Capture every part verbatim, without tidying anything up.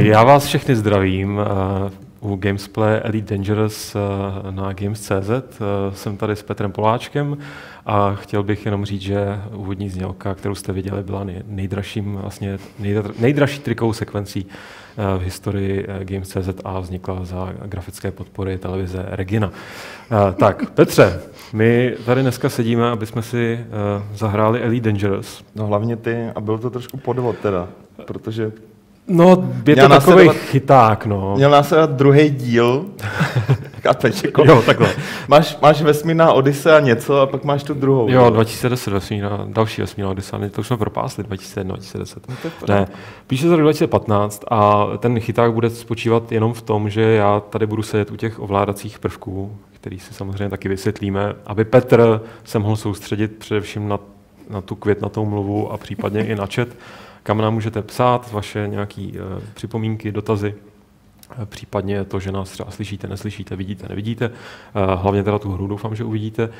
Já vás všechny zdravím u Gamesplay Elite Dangerous na Games tečka cé zet. Jsem tady s Petrem Poláčkem a chtěl bych jenom říct, že úvodní znělka, kterou jste viděli, byla nejdražším, vlastně nejdražší trikovou sekvencí v historii Games tečka cé zet a vznikla za grafické podpory televize Regina. Tak, Petře, my tady dneska sedíme, aby jsme si zahráli Elite Dangerous. No hlavně ty, a byl to trošku podvod teda, protože... No, je to takový chyták, no. Měl následovat druhý díl. Chápeš, jako, jo, takhle. Máš, máš vesmírná Odyssea a něco a pak máš tu druhou. Jo, dva tisíce deset vesmírná, další vesmírná Odyssea, to už jsme propásli, dva tisíce jedna, dva tisíce deset. No, ne, píše se rok dva tisíce patnáct a ten chyták bude spočívat jenom v tom, že já tady budu sedět u těch ovládacích prvků, který si samozřejmě taky vysvětlíme, aby Petr se mohl soustředit především na, na tu květnatou mluvu a případně i na chat, kam nám můžete psát vaše nějaké uh, připomínky, dotazy, uh, případně to, že nás třeba slyšíte, neslyšíte, vidíte, nevidíte. Uh, hlavně teda tu hru doufám, že uvidíte.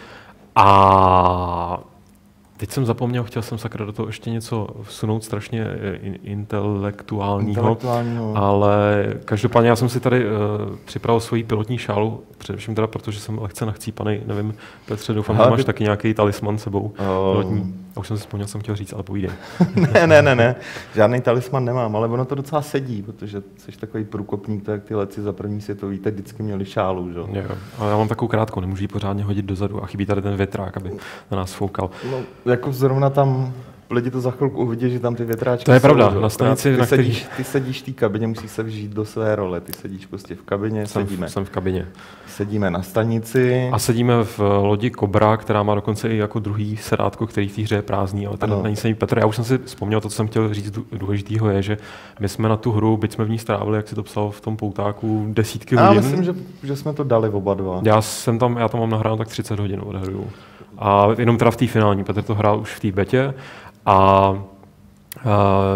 A teď jsem zapomněl, chtěl jsem sakra do toho ještě něco vsunout strašně in, intelektuálního, intelektuálního, ale každopádně já jsem si tady uh, připravil svoji pilotní šálu, především teda, protože jsem lehce nachcípanej, nevím, Petře, doufám, že máš ty... taky nějaký talisman sebou um... pilotní. A už jsem si vzpomněl, jsem chtěl říct, ale povídej. ne, ne, ne, ne, žádný talisman nemám, ale ono to docela sedí, protože jsi takový průkopník, tak ty leci za první světový, tak vždycky měli šálu, že? Jo, ale já mám takovou krátkou, nemůžu ji pořádně hodit dozadu a chybí tady ten větrák, aby na nás foukal. No, jako zrovna tam lidi to za chvilku uvidí, že tam ty větráčky to je jsou, pravda, že? Na stanici, ty, na který... sedíš, ty sedíš v té kabině, musíš se vžít do své role, ty sedíš prostě v kabině, jsem sedíme. V, jsem v kabině. Sedíme na stanici. A sedíme v lodi Cobra, která má dokonce i jako druhý sedátko, který v té hře je prázdný, ale tady na ní sedí Petr. Já už jsem si vzpomněl, to, co jsem chtěl říct důležitýho je, že my jsme na tu hru, byť jsme v ní strávili, jak si to psal v tom poutáku, desítky já hodin. Já myslím, že, že jsme to dali oba dva. Já jsem tam, já to mám nahráno tak třicet hodin odhruju. A jenom teda v té finální, Petr to hrál už v té betě a Uh,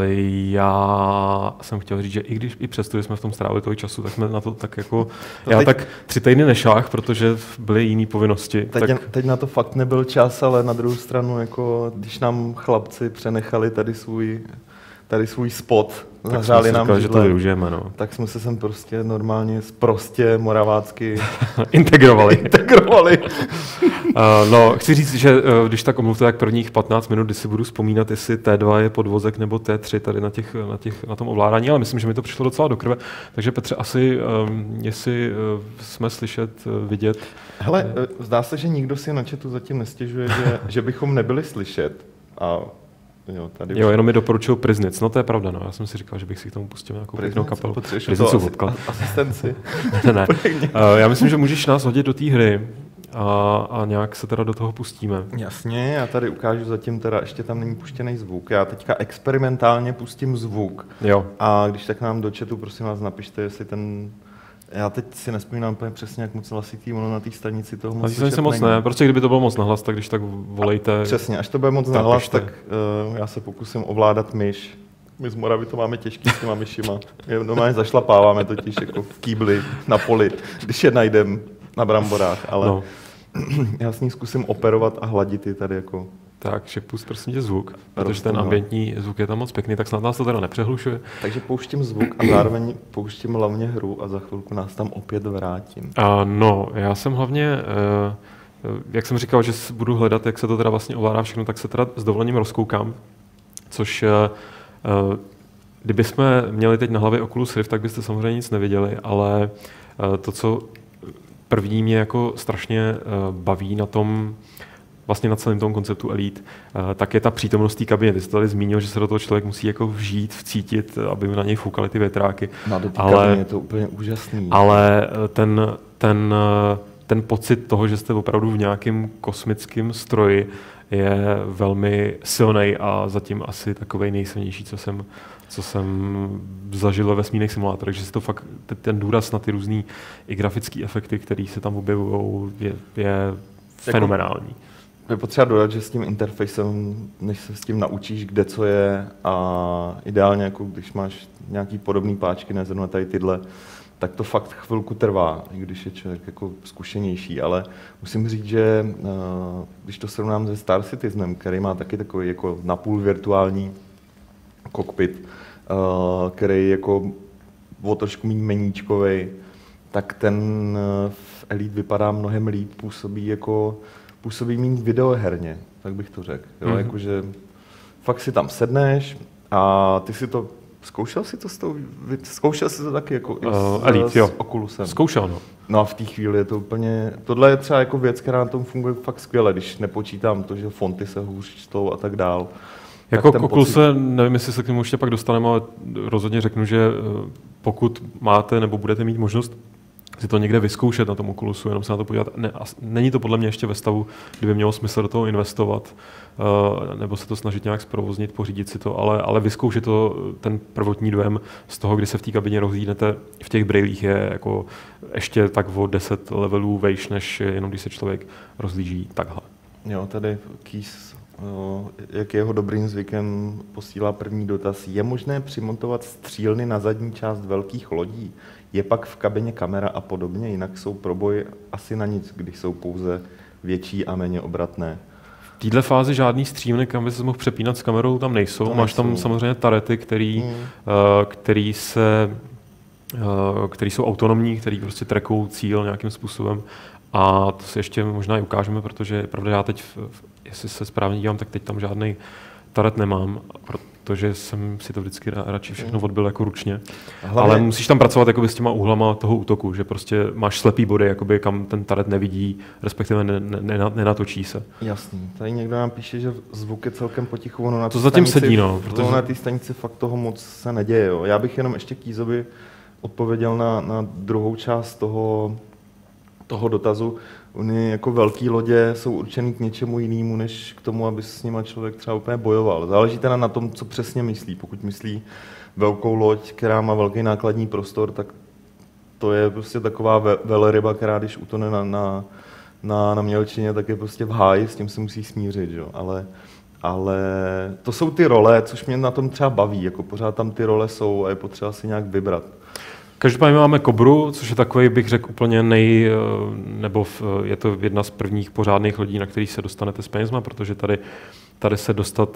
já jsem chtěl říct, že i když i přesto, že jsme v tom strávili tolik času, tak jsme na to tak jako, to já teď, tak tři týdny nešáh, protože byly jiné povinnosti. Teď, tak... teď na to fakt nebyl čas, ale na druhou stranu, jako, když nám chlapci přenechali tady svůj, tady svůj spot, zahřáli nám říkali, že to využijeme, no. Tak jsme se sem prostě normálně prostě moravácky integrovali. integrovali. Uh, no, chci říct, že uh, když tak omluvte, tak prvních patnáct minut, kdy si budu vzpomínat, jestli T dva je podvozek nebo T tři tady na, těch, na, těch, na tom ovládání, ale myslím, že mi to přišlo docela do krve. Takže Petře, asi um, jestli uh, jsme slyšet, uh, vidět. Hele, uh, zdá se, že nikdo si na chatu zatím nestěžuje, že, že bychom nebyli slyšet. A jo, tady jo, jenom mi doporučil Priznic. No to je pravda, no. Já jsem si říkal, že bych si k tomu pustil nějakou pěknou kapelu. Priznicu vodka. Asistenci. ne, ne. Uh, já myslím, že můžeš nás hodit do té hry. A, a nějak se teda do toho pustíme. Jasně, já tady ukážu zatím teda, ještě tam není puštěný zvuk. Já teďka experimentálně pustím zvuk. Jo. A když tak nám do chatu, prosím vás, napište, jestli ten... Já teď si nespomínám úplně přesně, jak moc hlasitý ono na té stanici toho moc slyšet moc ne, prostě kdyby to bylo moc nahlas, tak když tak volejte. A přesně, až to bude moc nahlas, tak uh, já se pokusím ovládat myš. My z Moravy to máme těžký s těma myšima. My normálně zašlapáváme totiž jako v kýbli na poli, když je najdem na bramborách, ale no. Já s ní zkusím operovat a hladit ji tady jako... Tak, však pust prosím tě zvuk, protože ten ambientní zvuk je tam moc pěkný, tak snad nás to teda nepřehlušuje. Takže pouštím zvuk a zároveň pouštím hlavně hru a za chvilku nás tam opět vrátím. A no, já jsem hlavně, jak jsem říkal, že budu hledat, jak se to teda vlastně ovládá všechno, tak se teda s dovolením rozkoukám, což kdyby jsme měli teď na hlavě Oculus Rift, tak byste samozřejmě nic neviděli, ale to, co první mě jako strašně baví na tom, vlastně na celém tom konceptu Elite, tak je ta přítomnost té kabiny. Ty jsi tady zmínil, že se do toho člověk musí jako vžít, vcítit, aby na něj foukaly ty větráky. No do té kabiny je to úplně úžasný. Ale ten, ten, ten pocit toho, že jste opravdu v nějakém kosmickém stroji, je velmi silný a zatím asi takovej nejsilnější, co jsem, co jsem zažil ve vesmírných simulátorech, že si to fakt, ten důraz na ty různý i grafické efekty, které se tam objevují, je, je fenomenální. Je potřeba dodat, že s tím interfejsem, než se s tím naučíš, kde co je a ideálně, jako když máš nějaký podobný páčky, ne zrovna tady tyhle, tak to fakt chvilku trvá, i když je člověk jako zkušenější, ale musím říct, že když to srovnám se Star Citizenem, který má taky takový jako napůl virtuální kokpit, který jako o trošku méně meníčkovej, tak ten v Elite vypadá mnohem líp, působí jako působí méně videoherně, tak bych to řekl. Jo? Mm-hmm. Jakože fakt si tam sedneš a ty si to zkoušel si to s tou, zkoušel si to taky jako uh, s, Elite, s jo. Oculusem. Zkoušel, no. No a v té chvíli je to úplně, tohle je třeba jako věc, která na tom funguje fakt skvěle, když nepočítám to, že fonty se hůř čtou a tak dál. Jako k Oculuse, pocit... nevím, jestli se k tomu ještě pak dostaneme, ale rozhodně řeknu, že pokud máte nebo budete mít možnost si to někde vyzkoušet na tom Oculusu, jenom se na to podívat. Ne, není to podle mě ještě ve stavu, kdyby mělo smysl do toho investovat, uh, nebo se to snažit nějak zprovoznit, pořídit si to, ale, ale vyzkoušet to, ten prvotní dojem z toho, kdy se v té kabině rozhlídnete v těch brailích, je jako ještě tak o deset levelů vejš, než jenom když se člověk rozhlíží takhle. Jo, tady Keys, jak jeho dobrým zvykem, posílá první dotaz. Je možné přimontovat střílny na zadní část velkých lodí? Je pak v kabině kamera a podobně? Jinak jsou proboje asi na nic, když jsou pouze větší a méně obratné. V této fázi žádný střílny, kam by se mohl přepínat s kamerou, tam nejsou. To Máš nejsou. Tam samozřejmě turrety, který, hmm. uh, který, se, uh, který jsou autonomní, který prostě trackují cíl nějakým způsobem. A to si ještě možná i ukážeme, protože pravda, já teď, jestli se správně dívám, tak teď tam žádný turret nemám, protože jsem si to vždycky radši všechno odbil jako ručně. Hlavně... Ale musíš tam pracovat jakoby s těma úhlama toho útoku, že prostě máš slepý body, jakoby, kam ten turret nevidí, respektive ne, ne, ne, nenatočí se. Jasný. Tady někdo nám píše, že zvuk je celkem potichu. Ono na to zatím stanici, sedí, no. Protože... na té stanici fakt toho moc se neděje. Jo. Já bych jenom ještě Kýzovi odpověděl na, na druhou část toho, toho dotazu. Oni jako velké lodě jsou určený k něčemu jinému, než k tomu, aby s nima člověk třeba úplně bojoval. Záleží teda na tom, co přesně myslí. Pokud myslí velkou loď, která má velký nákladní prostor, tak to je prostě taková ve- velryba, která když utone na, na, na, na mělčině, tak je prostě v háji, s tím se musí smířit. Jo? Ale, ale to jsou ty role, což mě na tom třeba baví. Jako pořád tam ty role jsou a je potřeba si nějak vybrat. Každopádně máme Kobru, což je takový, bych řekl, úplně nej, nebo v, je to jedna z prvních pořádných lodí, na kterých se dostanete s penězma, protože tady, tady se dostat,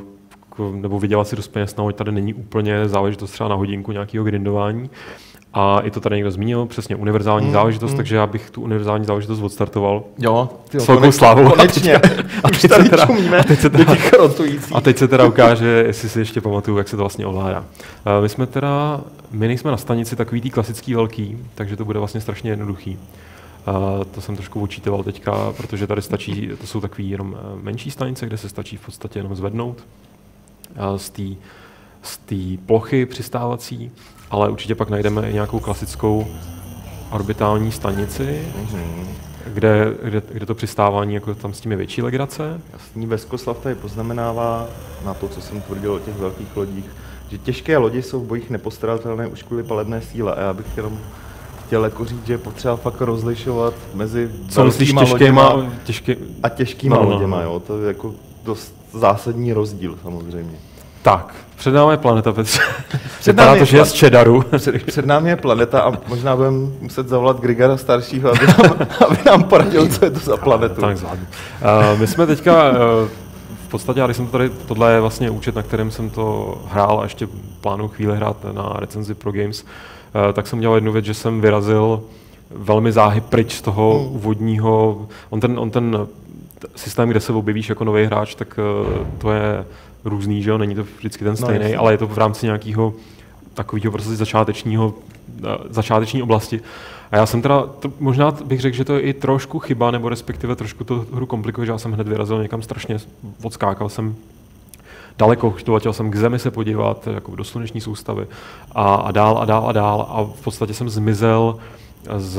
nebo vydělat si dost peněz na loď, tady není úplně záležitost třeba na hodinku nějakého grindování. A i to tady někdo zmínil, přesně univerzální mm, záležitost, mm. takže já bych tu univerzální záležitost odstartoval. Jo, s velkou slávou. Konečně. A teď, a teď se teda, a teď se teda, a teď se teda ukáže, jestli si ještě pamatuju, jak se to vlastně ovládá. My jsme teda, my nejsme na stanici takový tý klasický velký, takže to bude vlastně strašně jednoduchý. Uh, to jsem trošku očítoval teďka, protože tady stačí, to jsou takový jenom menší stanice, kde se stačí v podstatě jenom zvednout uh, z té z té plochy přistávací, ale určitě pak najdeme i nějakou klasickou orbitální stanici, mm-hmm. kde, kde, kde to přistávání jako tam s tím je větší legrace. Jasný, Veskoslav tady poznamenává na to, co jsem tvrdil o těch velkých lodích, že těžké lodi jsou v bojích nepostradatelné už kvůli palebné síle a já bych jenom chtěl jako říct, že je potřeba fakt rozlišovat mezi velkýma loděma těžké... a těžkýma no, loděma, no. Jo? To je jako dost zásadní rozdíl samozřejmě. Tak, před námi je planeta, Petře. Před námi to, že je z Čedaru. Před, před námi je planeta a možná budeme muset zavolat Grigara staršího, aby nám, aby nám poradil, co je to za planetu. Tak zvládnu. Uh, my jsme teďka, uh, v podstatě, já když jsem to tady, tohle je vlastně účet, na kterém jsem to hrál a ještě plánuju chvíli hrát na recenzi Pro Games, uh, tak jsem dělal jednu věc, že jsem vyrazil velmi záhy pryč z toho hmm. úvodního, on ten, on ten systém, kde se objevíš jako nový hráč, tak uh, to je různý, že jo, není to vždycky ten stejný, no, ale je to v rámci nějakého takového prostě začátečního, začáteční oblasti. A já jsem teda, to, možná bych řekl, že to je i trošku chyba, nebo respektive trošku to hru komplikuje, že já jsem hned vyrazil někam strašně, odskákal jsem daleko, letěl jsem k Zemi se podívat, jako do sluneční soustavy a, a dál a dál a dál a v podstatě jsem zmizel z,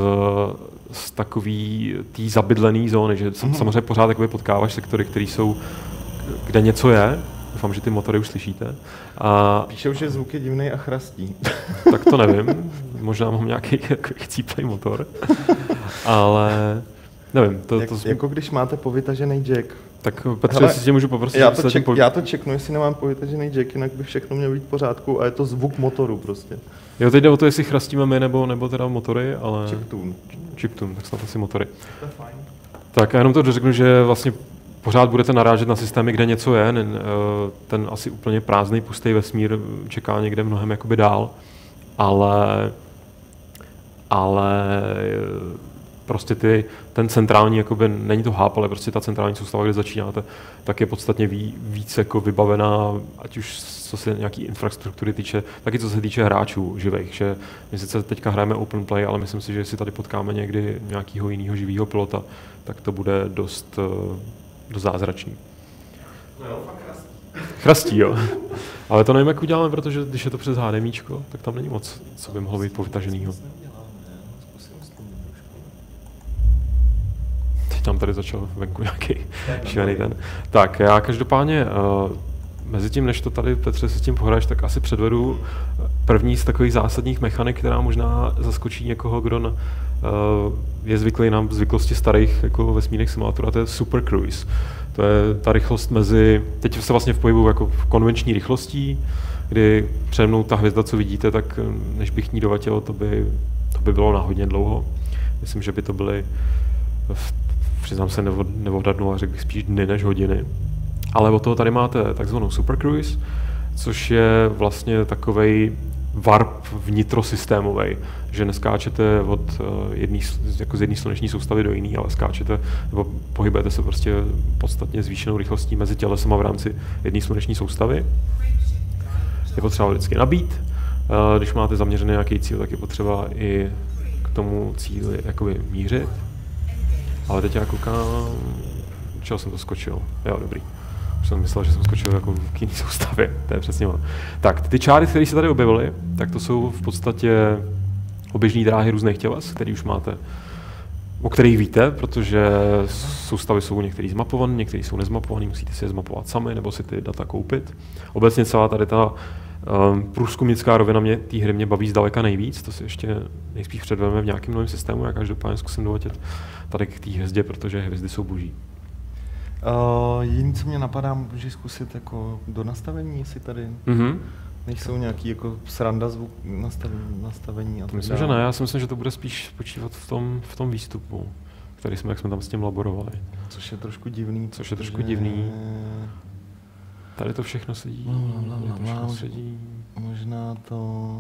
z takový tý zabydlený zóny, že mm-hmm. samozřejmě pořád takový potkáváš sektory, které jsou, kde něco je. Doufám, že ty motory už slyšíte. A píšou, že zvuk je divný a chrastí. Tak to nevím. Možná mám nějaký chcíplej motor. Ale nevím. To, Jak, to jsme... Jako když máte povytažený jack. Tak Petře, jestli tě můžu poprosit. Já to, ček, po... já to čeknu, jestli nemám povytažený jack, jinak by všechno mělo být v pořádku a je to zvuk motoru prostě. Jo, teď jde o to, jestli chrastíme my nebo, nebo teda motory, ale... Chiptune. Chiptune, tak snad asi motory. To je fajn. Tak a jenom to řeknu, že vlastně pořád budete narážet na systémy, kde něco je, ten asi úplně prázdný, pustý vesmír čeká někde mnohem jakoby dál. ale, ale prostě ty, ten centrální, jakoby, není to hub, ale prostě ta centrální soustava, kde začínáte, tak je podstatně ví, víc jako vybavená, ať už co se nějaký infrastruktury týče, tak i co se týče hráčů živých, že my sice teďka hrajeme open play, ale myslím si, že jestli tady potkáme někdy nějakého jiného živého pilota, tak to bude dost, dost zázračný. No jo, fakt chrastí. Chrastí, jo. Ale to nevím, jak uděláme, protože když je to přes HDMíčko, tak tam není moc, co by mohlo být povytaženýho. Teď tam tady začal venku nějaký šílený ten. Tak, já každopádně, uh, mezi tím, než to tady, Petře, se s tím pohraješ, tak asi předvedu první z takových zásadních mechanik, která možná zaskočí někoho, kdo na, uh, je zvyklý na zvyklosti starých jako vesmírných simulátorů, a to je Super Cruise. To je ta rychlost mezi, teď se vlastně v pohybu jako v konvenční rychlostí, kdy přede mnou ta hvězda, co vidíte, tak než bych k ní doletěl, to by, to by bylo na hodně dlouho. Myslím, že by to byly, přiznám se, neodhadnu, a řekl bych spíš dny než hodiny. Ale od toho tady máte takzvanou Super Cruise, což je vlastně takovej warp vnitrosystémový, že neskáčete od jedný, jako z jedné sluneční soustavy do jiné, ale skáčete nebo pohybujete se prostě podstatně zvýšenou rychlostí mezi tělesama v rámci jedné sluneční soustavy. Je potřeba vždycky nabít. Když máte zaměřený nějaký cíl, tak je potřeba i k tomu cíli jakoby mířit. Ale teď já koukám, čeho jsem to skočil. Jo, dobrý. Už jsem myslel, že jsem skočil jako k jiný soustavě, to je přesně ono. Tak, ty čáry, které se tady objevily, tak to jsou v podstatě oběžné dráhy různých těles, které už máte, o kterých víte, protože soustavy jsou některé zmapované, některé jsou nezmapované, musíte si je zmapovat sami, nebo si ty data koupit. Obecně celá tady ta um, průzkumnická rovina mě, té hry mě baví zdaleka nejvíc, to si ještě nejspíš předvedeme v nějakém novém systému, já každopádně zkusím doletět tady k té hvězdě, protože hvězdy jsou boží. Uh, jediné, co mě napadá, můžeš zkusit jako do nastavení, jestli tady mm-hmm. nejsou nějaký jako sranda zvuk nastavení, nastavení a tak Myslím, že ne, já si myslím, že to bude spíš spočívat v tom, v tom výstupu, který jsme, jak jsme tam s tím laborovali. Což je trošku divný. Což je trošku divný. Tady to všechno sedí. Blablabla, to všechno sedí. Možná to...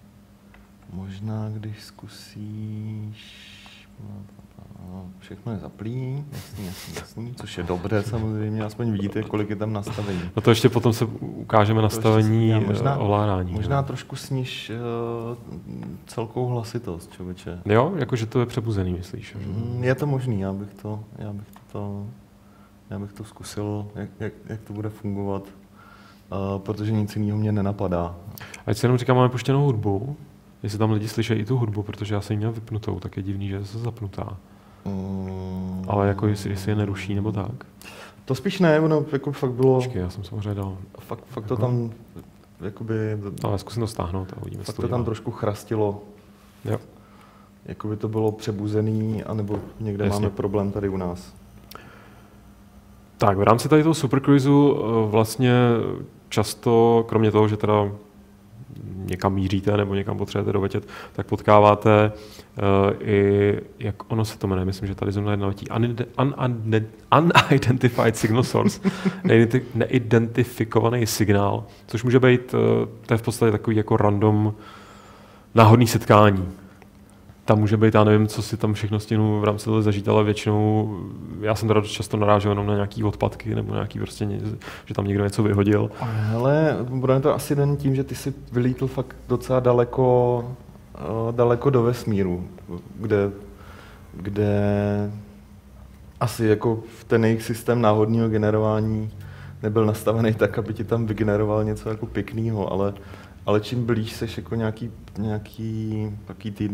Možná když zkusíš... Všechno je zaplý, jasný, jasný, jasný, což je dobré samozřejmě, aspoň vidíte, kolik je tam nastavení. No to ještě potom se ukážeme nastavení možná, ovládání. Možná ne? Trošku sníž uh, celkovou hlasitost, člověče. Jo, jakože to je přebuzený, myslíš? Mm, je to možný, já bych to, já bych to, já bych to zkusil, jak, jak, jak to bude fungovat, uh, protože nic jiného mě nenapadá. Ať si jenom říkám, máme puštěnou hudbu, jestli tam lidi slyší i tu hudbu, protože já jsem ji měl vypnutou, tak je divný, že je zase zapnutá. Mm. Ale jako jestli, jestli je neruší nebo tak? To spíš ne, ono jako fakt bylo... Počkej, já jsem samozřejmě dal. Fakt, fakt jako? To tam jakoby... Ale zkusím to stáhnout a uvidíme. Fakt to tam trošku chrastilo. Jo. Jakoby to bylo přebuzený, anebo někde Jasně. máme problém tady u nás. Tak, v rámci tady toho Super Cruiseu vlastně často, kromě toho, že teda někam míříte nebo někam potřebujete doletět, tak potkáváte uh, i, jak ono se to jmenuje, myslím, že tady zrovna jedna letí, unidentified signal source, neidentifikovaný signál, což může být, uh, to je v podstatě takový jako random náhodný setkání. Tam může být, já nevím, co si tam všechno stěnu v rámci toho zažít, ale většinou, já jsem teda často narážel jenom na nějaký odpadky nebo nějaký prostě, že tam někdo něco vyhodil. Hele, bude to asi den tím, že ty jsi vylítl fakt docela daleko, daleko do vesmíru, kde, kde asi jako ten jejich systém náhodného generování nebyl nastavený tak, aby ti tam vygeneroval něco jako pěkného, ale, ale čím blíž seš jako nějaký, nějaký taky ty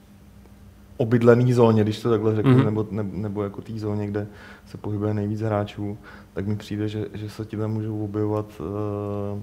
obydlený zóně, když to takhle řeknu, mm-hmm. nebo, ne, nebo jako té zóně, kde se pohybuje nejvíc hráčů, tak mi přijde, že, že se ti tam můžou objevovat uh,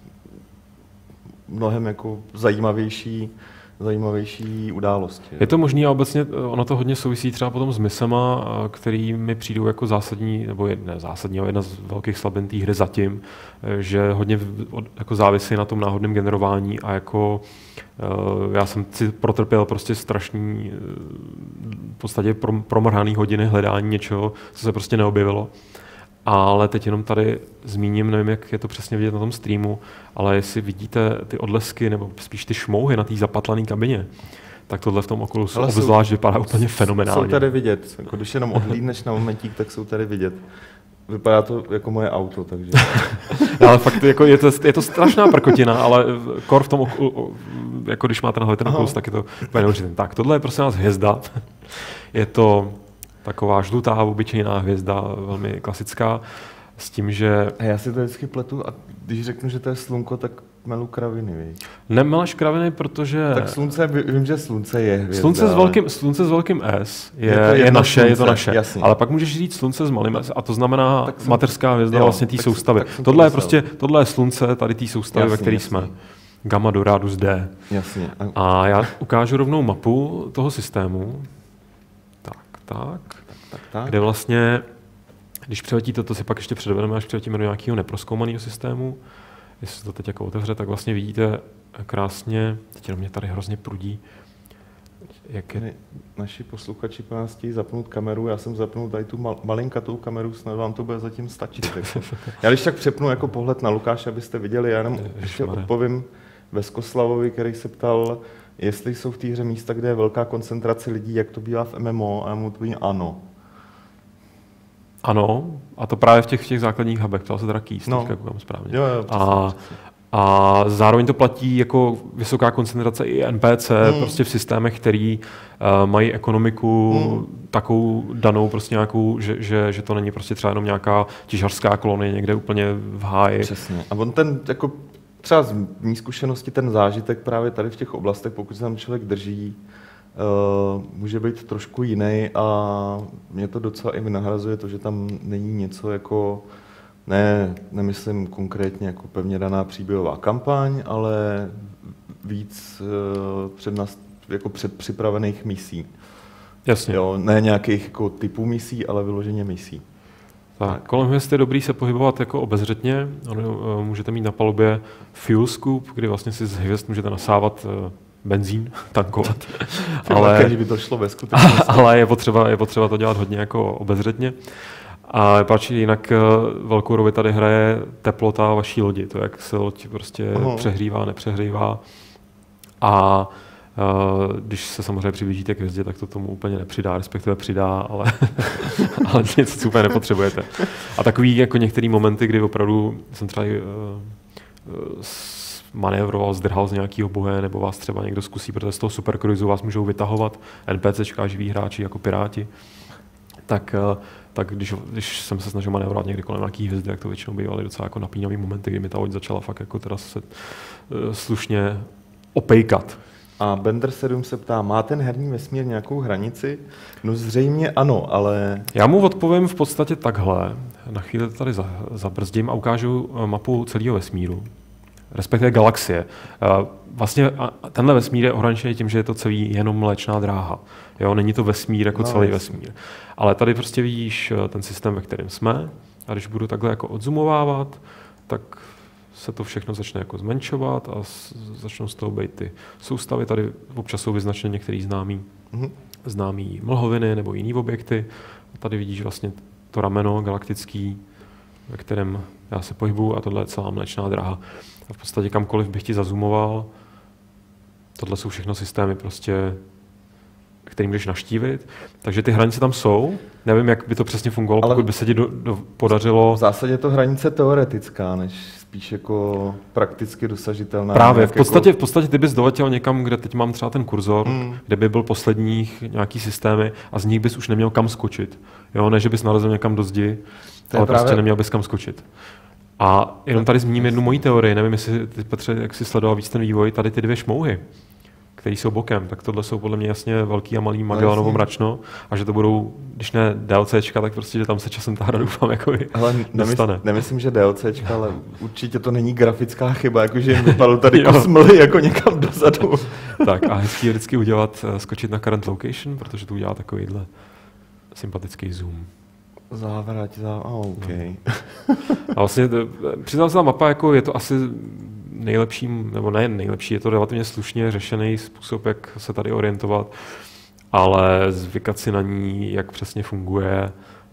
mnohem jako zajímavější, zajímavější události. Je to možné a obecně ono to hodně souvisí třeba potom s misema, který mi přijdou jako zásadní, nebo ne zásadní, ale jedna z velkých slabin té hry zatím, že hodně jako závisí na tom náhodném generování a jako já jsem si protrpěl prostě strašný v podstatě promrhaný hodiny hledání něčeho, co se prostě neobjevilo. ale teď jenom tady zmíním, nevím, jak je to přesně vidět na tom streamu, ale jestli vidíte ty odlesky, nebo spíš ty šmouhy na té zapatlané kabině, tak tohle v tom Oculusu obzvlášť vypadá úplně fenomenálně. Jsou tady vidět, jako když jenom odhlídneš na momentík, tak jsou tady vidět. Vypadá to jako moje auto, takže... Ale fakt jako je, to, je to strašná prkotina, ale kor v tom, jako když máte nahled ten Oculus, tak je to úplně neuvěřitelné. Tak, tohle je prosím nás hvězda. Je to taková žlutá, obyčejná hvězda, velmi klasická, s tím, že... A já si to vždycky pletu a když řeknu, že to je slunko, tak melu kraviny, víš? Nemeleš kraviny, protože... Tak slunce, vím, že slunce je hvězda. Slunce s velkým, slunce s velkým S je, je, je naše, slunce, je to naše. Jasně. Ale pak můžeš říct slunce s malým S a to znamená jsem, mateřská hvězda jo, vlastně té soustavy. Jsem, tohle je prostě, tohle je slunce tady té soustavy, jasně, ve které jsme. Gamma Doradus D. Jasně. A já ukážu rovnou mapu toho systému. Tak, tak. tak, tak, tak. Kde vlastně, když přeletíte, to si pak ještě předvedeme, až přeletíme do nějakého neprozkoumaného systému. Jestli se to teď jako otevře, tak vlastně vidíte krásně, teď jenom mě tady hrozně prudí, jak je... Naši posluchači po nás chtějí zapnout kameru, já jsem zapnul tady tu mal, malinkatou kameru, snad vám to bude zatím stačit. Já když tak přepnu jako pohled na Lukáše, abyste viděli, já jenom ještě odpovím Veskoslavovi, který se ptal, jestli jsou v té hře místa, kde je velká koncentrace lidí, jak to bývá v M M O, a já mu odpovím ano. Ano, a to právě v těch, v těch základních hubech, ptal se teda Keys, no. teďka koukám správně. Jo, jo, a, a zároveň to platí jako vysoká koncentrace i N P C, hmm. prostě v systémech, který uh, mají ekonomiku hmm. takovou danou, prostě nějakou, že, že, že to není prostě třeba jenom nějaká těžařská kolonie někde úplně v háji. Přesně. A on ten, jako třeba z mý zkušenosti, ten zážitek právě tady v těch oblastech, pokud se tam člověk drží, Uh, může být trošku jiný a mě to docela i vynahrazuje to, že tam není něco jako, ne, nemyslím konkrétně jako pevně daná příběhová kampaň, ale víc uh, před nás, jako předpřipravených misí. Jasně. Jo, ne nějakých jako typů misí, ale vyloženě misí. Tak, tak. Kolem hvězd je dobrý se pohybovat jako obezřetně. Ono, uh, můžete mít na palubě fuel scoop, kdy vlastně si z hvězd můžete nasávat uh, benzín, tankovat. ale, by to šlo ve skutečnosti. ale je potřeba, je potřeba to dělat hodně jako obezřetně. A pač jinak velkou roli tady hraje teplota vaší lodi, to, jak se loď prostě Aha. přehřívá, nepřehřívá. A uh, když se samozřejmě přiblížíte k hvězdě, tak to tomu úplně nepřidá, respektive přidá, ale, ale něco, co úplně nepotřebujete. A takový jako některý momenty, kdy opravdu jsem třeba uh, manévroval, zdrhal z nějakého boje, nebo vás třeba někdo zkusí, protože z toho supercruisu vás můžou vytahovat NPCčka, živí hráči jako piráti. Tak, tak když, když jsem se snažil manévrovat někdy kolem nějaký hvězdy, tak to většinou bývaly docela jako napínavý momenty, kdy mi ta loď začala fakt jako teda se uh, slušně opejkat. A Bender sedm se ptá, má ten herní vesmír nějakou hranici? No zřejmě ano, ale... Já mu odpovím v podstatě takhle. Na chvíli to tady zabrzdím a ukážu mapu celého vesmíru. Respektive galaxie. Vlastně tenhle vesmír je ohraničený tím, že je to celý jenom Mléčná dráha. Jo, není to vesmír jako no, celý jasný. vesmír. Ale tady prostě vidíš ten systém, ve kterém jsme. A když budu takhle jako odzumovávat, tak se to všechno začne jako zmenšovat a začnou z toho být ty soustavy. Tady občas jsou vyznačeny některý známý, mm-hmm. známý mlhoviny nebo jiný objekty. A tady vidíš vlastně to rameno galaktický, ve kterém já se pohybuju, a tohle je celá Mléčná dráha. A v podstatě kamkoliv bych ti zazumoval, tohle jsou všechno systémy, prostě, který můžeš navštívit. Takže ty hranice tam jsou. Nevím, jak by to přesně fungovalo, ale pokud by se ti do, do, podařilo... V zásadě je to hranice teoretická, než spíš jako prakticky dosažitelná. Právě, v podstatě, jako... v podstatě ty bys doletěl někam, kde teď mám třeba ten kurzor, hmm. kde by byl posledních nějaký systémy a z nich bys už neměl kam skočit. Jo, ne, že bys narazil někam do zdi, to ale právě... prostě neměl bys kam skočit. A jenom tady zmíním jednu moji teorii, nevím, jestli ty, Petře, jak jsi sledoval víc ten vývoj, tady ty dvě šmouhy, které jsou bokem, tak tohle jsou podle mě jasně velký a malý Magellanovo mračno a že to budou, když ne DLCčka, tak prostě, že tam se časem ta hra doufám jako dostane. Nemyslím, že DLCčka, ale určitě to není grafická chyba, jakože jim vypadlo tady kosmly jako někam dozadu. Tak a hezký je vždycky udělat, skočit na current location, protože to udělá takovýhle sympatický zoom. Závrať, zá... Oh, okay. A vlastně přiznám se, ta mapa jako je to asi nejlepší, nebo ne nejlepší, je to relativně slušně řešený způsob, jak se tady orientovat, ale zvykat si na ní, jak přesně funguje,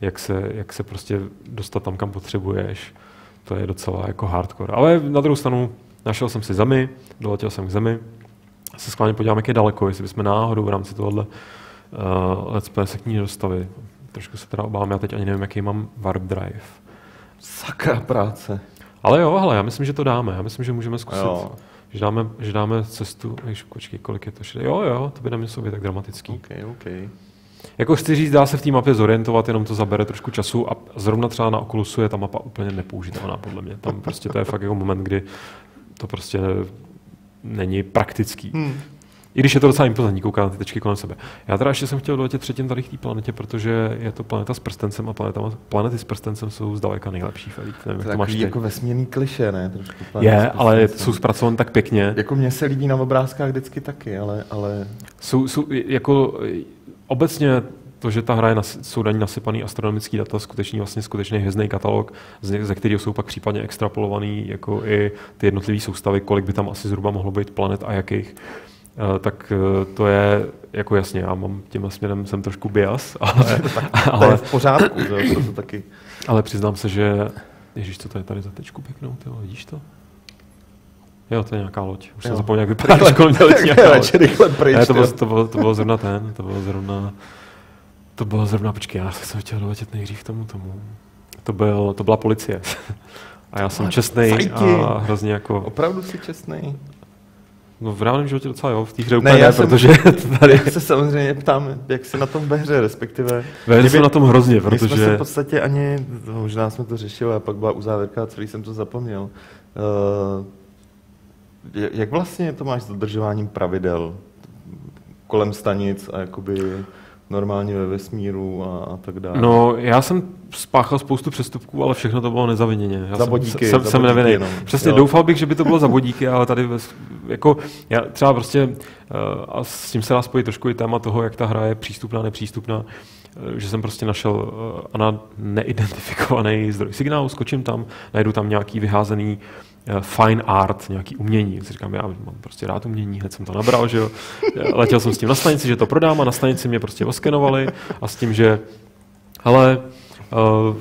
jak se, jak se prostě dostat tam, kam potřebuješ. To je docela jako hardcore. Ale na druhou stranu našel jsem si zemi, doletěl jsem k zemi. Se schválně podívám, jak je daleko, jestli bychom náhodou v rámci tohohle uh, let's play se k ní dostali. Trošku se teda obávám, já teď ani nevím, jaký mám warp drive. Sakra práce. Ale jo, hele, já myslím, že to dáme. Já myslím, že můžeme zkusit, jo. že dáme, že dáme cestu. Jež, počkej, kolik je to? Jo, jo, to by nemělo být tak dramatický. Okay, okay. Jako chci říct, dá se v té mapě zorientovat, jenom to zabere trošku času a zrovna třeba na Oculusu je ta mapa úplně nepoužitelná, podle mě. Tam prostě to je fakt jako moment, kdy to prostě není praktický. Hmm. I když je to docela impozantní, kouká na ty tečky kolem sebe. Já teda ještě jsem chtěl doletět třetím tady k té planetě, protože je to planeta s prstencem a planeta, planety s prstencem jsou zdaleka nejlepší. Felix. Nevím, to jak to máš jako vesmírný klišé, ne? Trošku je, ale jsou zpracované tak pěkně. Jako mně se líbí na obrázkách vždycky taky, ale... ale... Jsou, jsou jako obecně to, že ta hra je, nas, jsou daní nasypaný astronomický data, skutečný, vlastně skutečný hvězdný katalog, ze, ze kterého jsou pak případně extrapolovaný jako i ty jednotlivé soustavy, kolik by tam asi zhruba mohlo být planet a jakých. Uh, tak uh, to je jako jasně, já mám tímhle směrem jsem trošku bias, ale, ale to je v pořádku, že? To taky. Ale přiznám se, že ježíš, co to je tady za tečku pěknou, tyjo, vidíš to? Jo, to je nějaká loď. Už jo. jsem zapomněl, jak vypadá, když kolem mě letí nějaká loď. Ne, to, bylo, to, bylo, to bylo zrovna ten, to bylo zrovna, to bylo zrovna, počkej, já jsem chtěl doletět nejdřív tomu tomu. To, byl, to byla policie. A já jsem čestnej a hrozně jako... Opravdu jsi čestnej? No v reálném životě docela jo, v té hře úplně ne, já ne, jsem, protože tady... Já se samozřejmě ptám, jak jsi na tom ve hře, respektive... Ve hře jsem na tom hrozně, protože... My jsme se v podstatě ani, možná jsme to řešili a pak byla uzávěrka a celý jsem to zapomněl. Uh, jak vlastně to máš s dodržováním pravidel kolem stanic a jakoby normálně ve vesmíru a, a tak dále? No, já jsem spáchal spoustu přestupků, ale všechno to bylo nezaviněně. Já za bodíky. Jsem, jsem nevinný. Přesně, jo. Doufal bych, že by to bylo za bodíky, ale tady jako, já třeba prostě, a s tím se dá spojit trošku i téma toho, jak ta hra je přístupná, nepřístupná, že jsem prostě našel ana neidentifikovaný zdroj signálu, skočím tam, najdu tam nějaký vyházený fine art, nějaký umění. Si říkám, já mám prostě rád umění, hned jsem to nabral, že jo. Letěl jsem s tím na stanici, že to prodám a na stanici mě prostě oskenovali a s tím, že hele, uh,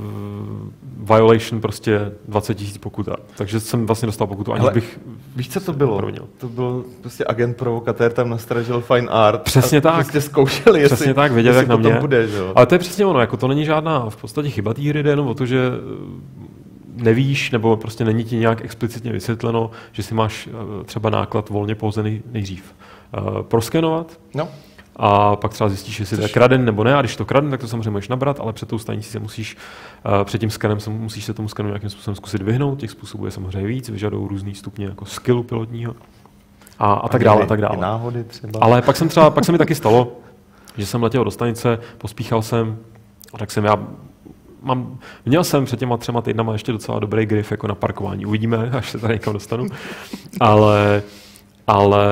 violation prostě dvacet tisíc pokuta. Takže jsem vlastně dostal pokutu, aniž bych... Víš, co to bylo? Proměl. To byl prostě agent provokatér, tam nastražil fine art. Přesně tak. Prostě zkoušeli, jestli, přesně tak, věděl, jak na mě. Bude, že jo? Ale to je přesně ono, jako to není žádná v podstatě chyba té hry, jde jenom o to, že nevíš, nebo prostě není ti nějak explicitně vysvětleno, že si máš třeba náklad volně pohozený nejdřív uh, proskenovat. No. A pak třeba zjistíš, jestli to je kraden nebo ne, a když to kraden, tak to samozřejmě můžeš nabrat, ale před tou stanicí se musíš, uh, před tím skenem se musíš se tomu skenu nějakým způsobem zkusit vyhnout, těch způsobů je samozřejmě víc, vyžadují různý stupně jako skillu pilotního a, a, a tak dále, a tak dále. Náhody třeba. Ale pak jsem třeba, pak se mi taky stalo, že jsem letěl do stanice, pospíchal jsem, a tak jsem já Mám, měl jsem před těma třema týdnama ještě docela dobrý grif jako na parkování. Uvidíme, až se tady někam dostanu. Ale, ale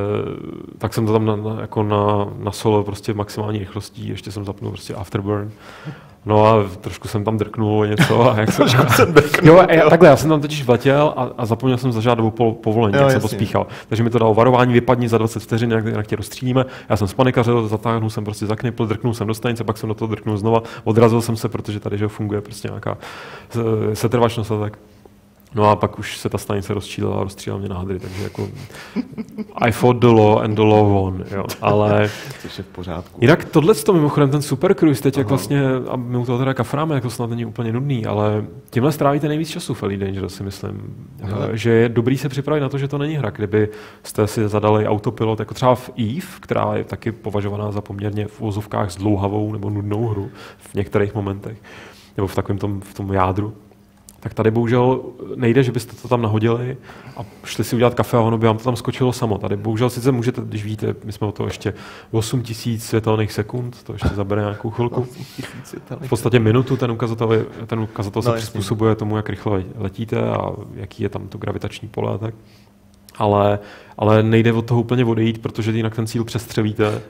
tak jsem to tam na, na, jako na, na solo prostě maximální rychlostí. Ještě jsem zapnul prostě afterburn. No a trošku jsem tam drknul něco. A jak jsem, jsem drknul, jo, jo. Takhle, já jsem tam totiž vletěl a, a zapomněl jsem zažádat dobu po, povolení, jo, jak jsem pospíchal. Takže mi to dalo varování, vypadni za dvacet vteřin, jak, jak tě rozstřílíme. Já jsem spanikařil, zatáhnul jsem prostě za knipl, drknul jsem do stanice, pak jsem do toho drknul znova, odrazil jsem se, protože tady že funguje prostě nějaká setrvačnost a tak. No a pak už se ta stanice rozčílila a rozstřílela mě na hadry, takže jako I fought the law and the law won, jo, ale... Což je v pořádku. Jinak tohleto mimochodem, ten Super Cruise, teď jak vlastně, a my u toho teda kafráme, jak to snad není úplně nudný, ale tímhle strávíte nejvíc času v Elite Dangerous, si myslím, Aha. že je dobrý se připravit na to, že to není hra, kdyby jste si zadali autopilot, jako třeba v Eve, která je taky považovaná za poměrně v uvozovkách zdlouhavou nebo nudnou hru v některých momentech, nebo v takovém tom, v tom jádru. Tak tady bohužel nejde, že byste to tam nahodili a šli si udělat kafe a ono by vám to tam skočilo samo. Tady bohužel sice můžete, když víte, my jsme o to ještě osm tisíc světelných sekund, to ještě zabere nějakou chvilku. V podstatě minutu ten ukazatel, ten ukazatel no, se jasný. Přizpůsobuje tomu, jak rychle letíte a jaký je tam to gravitační pole a tak. Ale, ale nejde od toho úplně odejít, protože jinak ten cíl přestřelíte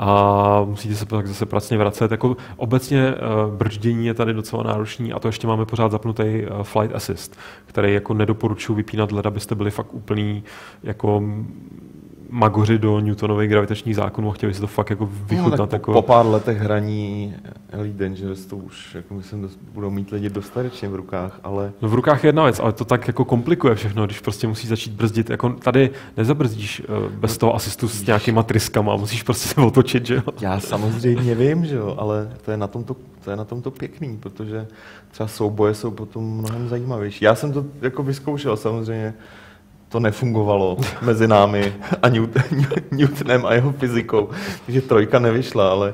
a musíte se pak zase pracně vracet. Jako obecně uh, brždění je tady docela náročný a to ještě máme pořád zapnutý uh, Flight Assist, který jako nedoporučuji vypínat led, abyste byli fakt úplný jako magoři do Newtonových gravitačních zákonů a chtěli si to fakt jako vychutnat. No, jako... po, po pár letech hraní Elite Dangerous to už jako myslím, dost, budou mít lidi dostatečně v rukách, ale... No v rukách je jedna věc, ale to tak jako komplikuje všechno, když prostě musíš začít brzdit. Jako tady nezabrzdíš uh, bez toho asistu s nějakýma tryskama, musíš prostě se otočit, že jo? Já samozřejmě vím, že jo, ale to je na tomto, to je na tomto pěkný, protože třeba souboje jsou potom mnohem zajímavější. Já jsem to jako vyzkoušel samozřejmě, to nefungovalo mezi námi a Newtonem a jeho fyzikou, takže trojka nevyšla, ale,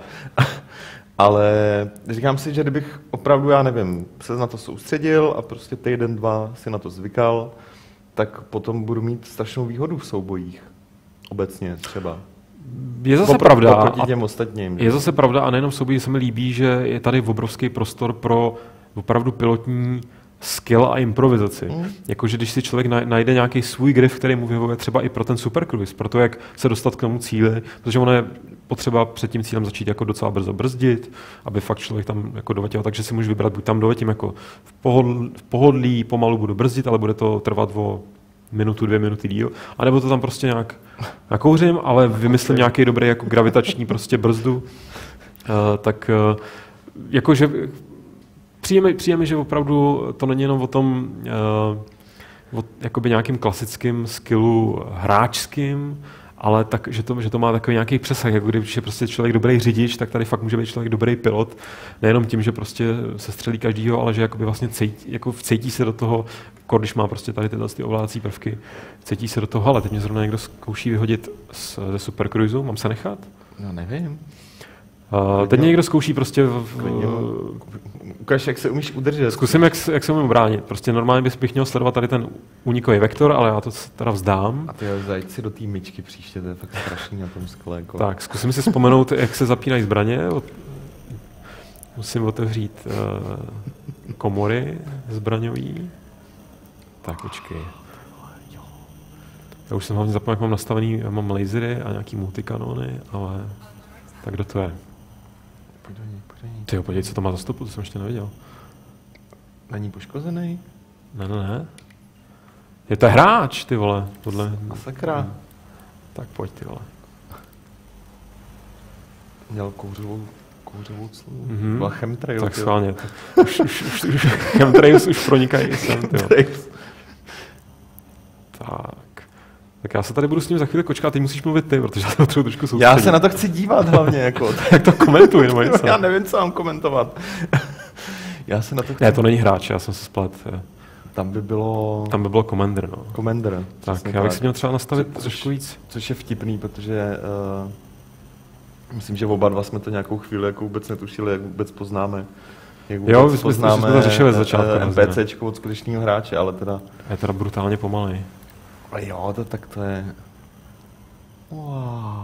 ale říkám si, že kdybych opravdu, já nevím, se na to soustředil a prostě týden, dva si na to zvykal, tak potom budu mít strašnou výhodu v soubojích. Obecně třeba. Je zase Opr- pravda. Oproti těm ostatním. Je zase pravda a nejenom v soubojích se mi líbí, že je tady obrovský prostor pro opravdu pilotní skill a improvizaci. Mm. Jakože když si člověk najde nějaký svůj grif, který mu vyhovuje třeba i pro ten supercruise, pro to, jak se dostat k tomu cíli, protože ono je potřeba před tím cílem začít jako docela brzo brzdit, aby fakt člověk tam jako doletěl, takže si může vybrat, buď tam doletím jako v, pohodl, v pohodlí, pomalu budu brzdit, ale bude to trvat o minutu, dvě minuty díl, anebo to tam prostě nějak nakouřím, ale vymyslím nějaký dobrý jako gravitační prostě brzdu, uh, tak uh, jakože Přijeme, přijeme, že opravdu to není jenom o tom uh, o jakoby nějakým klasickým skillu hráčským, ale tak, že, to, že to má takový nějaký přesah, jako když je prostě člověk dobrý řidič, tak tady fakt může být člověk dobrý pilot, nejenom tím, že prostě se střelí každýho, ale že jakoby vlastně cítí, jako vcítí se do toho, když má prostě tady tyhle ty ovládací prvky, cítí se do toho, ale teď mě zrovna někdo zkouší vyhodit z, ze supercruisu, mám se nechat? No nevím. Uh, teď mě někdo zkouší prostě... V, ukáž, jak se umíš udržet. Zkusím, jak, jak se umím bránit. Prostě normálně bych měl sledovat tady ten únikový vektor, ale já to teda vzdám. A ty zajít si do té myčky příště, to je fakt strašný na tom skle. Jako. Tak, zkusím si vzpomenout, jak se zapínají zbraně. Musím otevřít uh, komory zbraňový. Tak, počkej. Já už jsem hlavně zapomněl, jak mám nastavený, já mám lasery a nějaký multikanony, ale tak kdo to je? Pojď do ní, pojď do ní. Tyjo, podívej, co to má za stopu, to jsem ještě neviděl. Není poškozený? Ne, ne, ne. Je to hráč, ty vole, podle... A sakra. Tak pojď, ty vole. Měl kouřovou, kouřovou clu. Mm-hmm. Byla chemtrail. Tak schválně. Už, už, už, už chemtrails už pronikají i sem, ty vole. Tak. Tak já se tady budu s ním za chvíli kočkat, ty musíš mluvit ty, protože já to třeba trošku soustředit. Já se na to chci dívat hlavně, jako. Jak to komentuji, nebo něco? Já nevím, co mám komentovat. Já se na to chci... Ne, to není hráč, já jsem se splet. Tam by bylo... Tam by bylo Commander, no. Commander. Tak, já bych si měl třeba nastavit Co, trošku víc. Což je vtipný, protože uh, myslím, že oba dva jsme to nějakou chvíli jako vůbec netušili, jak vůbec poznáme. Jak vůbec jo, my jsme, poznáme jsme to řešili z začátku. NPCčko od skutečného hráče, ale teda... Je teda brutálně pomalej. A jo, to, tak to je... Wow.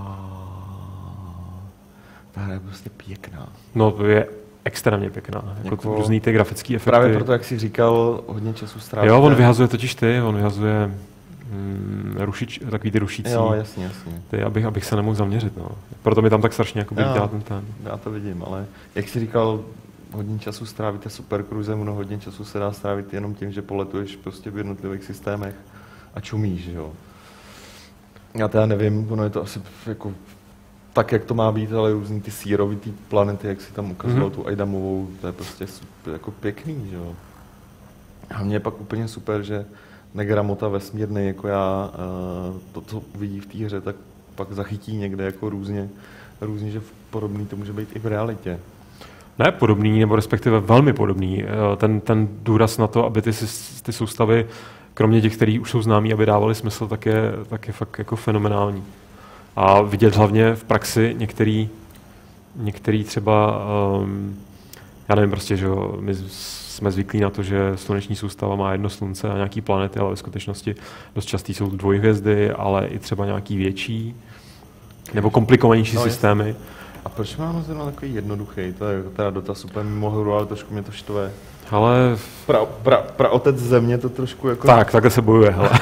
Ta hra je prostě pěkná. No, to je extrémně pěkná. Jako, jako různý ty grafické efekty. Právě proto, jak jsi říkal, hodně času strávíte. Jo, on vyhazuje totiž ty, on vyhazuje mm, rušič, takový ty rušící. Jo, jasně, jasně. Ty, abych, abych se nemohl zaměřit, no. Proto mi tam tak strašně jako dělá ten ten. Já to vidím, ale jak jsi říkal, hodně času strávíte supercruisem, no hodně času se dá strávit jenom tím, že poletuješ prostě v jednotlivých systémech a čumíš, jo. Já teda nevím, ono je to asi jako tak, jak to má být, ale různý ty sírovitý planety, jak si tam ukazoval mm-hmm. tu Aidamovou, to je prostě super, jako pěkný, že jo. A mně je pak úplně super, že negramota vesmírný, jako já, to, co vidí v té hře, tak pak zachytí někde jako různě, různě, že podobný to může být i v realitě. Ne podobný, nebo respektive velmi podobný. Ten, ten důraz na to, aby ty, ty soustavy, kromě těch, který už jsou známí, aby dávali smysl, tak je, tak je fakt jako fenomenální. A vidět hlavně v praxi některý, některý třeba, um, já nevím prostě, že jo, my jsme zvyklí na to, že sluneční soustava má jedno slunce a nějaký planety, ale ve skutečnosti dost častý jsou dvojhvězdy, ale i třeba nějaký větší nebo komplikovanější no, systémy. Jasný. A proč máme zrovna takový jednoduchý? To je teda dotaz úplně mimo hru, ale trošku mě to štve. Ale... Pra, pra, pra otec země to trošku jako... Tak, takhle se bojuje, hele.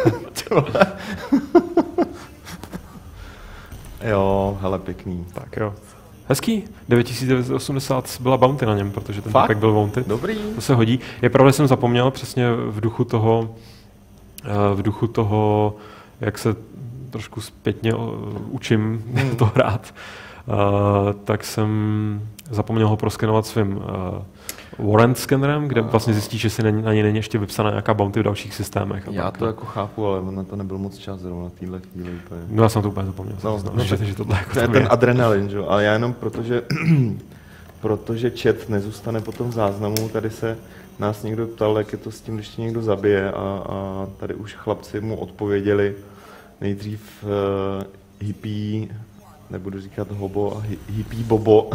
Jo, hele, pěkný. Tak jo. Hezký. devět tisíc devět set osmdesát byla bounty na něm, protože ten tak byl bounty. Dobrý. To se hodí. Je pravda, že jsem zapomněl přesně v duchu toho, v duchu toho, jak se trošku zpětně učím hmm. to hrát, uh, tak jsem zapomněl ho proskenovat svým uh, warrant scannerem, kde vlastně zjistíš, že si na něj není ještě vypsaná nějaká bounty v dalších systémech. Já to jako chápu, ale na to nebyl moc čas zrovna v téhle chvíli. No já jsem to úplně zapomněl. No, znám, no, že, že tohle jako to je ten adrenalin, že? Ale já jenom protože, protože chat nezůstane potom v záznamu, tady se nás někdo ptal, jak je to s tím, když tě někdo zabije a, a tady už chlapci mu odpověděli nejdřív uh, hippie, nebudu říkat hobo, a hi, hippie bobo,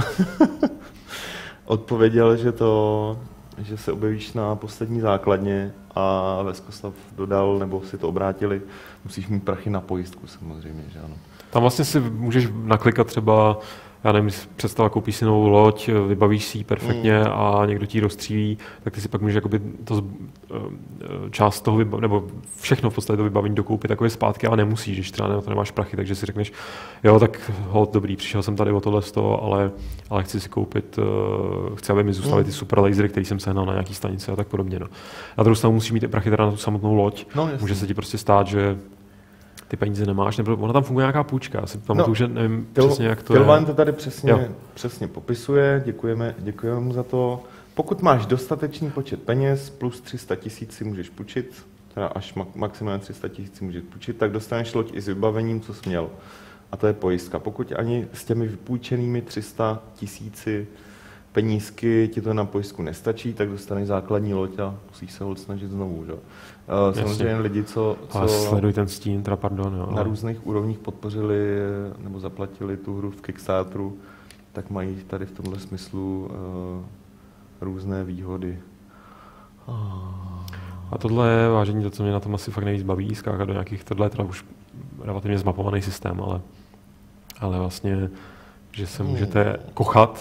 odpověděl, že to, že se objevíš na poslední základně a Veskoslav dodal, nebo si to obrátili, musíš mít prachy na pojistku samozřejmě, že ano. Tam vlastně si můžeš naklikat třeba, já nevím, představa, koupíš si novou loď, vybavíš si ji perfektně mm. a někdo ti ji rozstřílí, tak ty si pak můžeš jakoby to, část toho vyba- nebo všechno v podstatě to vybavení dokoupit takové zpátky, ale nemusíš, když třeba na to nemáš prachy, takže si řekneš, jo, tak hod, dobrý, přišel jsem tady o tohle z toho, ale, ale chci si koupit, uh, chci, aby mi zůstaly ty super lasery, který jsem sehnal na nějaký stanici a tak podobně. No. Na druhou stranu musíš mít i prachy teda na tu samotnou loď. No, může se ti prostě stát, že ty peníze nemáš, nebo ona tam funguje nějaká půjčka, já si pamatuju, no, že nevím til, přesně, jak to Tilvan je. to tady přesně, přesně popisuje, děkujeme, děkujeme mu za to. Pokud máš dostatečný počet peněz, plus tři sta tisíc si můžeš půjčit, teda až maximálně tři sta tisíc si můžeš půjčit, tak dostaneš loď i s vybavením, co jsi měl. A to je pojistka. Pokud ani s těmi vypůjčenými tři sta tisíci penízky ti to na pojistku nestačí, tak dostaneš základní loď a musíš se ho snažit znovu. Že? Uh, samozřejmě lidi, co, co ale sleduj ten Steam, teda pardon, jo, ale na různých úrovních podpořili nebo zaplatili tu hru v Kickstarteru, tak mají tady v tomhle smyslu uh, různé výhody. Oh. A tohle je, vážení, to, co mě na tom asi fakt nejvíc baví, skákat do nějakých, tohle je teda už relativně zmapovaný systém, ale, ale vlastně, že se můžete kochat.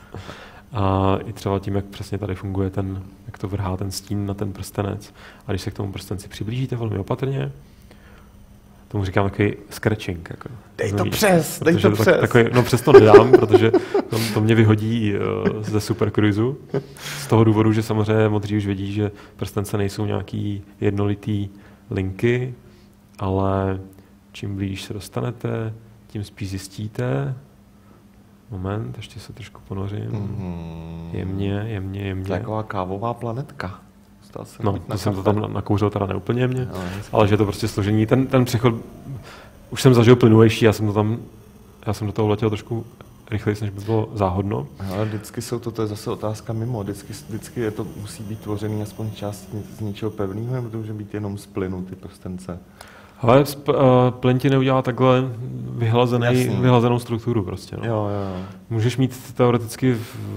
A i třeba tím, jak přesně tady funguje ten, jak to vrhá ten stín na ten prstenec. A když se k tomu prstenci přiblížíte velmi opatrně, tomu říkám takový scratching. Jako, dej to přes, dej to přes. Tak, takový, no přes to nedám, protože to, to mě vyhodí uh, ze Super Cruisu. Z toho důvodu, že samozřejmě modří už vědí, že prstence nejsou nějaký jednolitý linky, ale čím blíž se dostanete, tím spíš zjistíte. Moment, ještě se trošku ponořím. Mm-hmm. Jemně, jemně, jemně. To je taková kávová planetka. Se no, to jsem to tam nakouřil teda neúplně jemně, no, ale že je to prostě složení. Ten, ten přechod, už jsem zažil plynulejší, já jsem to tam, já jsem do toho letěl trošku rychleji, než by bylo záhodno. Ale vždycky jsou to, to je zase otázka mimo, vždycky, vždycky je to, musí být tvořený aspoň část z něčeho pevného, nebo to může být jenom z plynu, ty prstence. Ale uh, plyn ti neudělá takhle vyhlazený, vyhlazenou strukturu prostě. No. Jo, jo. Můžeš mít teoreticky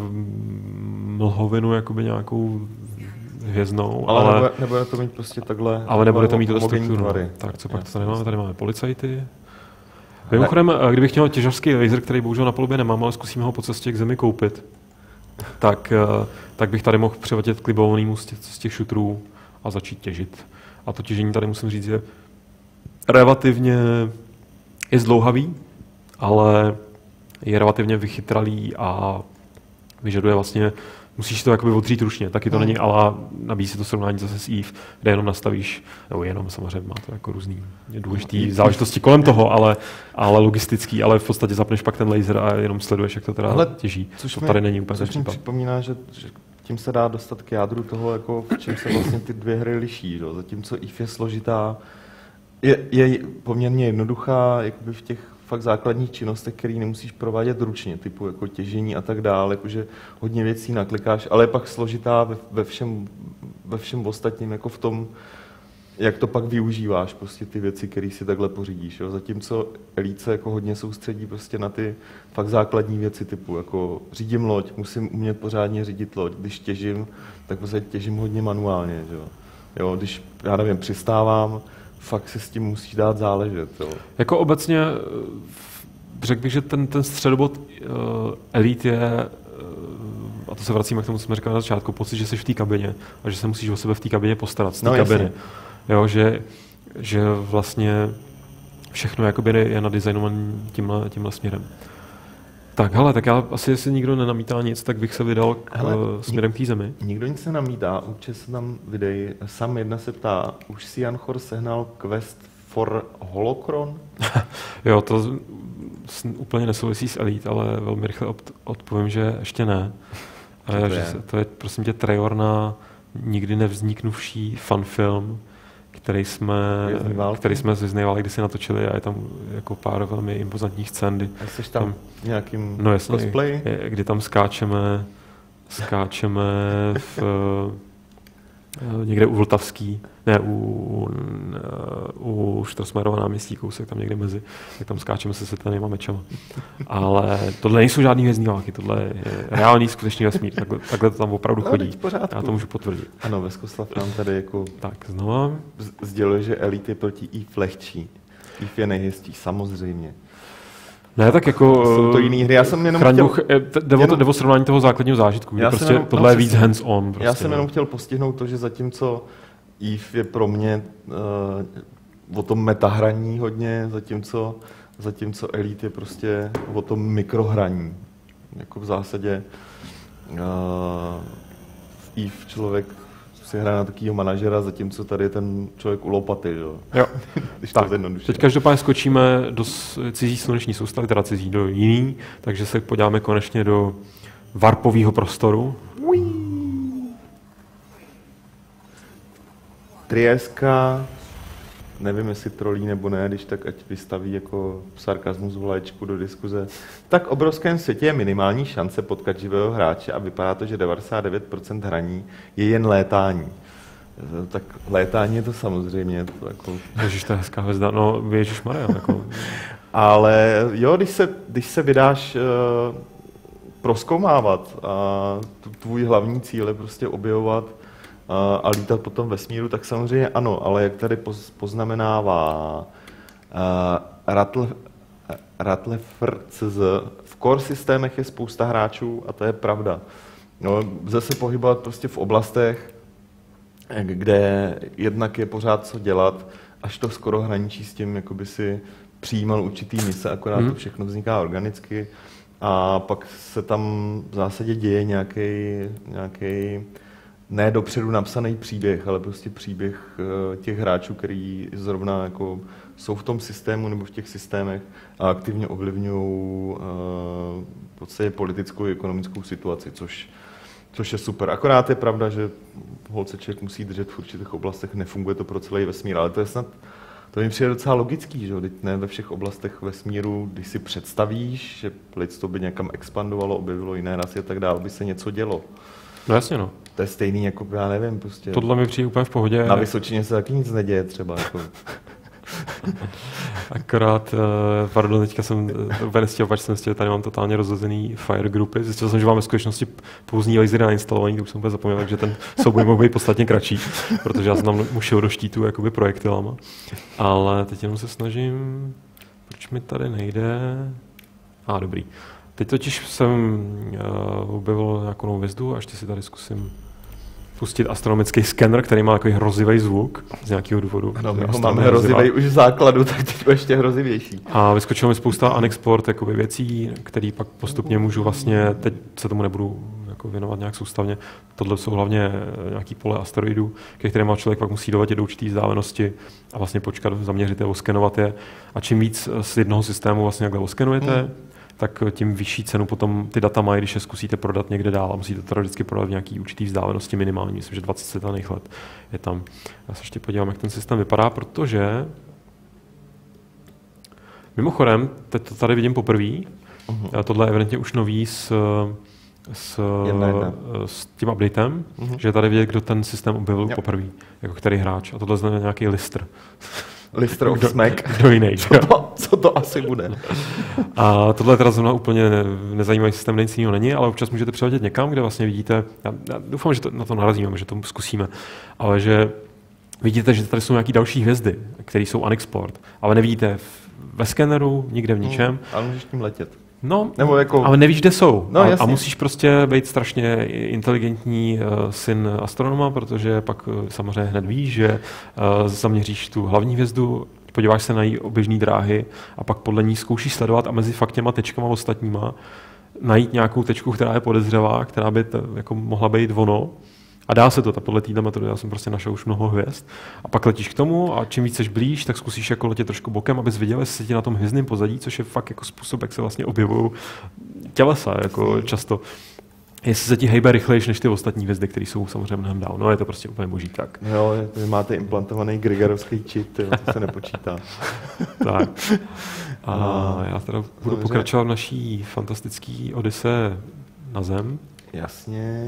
mlhovinu jakoby nějakou hvězdnou, ale, ale nebude, nebude to mít prostě takhle. Ale nebude to mít tuto strukturu. Tak co pak to tady máme? Tady máme policajty. Mimochodem, kdybych měl těžařský laser, který bohužel na palubě nemám, ale zkusíme ho po cestě k zemi koupit, tak, tak bych tady mohl přivadět k libovolnému z těch, z těch šutrů a začít těžit. A to těžení tady musím říct, je relativně je zdlouhavý, ale je relativně vychytralý a vyžaduje vlastně, musíš to jakoby odřít ručně, taky to hmm. není, ale nabízí se to srovnání zase s Eve, kde jenom nastavíš, nebo jenom samozřejmě má to jako různý důležitý záležitosti kolem toho, ale, ale logistický, ale v podstatě zapneš pak ten laser a jenom sleduješ, jak to teda ale těží. Což to mi, tady není úplně což mi připomíná, že, že tím se dá dostat k jádru toho, jako v čem se vlastně ty dvě hry liší. Jo? Zatímco Eve je složitá, je, je poměrně jednoduchá jakoby v těch fakt základních činnostech, které nemusíš provádět ručně, typu jako těžení a tak dále, jakože hodně věcí naklikáš, ale je pak složitá ve, ve, všem, ve všem ostatním, jako v tom, jak to pak využíváš, prostě ty věci, které si takhle pořídíš. Jo? Zatímco Elite se jako hodně soustředí prostě na ty fakt základní věci, typu jako řídím loď, musím umět pořádně řídit loď, když těžím, tak prostě těžím hodně manuálně. Jo? Jo, když, já nevím, přistávám, fakt se s tím musí dát záležet. Jo. Jako obecně řekl bych, že ten, ten středobod uh, Elite je, uh, a to se vracíme k tomu, co jsme říkali na začátku, pocit, že jsi v té kabině a že se musíš o sebe v té kabině postarat, z té no, kabiny. Jo, že, že vlastně všechno jakoby je nadizajnované tímhle, tímhle směrem. Tak hele, tak já asi, jestli nikdo nenamítá nic, tak bych se vydal k, hele, směrem k té zemi. Nikdo nic nenamítá, určitě se tam vydej. Sam jedna se ptá, už si Jan Chor sehnal quest for Holocron? Jo, to úplně nesouvisí s Elite, ale velmi rychle odpovím, že ještě ne. To že je? Se, to je prosím tě trailer na nikdy nevzniknuvší fanfilm, který jsme, který jsme z Vězné války kdysi natočili a je tam jako pár velmi impozantních scén. Kdy a jsi tam, tam nějakým no jasně, cosplay? Kdy tam skáčeme, skáčeme v, někde u Vltavský, ne, u, u, u Štrosmayerova náměstí, kousek tam někde mezi, tak tam skáčeme se světelnýma mečama. Ale tohle nejsou žádný Hvězdný války, tohle je reálný skutečný vesmír, takhle, takhle to tam opravdu chodí. No, já to můžu potvrdit. Ano, Veskoslav nám tady jako tak, znova. sděluje, že Elite je proti Eve lehčí. Eve je nejhezčí, samozřejmě. Ne, tak jako jsou to jiný hry. Já jsem jenom chtěl... chtěl... Jde jenom... o srovnání toho základního zážitku, kde prostě jenom, tohle no, je víc hands-on. Prostě, já jsem no. jenom chtěl postihnout to, že zatímco Eve je pro mě uh, o tom metahraní hodně, zatímco, zatímco Elite je prostě o tom mikrohraní. Jako v zásadě uh, v Eve člověk si hraje na takovýho manažera, zatímco tady je ten člověk u lopaty, jo. Jo. Když tak, to teď každopádně skočíme do cizí sluneční soustavy, teda cizí do jiný, takže se podíváme konečně do warpového prostoru. Trieska, nevím, jestli trolí nebo ne, když tak ať vystaví jako sarkazmus vlaječku do diskuze. V tak obrovském světě je minimální šance potkat živého hráče a vypadá to, že devadesát devět procent hraní je jen létání. Tak létání je to samozřejmě. To jako... Ježiš, to je hezká hvězda. No, ježišmarja. Jako... Ale jo, když se, když se vydáš uh, prozkoumávat a tvůj hlavní cíl je prostě objevovat uh, a lítat po tom vesmíru, tak samozřejmě ano, ale jak tady poz, poznamenává uh, Rattle, Rattlefr.cz, v core systémech je spousta hráčů a to je pravda. No, lze se pohybovat prostě v oblastech, kde jednak je pořád co dělat, až to skoro hraničí s tím, jako by si přijímal určitý mise, akorát hmm. to všechno vzniká organicky a pak se tam v zásadě děje nějaký, nějaký ne dopředu napsaný příběh, ale prostě příběh těch hráčů, který zrovna jako jsou v tom systému nebo v těch systémech a aktivně ovlivňují v podstatě politickou i ekonomickou situaci, což Což je super. Akorát je pravda, že holce člověk musí držet v určitých oblastech, nefunguje to pro celý vesmír, ale to je snad, to mi přijde docela logický, že teď ne ve všech oblastech vesmíru, když si představíš, že lidstvo by někam expandovalo, objevilo jiné rasy a tak dále, by se něco dělo. No jasně, no. To je stejný, jako já nevím, prostě. Tohle mi přijde úplně v pohodě. Na Vysočině se taky nic neděje třeba, jako. Akorát, pardon, teďka jsem úplně nestěl, pač jsem stěl, tady mám totálně rozhozený fire grupy. Zjistil jsem, že máme v skutečnosti pouzní lasery nainstalovaný, to už jsem úplně zapomněl, takže ten souboj mohl být podstatně kratší, protože já jsem tam mušil do štítu jakoby projektilama. Ale teď jenom se snažím, proč mi tady nejde? A ah, dobrý. Teď totiž jsem uh, objevil nějakou novou hvězdu a ještě si tady zkusím pustit astronomický skener, který má takový hrozivý zvuk z nějakého důvodu. No, my ho máme hrozivý už v základu, tak teď bude ještě hrozivější. A vyskočilo mi spousta unexport jakoby věcí, které pak postupně můžu vlastně, teď se tomu nebudu jako věnovat nějak soustavně. Tohle jsou hlavně nějaký pole asteroidů, ke kterým člověk pak musí doletět do určitý vzdálenosti a vlastně počkat, zaměřit je, oskenovat je. A čím víc z jednoho systému vlastně takhle oskenujete, hmm. tak tím vyšší cenu potom ty data mají, když je zkusíte prodat někde dál a musíte to vždycky prodat v nějaký určitý vzdálenosti minimální. Myslím, že dvacet světelných let je tam. Já se ještě podívám, jak ten systém vypadá, protože mimochodem, teď to tady vidím poprvé, uh-huh. tohle je evidentně už nový s, s, s tím updatem, uh-huh. že je tady vidět, kdo ten systém objevil yep. poprvé, jako který hráč. A tohle znamená nějaký listr. Lister of Smack. Kdo jiný, co, to, co to asi bude? A tohle je teda zrovna úplně nezajímavý systém, nic jiného není, ale občas můžete přiletět někam, kde vlastně vidíte, já, já doufám, že to, na to narazíme, že to zkusíme, ale že vidíte, že tady jsou nějaké další hvězdy, které jsou unexplored, ale nevidíte v, ve skeneru, nikde v ničem. Hmm, ale můžeš tím letět. No, Nebo jako... ale nevíš, kde jsou. No, a, a musíš prostě být strašně inteligentní uh, syn astronoma, protože pak uh, samozřejmě hned víš, že uh, zaměříš tu hlavní hvězdu, podíváš se na její oběžné dráhy a pak podle ní zkoušíš sledovat a mezi fakt těma tečkama ostatníma najít nějakou tečku, která je podezřelá, která by t- jako mohla být ono. A dá se to, ta podle téhle metody, já jsem prostě našel už mnoho hvězd. A pak letíš k tomu a čím víc seš blíž, tak zkusíš jako letět trošku bokem, abys viděl, jestli se ti na tom hvězdném pozadí, což je fakt jako způsob, jak se vlastně objevují tělesa jako často. Jestli se ti hejbe rychlejš než ty ostatní hvězdy, které jsou samozřejmě mnohem dál. No je to prostě úplně boží tak. Jo, vy máte implantovaný Grigorovský čip, tyjo, to se nepočítá. Tak. A já teda budu pokračovat v naší fantastický odyse na Zem. Jasně.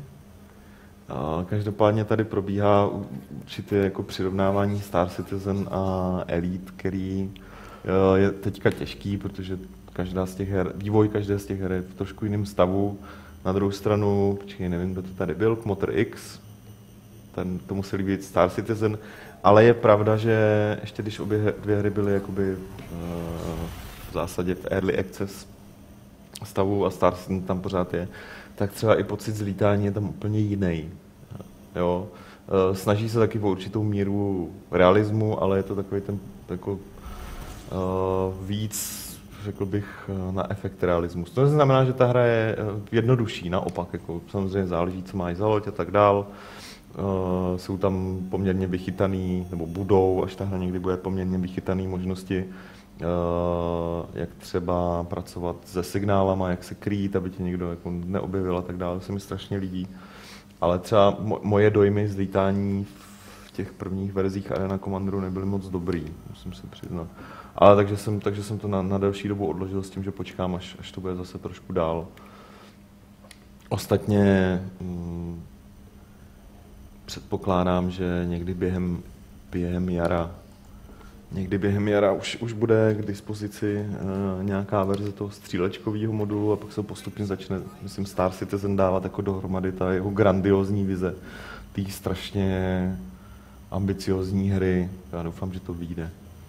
A každopádně tady probíhá určitě jako přirovnávání Star Citizen a Elite, který je teďka těžký, protože každá z těch her, vývoj každé z těch her je v trošku jiném stavu. Na druhou stranu, počkej, nevím, kdo to tady byl, Kmotor X, ten, to musel být Star Citizen, ale je pravda, že ještě když obě dvě hry byly jakoby v zásadě v early access stavu a Star Citizen tam pořád je, tak třeba i pocit z lítání je tam úplně jiný. Jo? Snaží se taky o určitou míru realismu, ale je to takový ten jako, uh, víc, řekl bych, na efekt realismus. To znamená, že ta hra je jednodušší, naopak, jako samozřejmě záleží, co máš za loď a tak dál. Uh, jsou tam poměrně vychytaný, nebo budou, až ta hra někdy bude poměrně vychytaný možnosti, uh, jak třeba pracovat se signálama, jak se krýt, aby tě někdo jako neobjevil a tak dále. To se mi strašně líbí. Ale třeba mo- moje dojmy z lítání v těch prvních verzích Arena Commanderu nebyly moc dobrý, musím se přiznat. Ale takže jsem, takže jsem to na, na delší dobu odložil s tím, že počkám, až, až to bude zase trošku dál. Ostatně hm, předpokládám, že někdy během, během jara, někdy během jara už, už bude k dispozici uh, nějaká verze toho střílečkového modulu a pak se postupně začne, myslím, Star Citizen dávat jako dohromady ta jeho grandiozní vize, té strašně ambiciozní hry. Já doufám, že to vyjde.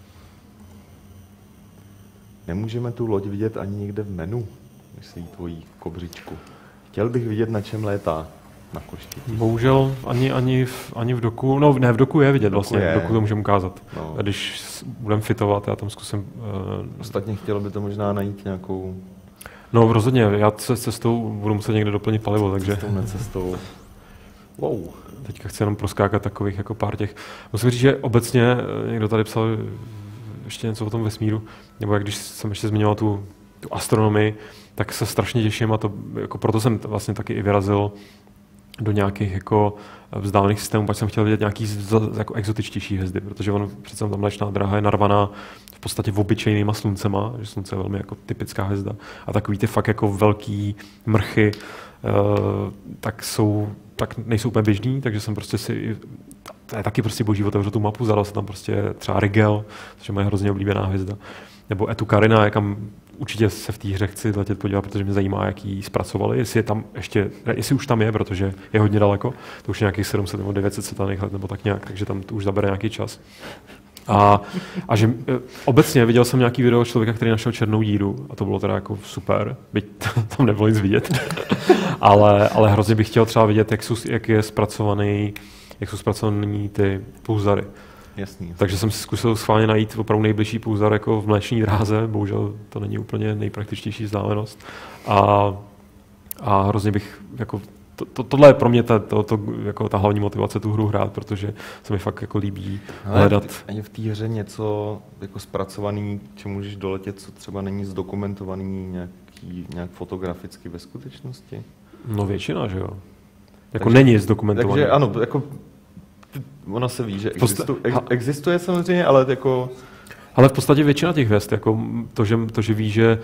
Nemůžeme tu loď vidět ani někde v menu, myslí tvojí kobřičku. Chtěl bych vidět, na čem létá. Na košti. Bohužel ani, ani, v, ani v doku, no ne, v doku je vidět vlastně, je. V doku to můžeme ukázat. No. Když budeme fitovat, já tam zkusím... Uh, Ostatně chtělo by to možná najít nějakou... No rozhodně, já se cestou budu muset někde doplnit palivo, takže... Cestou, necestou. Wow. Teďka chci jenom proskákat takových jako pár těch... Musím říct, že obecně někdo tady psal ještě něco o tom vesmíru, nebo jak když jsem ještě zmiňoval tu, tu astronomii, tak se strašně těším a to, jako proto jsem vlastně taky i vyrazil do nějakých jako vzdálených systémů, pak jsem chtěl vidět nějaký z, jako exotičtější hvězdy, protože on přece tam Mléčná dráha je narvaná v podstatě v obyčejnýma sluncema, že slunce je velmi jako typická hvězda a takový ty fakt jako velký mrchy, uh, tak jsou, tak nejsou úplně běžný, takže jsem prostě si, to je taky prostě boží, otevřel tu mapu, zadal se tam prostě třeba Rigel, což je moje hrozně oblíbená hvězda, nebo Etu Carina, je kam určitě se v té hře chci letět podívat, protože mě zajímá, jak ji zpracovali, jestli je tam ještě, jestli už tam je, protože je hodně daleko, to už je nějakých sedm set nebo devět set světelných let nebo tak nějak, takže tam to už zabere nějaký čas. A, a že obecně viděl jsem nějaký video člověka, který našel černou díru a to bylo teda jako super, byť tam nebylo nic vidět, ale, ale hrozně bych chtěl třeba vidět, jak, jsou, jak je zpracovaný, jak jsou zpracovaný ty pulzary. Jasný, jasný. Takže jsem si zkusil schválně najít opravdu nejbližší pulzar jako v Mléčné dráze, bohužel to není úplně nejpraktičtější vzdálenost. A, a hrozně bych, jako, to, to, tohle je pro mě ta, to, to, jako ta hlavní motivace tu hru hrát, protože se mi fakt jako líbí hledat. Ale je v té hře něco jako zpracovaný, čemu můžeš doletět, co třeba není zdokumentovaný nějaký, nějak fotograficky ve skutečnosti? No většina, že jo. Jako takže, není zdokumentovaný. Takže ano, jako ona se ví, že existuje, existuje samozřejmě, ale jako... Ale v podstatě většina těch hvězd, jako to, že, to, že ví, že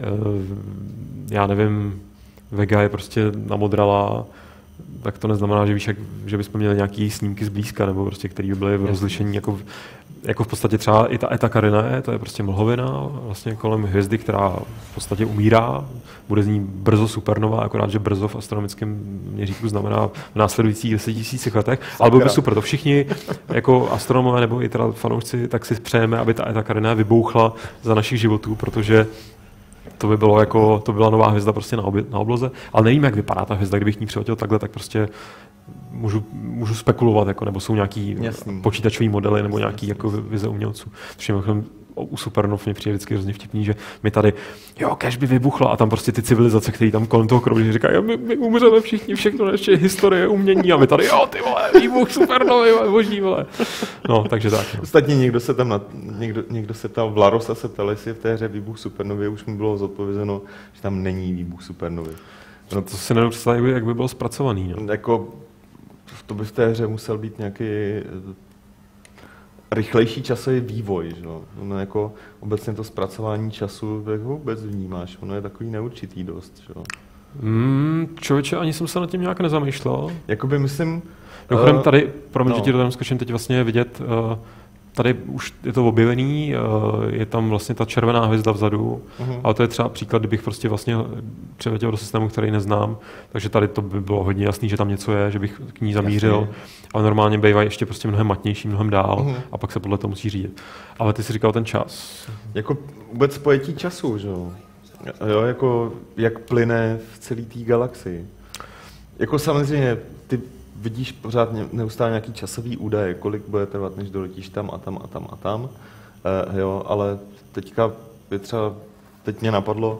já nevím, Vega je prostě namodralá, tak to neznamená, že víš, jak, že bychom měli nějaký snímky zblízka, nebo prostě, který by byly v rozlišení, jako, jako v podstatě třeba i ta Eta Carina je, to je prostě mlhovina vlastně kolem hvězdy, která v podstatě umírá, bude z ní brzo supernova, akorát, že brzo v astronomickém měřítku znamená v následujících deset tisíc letech, ale bylo by super, to všichni jako astronomové nebo i teda fanoušci, tak si přejeme, aby ta Eta Carina vybouchla za našich životů, protože to by bylo jako, to by byla nová hvězda prostě na, obě, na obloze, ale nevím, jak vypadá ta hvězda, kdybych k ní přiletěl takhle, tak prostě můžu, můžu spekulovat, jako, nebo jsou nějaký Jasný. počítačové modely nebo nějaký jako vize umělců. Což je u supernov mě přijde vždycky hrozně vtipný, že my tady, jo, kež by vybuchla a tam prostě ty civilizace, které tam kolem toho krouží, říkají, my, my umřeme všichni, všechno naše historie, umění a my tady, jo, ty vole, výbuch supernový, boží, vole. No, takže tak. No. Ostatně někdo se tam, na, někdo, někdo se tam, Vlarosa se ptal, jestli v té hře výbuch supernovy, už mu bylo zodpovězeno, že tam není výbuch supernovy. No, to si nedovedu představit, jak by bylo zpracovaný. No. Jako, to by v té hře musel být nějaký rychlejší časový vývoj. Že? No, jako obecně to zpracování času, jak ho vůbec vnímáš, ono je takový neurčitý dost. Že? Mm, člověče, ani jsem se nad tím nějak nezamýšlel. Jakoby myslím... Mimochodem tady, promiň, no. že ti to tam skočím, teď vlastně je vidět, uh, tady už je to objevený, uh, je tam vlastně ta červená hvězda vzadu, uh-huh. ale to je třeba příklad, kdybych prostě vlastně přeletěl do systému, který neznám, takže tady to by bylo hodně jasný, že tam něco je, že bych k ní zamířil, jasný. Ale normálně bývají ještě prostě mnohem matnější, mnohem dál uh-huh. a pak se podle toho musí řídit. Ale ty jsi říkal ten čas. Jako vůbec pojetí času, že jo? Jo, jako jak plyne v celé té galaxii. Jako samozřejmě ty vidíš pořád neustále nějaký časový údaje, kolik bude trvat, než doletíš tam a tam a tam a tam. Uh, jo, ale teďka je třeba, teď mě napadlo,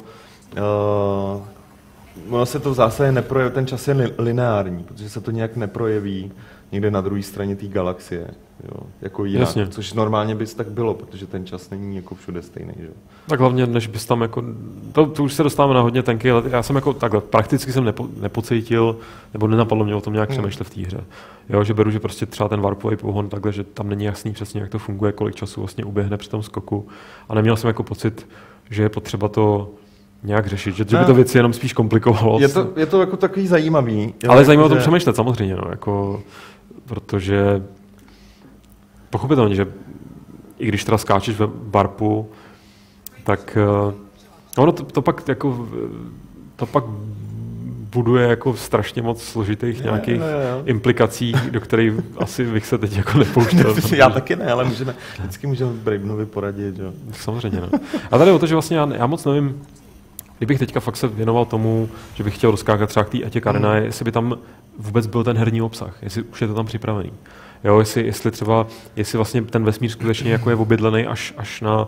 uh, ono se to v zásadě neprojeví, ten čas je li, lineární, protože se to nějak neprojeví někde na druhé straně té galaxie. Jo, jako jinak, jasně. Což normálně bys tak bylo, protože ten čas není jako všude stejný. Že? Tak hlavně, než bys tam jako, to, to už se dostáváme na hodně tenký let, já jsem jako takhle, prakticky jsem nepo, nepocítil, nebo nenapadlo mě o tom nějak hmm. přemýšlet v té hře. Jo, že beru, že prostě třeba ten warpový pohon takhle, že tam není jasný přesně, jak to funguje, kolik času vlastně uběhne při tom skoku. A neměl jsem jako pocit, že je potřeba to nějak řešit, že, že by to věci jenom spíš komplikovalo. Je to, je to jako takový zajímavý. Ale je zajímavé že... o tom přemýšlet samozřejmě, no, jako, protože pochopitelně, že i když teda skáčeš ve warpu, tak ono to, to pak jako to pak buduje jako strašně moc složitých je, nějakých no, implikací, do kterých asi bych se teď jako nepouštěl. Já taky ne, ale můžeme, vždycky můžeme Bravenovi poradit. Jo. Samozřejmě, no. A tady o to, že vlastně já, já moc nevím, kdybych teďka fakt se věnoval tomu, že bych chtěl rozkákat třeba k té Etě Karena, hmm. jestli by tam vůbec byl ten herní obsah, jestli už je to tam připravený. Jo, jestli, jestli třeba, jestli vlastně ten vesmír skutečně jako je obydlený až, až na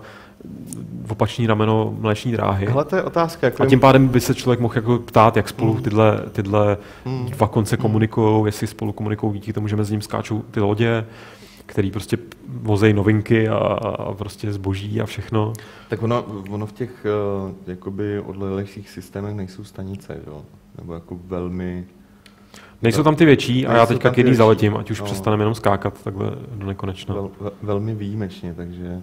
opační rameno mléční dráhy. Hele, to je otázka. A tím pádem by se člověk mohl jako ptát, jak spolu tyhle, tyhle mm. dva konce komunikují, jestli spolu komunikují díky tomu, že mezi ním skáčou ty lodě, který prostě vozejí novinky a, a prostě zboží a všechno. Tak ono, ono v těch uh, jakoby odlehlejších systémech nejsou stanice, jo? Nebo jako velmi... Nejsou tam ty větší a já teďka k jedný zaletím, ať už no. přestaneme jenom skákat takhle do nekonečna. Vel, velmi výjimečně, takže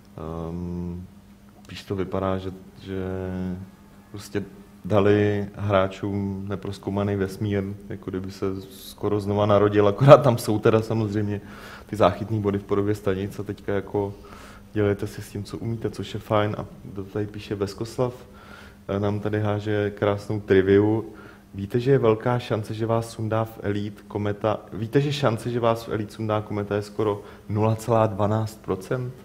um, spíš to vypadá, že, že prostě dali hráčům neprozkoumaný vesmír, jako kdyby se skoro znova narodil, akorát tam jsou teda samozřejmě ty záchytné body v podobě stanic a teďka jako dělejte si s tím, co umíte, což je fajn. A do tady píše Beskoslav, nám tady háže krásnou triviu. Víte, že je velká šance, že vás sundá v Elite kometa. Víte, že šance, že vás v Elite sundá kometa je skoro nula celá dvanáct procent?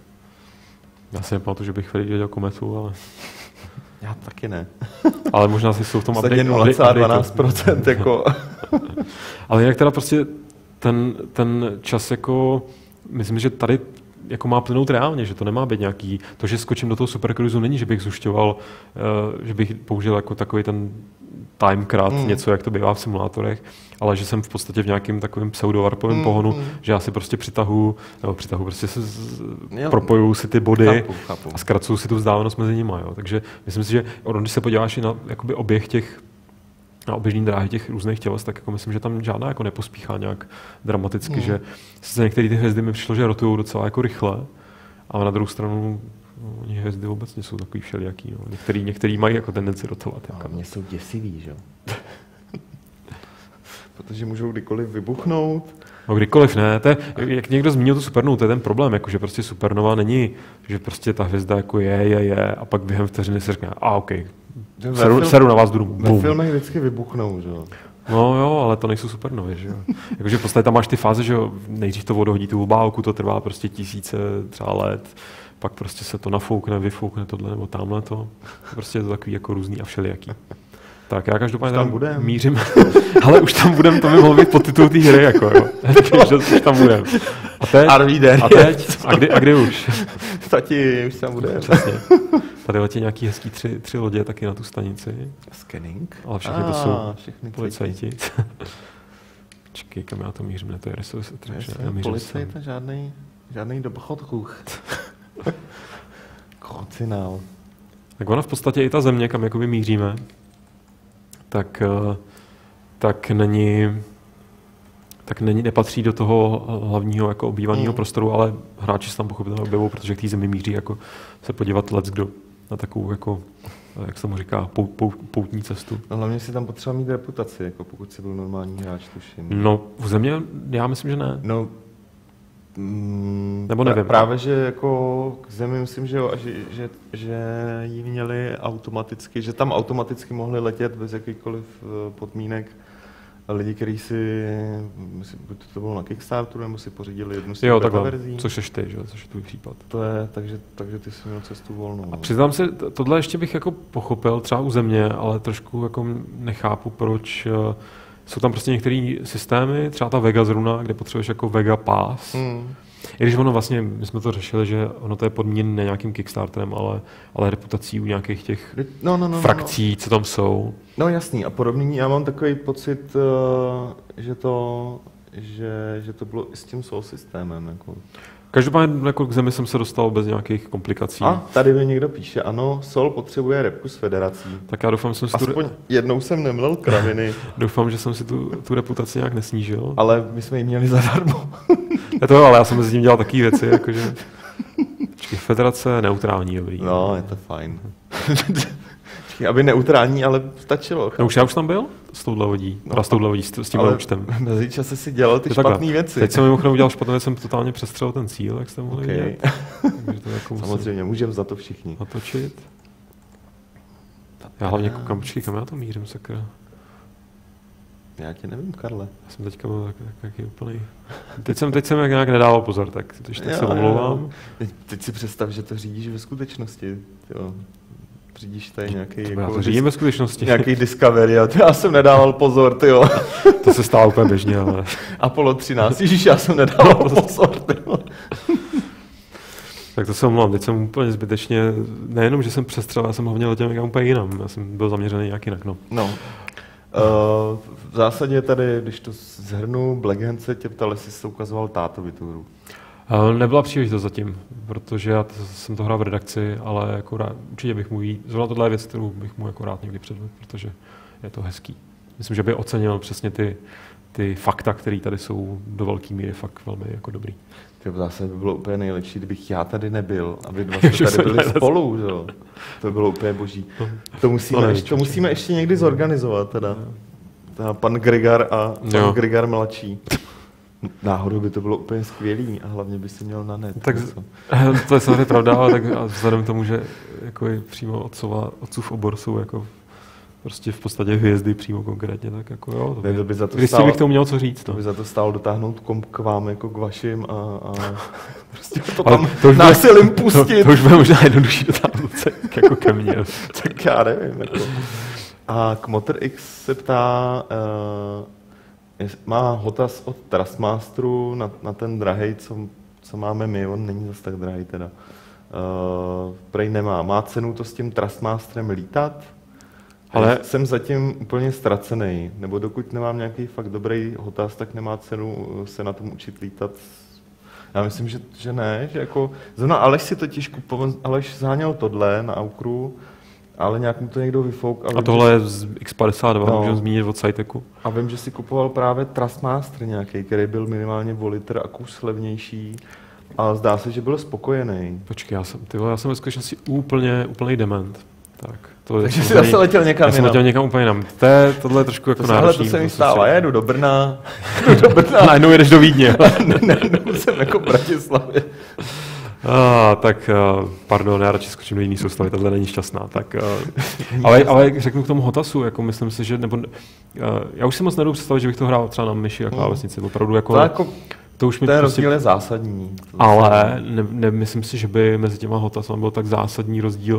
Já si nepamatuju, že bych viděl kometu, ale... Já taky ne. Ale možná si jsou v tom update. nula celá dvanáct procent jako... Ale jinak teda prostě ten, ten čas jako... Myslím, že tady jako má plynout reálně, že to nemá být nějaký... To, že skočím do toho supercruisu, není, že bych zušťoval, uh, že bych použil jako takový ten timecrat, mm. něco, jak to bývá v simulátorech, ale že jsem v podstatě v nějakém takovém pseudovarpovém mm, pohonu, mm. že já si prostě přitahu, nebo přitahu, prostě se z, propojuju si ty body chápu, chápu. A zkracuju si tu vzdálenost mezi nimi. Jo. Takže myslím si, že když se podíváš i na jakoby oběh těch, na oběžní dráhy těch různých těles, tak jako myslím, že tam žádná jako nepospíchá nějak dramaticky, mm. že se některé ty hvězdy mi přišlo, že rotují docela jako rychle, ale na druhou stranu no, hvězdy vůbec nejsou takový všelijaký. No. Některý, některý mají jako tendenci rotovat. No, jako. Mě jsou děsivý, že jo? Protože můžou kdykoliv vybuchnout. No kdykoliv ne, to je, jak někdo zmínil tu supernovu, to je ten problém, jako, že prostě supernova není, že prostě ta hvězda jako je, je, je a pak během vteřiny se řekne, a ok, seru, seru na vás jdu. Ve filmech vždycky vybuchnou, že jo? No jo, ale to nejsou supernovy, že jo. Jakože v podstatě tam máš ty fáze, že jo, nejdřív to vodohodí tu obálku, to trvá prostě tisíce třeba let, pak prostě se to nafoukne, vyfoukne tohle nebo tamhle to. Prostě je to takový jako různý a všelijaký. Tak já každopádně tam budem. mířím, ale už tam budem, to by mohl být podtitul té hry, jako jo. Už tam budem. A teď? Arvíden. A teď? A kdy, a kdy už? Tati, už tam bude. Přesně. Tady letí nějaký hezký tři, tři lodě taky na tu stanici. Scanning? Ale všechny to Ah, jsou všechny policajti. Počkej, kam já to mířím? Ne, to je Resource Attraction. Policajt a žádnej, žádnej dochodkuch. Kocinál. Tak ona v podstatě i ta země, kam jakoby míříme, tak, tak není, tak není, nepatří do toho hlavního jako obývaného mm. prostoru, ale hráči se tam pochopitelně objevou, protože k té zemi míří jako se podívat leckdo na takovou, jako, jak se tomu říká, pou, pou, poutní cestu. No hlavně si tam potřeba mít reputaci, jako pokud si byl normální hráč, tuším. No v země já myslím, že ne. No, mm, nebo nevím. Právě, že jako k zemi myslím, že, jo, že, že, že ji měli automaticky, že tam automaticky mohli letět bez jakýchkoliv podmínek lidi, kteří si, myslím, to bylo na Kickstarteru, nebo si pořídili jednu z těch beta verzí. Což ješ ty, že? Což je tvůj případ. To je, takže, takže ty jsi měl cestu volnou. A přiznám se, tohle ještě bych jako pochopil třeba u země, ale trošku jako nechápu, proč jsou tam prostě některé systémy, třeba ta Vega zrovna, kde potřebuješ jako Vega Pass. Hmm. I když ono vlastně, my jsme to řešili, že ono to je podmíněné ne nějakým Kickstarterem, ale, ale reputací u nějakých těch no, no, no, frakcí, no. co tam jsou. No jasný, a podobný, já mám takový pocit, že to, že, že to bylo i s tím Sol systémem. Jako. Každopádně jako k zemi jsem se dostal bez nějakých komplikací. A tady mi někdo píše, ano, Sol potřebuje repku s federací. Tak já doufám, že jsem si Aspoň tu... jednou jsem nemlel kraviny. Doufám, že jsem si tu, tu reputaci nějak nesnížil. Ale my jsme ji měli zadarmo. Je to, ale já jsem mezi tím dělal takové věci, jakože... Počkej, federace neutrální, dobrý. No, je to fajn. Aby neutrální, ale stačilo. No už já už tam byl s touhle vodí, no, s touhle vodí, s, s tím účtem. Mezi čase si dělal ty špatné věci. Teď jsem mimochodem udělal špatné, jsem totálně přestřelil ten cíl, jak jste mohli okay. vidět. To jako samozřejmě, můžeme za to všichni. Natočit. Já hlavně koukám, počkej, kam já to mířím, sakra. Já tě nevím, Karle. Já jsem teďka byl tak, taky úplný... Teď jsem, teď jsem nějak nedával pozor, tak teď se omlouvám. Teď, teď si představ, že to řídíš ve skutečnosti. Jo. Řídíš tady nějaký... To jako já to řídím ve skutečnosti. Nějaký Discovery a já jsem nedával pozor, tyjo. To se stalo úplně běžně, ale... Apollo třináct, ježiš, já jsem nedával pozor, tyjo. Tak to se omlouvám, teď jsem úplně zbytečně... Nejenom, že jsem přestřelil, já jsem hlavně letěl někam úplně jinam. Já jsem byl zaměřený nějak jinak, no. No. Uh, v zásadě tady, když to zhrnu, Black Hand se tě ptal, jestli jsi ukazoval tátovi tu hru. Uh, nebyla příležitost zatím, protože já to, jsem to hrál v redakci, ale jako rád, určitě bych mu jí, zrovna tohle je věc, kterou bych mu jako rád někdy předvedl, protože je to hezký. Myslím, že by ocenil přesně ty, ty fakta, které tady jsou do velké míry fakt velmi jako dobrý. To zase by bylo úplně nejlepší, kdybych já tady nebyl a vy dva jste tady byli spolu, že? To by bylo úplně boží. To musíme, to ještě, to musíme ještě někdy zorganizovat, teda. teda pan Grigar a pan jo. Grigar mladší. Náhodou by to bylo úplně skvělý a hlavně by si měl na net. Tak to je samozřejmě pravda, ale tak vzhledem k tomu, že jako přímo otcova, otcův obor jsou jako prostě v podstatě hvězdy přímo konkrétně, tak jako jo. To by, by za to když stálo, bych tomu měl co říct. To no. by za to stálo dotáhnout kom k vám jako k vašim a, a prostě to ale tam to násilím pustit. To, to už bude možná jednodušší dotáhnout se jako ke mně. Tak já nevím. Jako. A k Motor X se ptá, uh, je, má hotaz od Trustmasteru na, na ten drahej, co, co máme my, on není zase tak drahej teda. Uh, prej nemá. Má cenu to s tím Trustmasterem lítat? Ale jsem zatím úplně ztracený, nebo dokud nemám nějaký fakt dobrý hotaz, tak nemá cenu se na tom učit lítat. Já myslím, že, že ne, že jako, zrovna Aleš si totiž kupoval, Aleš zháněl tohle na Aukru, ale nějak mu to někdo vyfouk. A, a tohle je z X padesát dva, no. Můžeme zmínit od Siteku. A vím, že si kupoval právě Trustmaster nějaký, který byl minimálně o litr a kus levnější. A zdá se, že byl spokojený. Počkej, já jsem, tyhle, já jsem ve skutečnosti úplně, úplný dement. Tak, to Takže jsi zase letěl někam jinam. Já jsem letěl někam úplně jinam. To je, tohle je trošku jako to náročný. To se mi stává, jedu do Brna. do Brna. Najednou jedeš do Vídně. Najednou jsem jako v Bratislavě. Ah, tak, uh, pardon, já radši skočím do jiný soustavy, tohle není šťastná. Tak, uh, ale, ale řeknu k tomu hotasu, jako myslím si, že, nebo, uh, já už si moc nedobu představit, že bych to hrál třeba na myši a klávesnici, opravdu jako... To jako To už mi ten prostě, rozdíl je zásadní. Ale ne, nemyslím si, že by mezi těma hotasama byl tak zásadní rozdíl,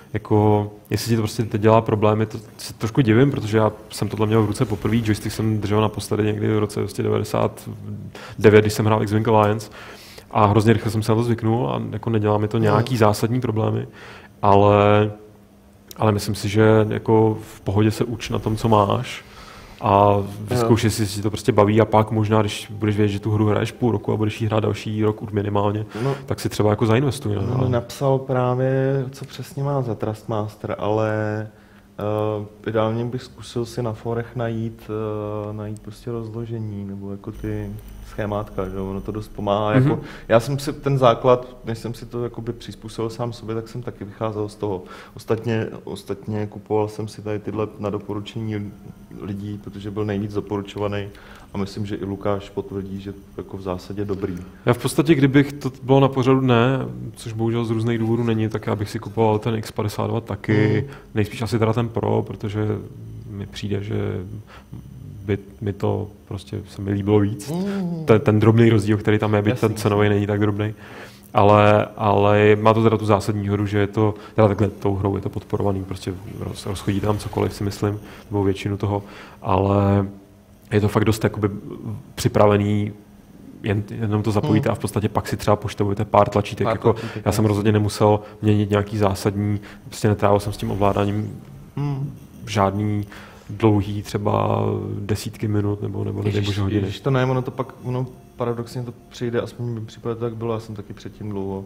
jako, jestli ti to prostě teď dělá problémy, to se trošku divím, protože já jsem tohle měl v ruce poprvé, joystick jsem držel naposledy někdy v roce prostě devadesát devět, když jsem hrál X-Wing Alliance a hrozně rychle jsem se na to zvyknul a jako nedělá mi to nějaký no. zásadní problémy, ale, ale myslím si, že jako v pohodě se uč na tom, co máš a vyzkoušej si, jestli to prostě baví a pak možná, když budeš vědět, že tu hru hraješ půl roku a budeš jí hrát další rok minimálně, no, tak si třeba jako zainvestuj. No, ale... napsal právě, co přesně má za Trustmaster, ale uh, ideálně bych zkusil si na forech najít, uh, najít prostě rozložení nebo jako ty schémátka, že ono to dost pomáhá. Mm-hmm. Jako, já jsem si ten základ, než jsem si to jakoby přizpůsobil sám sobě, tak jsem taky vycházel z toho. Ostatně, ostatně kupoval jsem si tady tyhle na doporučení lidí, protože byl nejvíc doporučovaný a myslím, že i Lukáš potvrdí, že jako v zásadě dobrý. Já v podstatě, kdybych to bylo na pořadu ne, což bohužel z různých důvodů není, tak já bych si kupoval ten X padesát dva taky, mm. nejspíš asi teda ten Pro, protože mi přijde, že by mi to prostě se mi líbilo víc. Mm. Ten, ten drobný rozdíl, který tam je, byť ten cenový není tak drobný. Ale, ale má to teda tu zásadní výhodu, že je to, teda takhle tou hrou je to podporovaný, prostě roz, rozchodí tam cokoliv, si myslím, nebo většinu toho, ale je to fakt dost jakoby připravený, jen, jenom to zapojíte mm. a v podstatě pak si třeba poštevujete pár tlačítek. Pár jako, tlačítek já jsem rozhodně nemusel měnit nějaký zásadní, prostě netrávil jsem s tím ovládáním mm. žádný dlouhý, třeba desítky minut nebo nebo nedej bože hodiny. Když to ne, ono to pak, ono paradoxně to přijde, aspoň mi případě to tak bylo, já jsem taky předtím dlouho,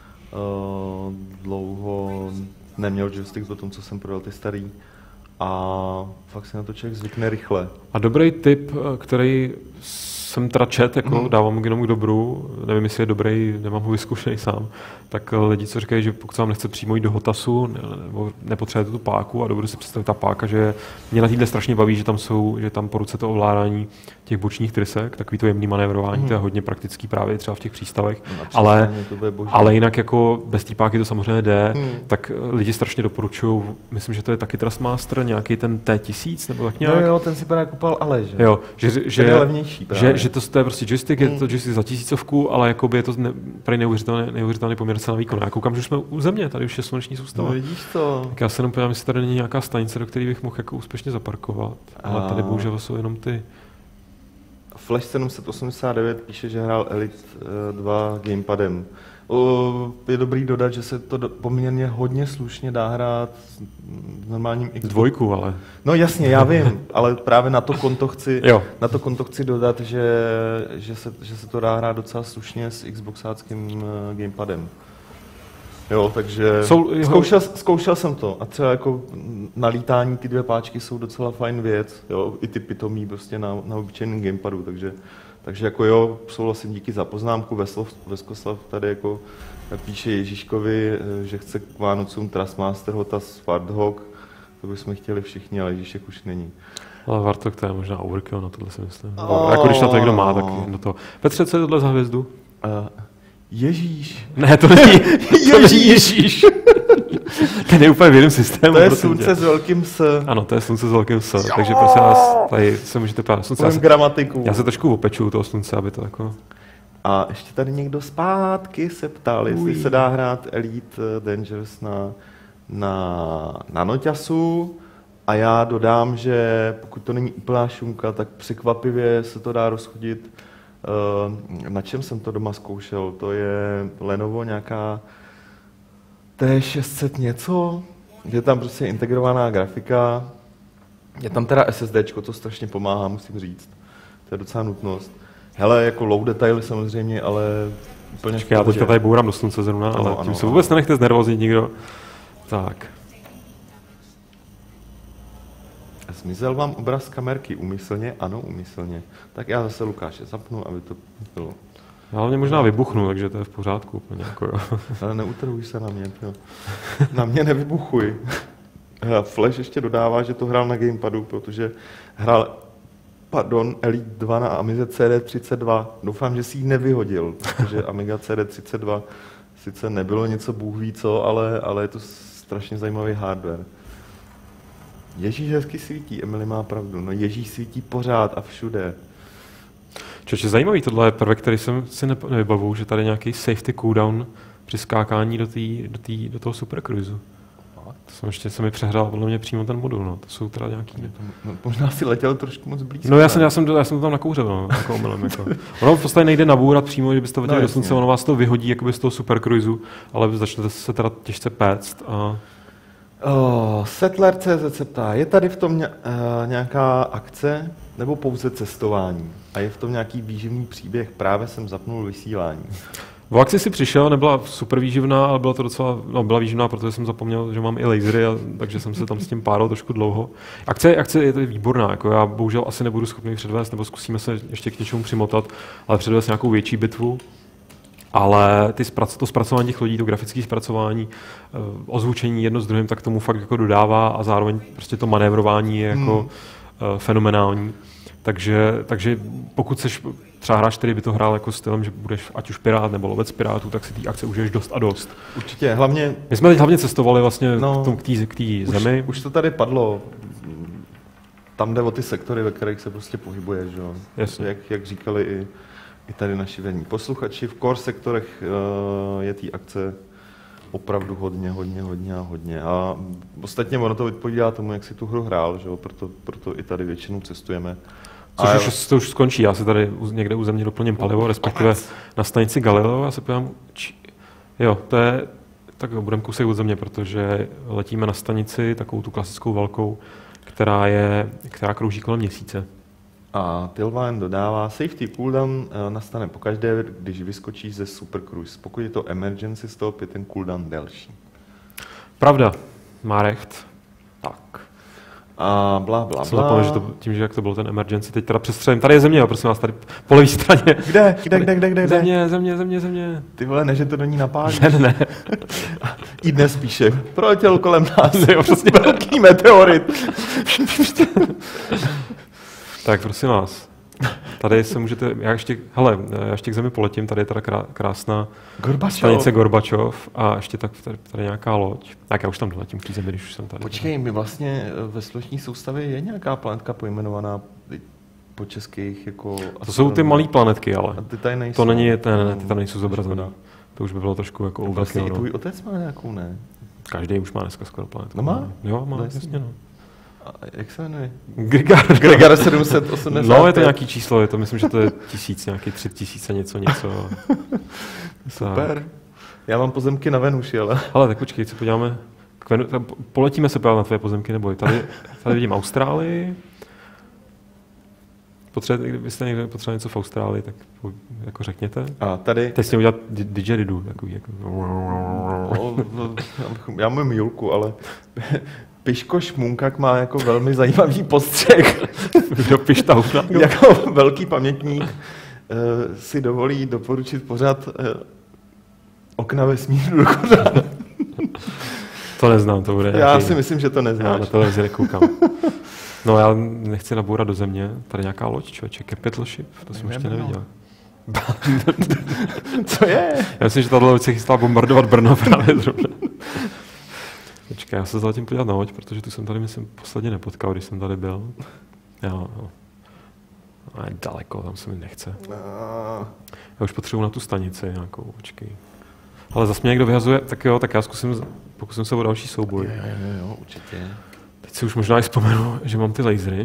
uh, dlouho neměl joystick po tom, co jsem prodal ty starý a fakt se na to člověk zvykne rychle. A dobrý tip, který jsem teda čet, jako mm. dávám jenom k dobru, nevím, jestli je dobrý, nemám ho vyzkoušený sám, tak lidi, co říkají, že pokud se vám nechce přímo jít do hotasu, nebo nepotřebujete tu páku a dobře si představit ta páka, že mě na týdle strašně baví, že tam jsou, že tam po ruce to ovládání těch bočních trysek, takový to jemný manévrování, mm. to je hodně praktický právě třeba v těch přístavech, no, ale, ale jinak jako bez té páky to samozřejmě jde, mm. tak lidi strašně doporučují, myslím, že to je taky Trustmaster, nějaký ten T tisíc nebo tak nějak. No jo, ten si právě kupal, ale že? Jo, že, že, je levnější že, že to, to je prostě joystick, mm. je to joystick za tisícovku, ale jakoby je to ne, prej neuvěřitelný, neuvěřitelný poměr cena výkon. Já koukám, že už jsme u země, tady už je sluneční soustava. No vidíš to. Tak já se jenom podívám, jestli tady není nějaká stanice, do které bych mohl jako úspěšně zaparkovat. A... Ale tady bohužel jsou jenom ty. Flash sedm set osmdesát devět píše, že hrál Elite dva gamepadem. O, je dobrý dodat, že se to do, poměrně hodně slušně dá hrát s normálním Xboxu. Dvojku, ale. No jasně, já vím, ale právě na to konto chci, na to konto chci dodat, že, že, se, že se to dá hrát docela slušně s Xboxáckým gamepadem. Jo, takže jsou, zkoušel, zkoušel jsem to a třeba jako na lítání ty dvě páčky jsou docela fajn věc, jo, i ty pitomí prostě na, na obyčejném gamepadu, takže Takže jako jo, souhlasím, díky za poznámku. Veslov, Veskoslav tady jako píše Ježíškovi, že chce k Vánocům Trustmaster, Hotas, Warthog. To bychom chtěli všichni, ale Ježíšek už není. Ale Warthog to je možná overkill, na tohle si myslím. Oh. Jako když na to někdo má, tak do toho. Petře, co je tohle za hvězdu? Uh, Ježíš. Ne, to není, to není Ježíš. Ten je úplně v jiném systému. To je slunce s velkým S. Ano, to je slunce s velkým S, takže prosím vás, tady se můžete ptát na slunce. Já se, gramatiku. Já se trošku opeču toho slunce, aby to jako... A ještě tady někdo zpátky se ptal, Uj. jestli se dá hrát Elite Dangerous na, na, na noťasu. A já dodám, že pokud to není úplná šunka, tak překvapivě se to dá rozchodit. Na čem jsem to doma zkoušel? To je Lenovo nějaká T šest set něco, je tam prostě integrovaná grafika, je tam teda SSDčko, to strašně pomáhá, musím říct. To je docela nutnost. Hele, jako low detaily samozřejmě, ale úplně Počkej, já teďka tady bourám do slunce zrovna, ale ano, tím ano, se vůbec ano. nenechte znervoznit nikdo. Tak. Zmizel vám obraz kamerky úmyslně? Ano, úmyslně. Tak já zase Lukáše zapnu, aby to bylo. Já hlavně možná vybuchnu, takže to je v pořádku úplně jako jo. Ale neutrhuj se na mě, jo. Na mě nevybuchuj. Flash ještě dodává, že to hrál na gamepadu, protože hrál, pardon, Elite dva na Amize C D třicet dva. Doufám, že si ji nevyhodil, protože Amiga C D třicet dva sice nebylo něco bůh ví co, ale, ale je to strašně zajímavý hardware. Ježíš hezky svítí, Emily má pravdu. No Ježíš svítí pořád a všude. Čož je zajímavý, tohle je prvek, který jsem si nevybavuju, že tady je nějaký safety cooldown při skákání do, tý, do, tý, do toho supercruisu. To jsem ještě, se mi přehrál podle mě přímo ten modul, no. To jsou teda nějaký... No, možná si letěl trošku moc blízko. No já jsem, já jsem, já jsem to tam nakouřil, no, jako omylem, jako. Ono v podstatě nejde nabourat přímo, že byste letěli no, do slunce, ono vás to vyhodí jakoby z toho supercruisu, ale začnete se teda těžce péct a... Oh, Settler tečka cé zet se ptá, je tady v tom ně, uh, nějaká akce nebo pouze cestování? A je v tom nějaký výživný příběh? Právě jsem zapnul vysílání. V akci si přišel, nebyla super výživná, ale byla to docela, no byla výživná, protože jsem zapomněl, že mám i lasery, a, takže jsem se tam s tím páral trošku dlouho. Akce, akce je to výborná, jako já bohužel asi nebudu schopný předvést, nebo zkusíme se ještě k něčemu přimotat, ale předvést nějakou větší bitvu. Ale ty zprac, to zpracování těch lodí, to grafické zpracování, ozvučení jedno s druhým, tak tomu fakt jako dodává a zároveň prostě to manévrování je jako hmm. fenomenální. Takže, takže pokud seš, třeba hráč, který by to hrál jako stylem, že budeš ať už pirát nebo lovec pirátů, tak si ty akce užiješ dost a dost. Určitě, hlavně... My jsme teď hlavně cestovali vlastně no, k té zemi. Už to tady padlo. Tam jde o ty sektory, ve kterých se prostě pohybuješ. Jak, jak říkali i, i tady naši verní posluchači, v core sektorech uh, je té akce opravdu hodně, hodně, hodně a hodně. A ostatně ono to odpovídá tomu, jak si tu hru hrál, že jo? Proto, proto i tady většinou cestujeme. Což už, to už skončí. Já si tady někde u země doplním palivo, respektive na stanici Galileo. Já se podívám, či... jo, to je, tak jo, budeme kousek od země, protože letíme na stanici, takovou tu klasickou velkou, která, je, která krouží kolem měsíce. A Tilvine dodává, safety cooldown nastane pokaždé, když vyskočí ze Supercruise. Pokud je to emergency stop, je ten cooldown delší. Pravda, má recht. Tak. A bla, bla, Jsem bla. zapomněl, že to, tím, že jak to bylo ten emergency, teď teda přestřelím. Tady je země, jo, prosím vás, tady po levé straně. Kde? Kde, kde, kde, kde? Země, země, země, země. Ty vole, ne, že to do ní napálí. Ne, ne. I dnes píše, proletěl kolem nás, jo, prostě velký meteorit. Tak prosím vás, tady se můžete, já ještě, hele, já ještě k zemi poletím, tady je teda krásná Gorbačov. stanice Gorbačov a ještě tak tady, tady nějaká loď. Tak já už tam doletím k té zemi, když už jsem tady. Počkej, my vlastně ve sluneční soustavě je nějaká planetka pojmenovaná po českých jako... To jsou ty malé planetky, ale a ty tady nejsou. To není, ne, ne, ty tam nejsou zobrazené. To už by bylo trošku jako overkill. Vlastně i tvůj otec má nějakou, ne? Každý už má dneska skoro planetu. No má? Jo, má, no, jasně, no. A jak se jmenuje? Grigar. Grigar sedm set osmdesát. No, je to nějaký číslo, je to, myslím, že to je tisíc, nějaký tři tisíce něco, něco. Super. Já mám pozemky na Venuši, ale... Ale tak počkej, co podíváme. Venu... Poletíme se právě na tvoje pozemky, nebo tady, tady vidím Austrálii. Potřebujete, kdybyste někdo potřeboval něco v Austrálii, tak jako řekněte. A tady... Teď s tím udělat didgeridoo, takový jako... Já mám Julku, ale... Piško Šmunkak má jako velmi zajímavý postřeh. Kdo pištaufna? Jako velký pamětník uh, si dovolí doporučit pořád uh, Okna vesmíru dokonale. To neznám, to bude Já nějaký... si myslím, že to neznáš. Já na televizi nekoukám. No já nechci nabourat do země. Tady nějaká loď, člověče, Capital Ship, to jsem ještě neviděl. Co je? Já myslím, že tato loď se chystá bombardovat Brno právě zrovna. Počkej, já se zatím podívat na loď, protože tu jsem tady, myslím, posledně nepotkal, když jsem tady byl. Jo, jo. A je daleko, tam se mi nechce. Já už potřebuji na tu stanici nějakou, počkej. Ale zase mě někdo vyhazuje, tak jo, tak já zkusím, pokusím se o další souboj. Jo, jo, jo, určitě. Teď si už možná i vzpomenu, že mám ty lasery.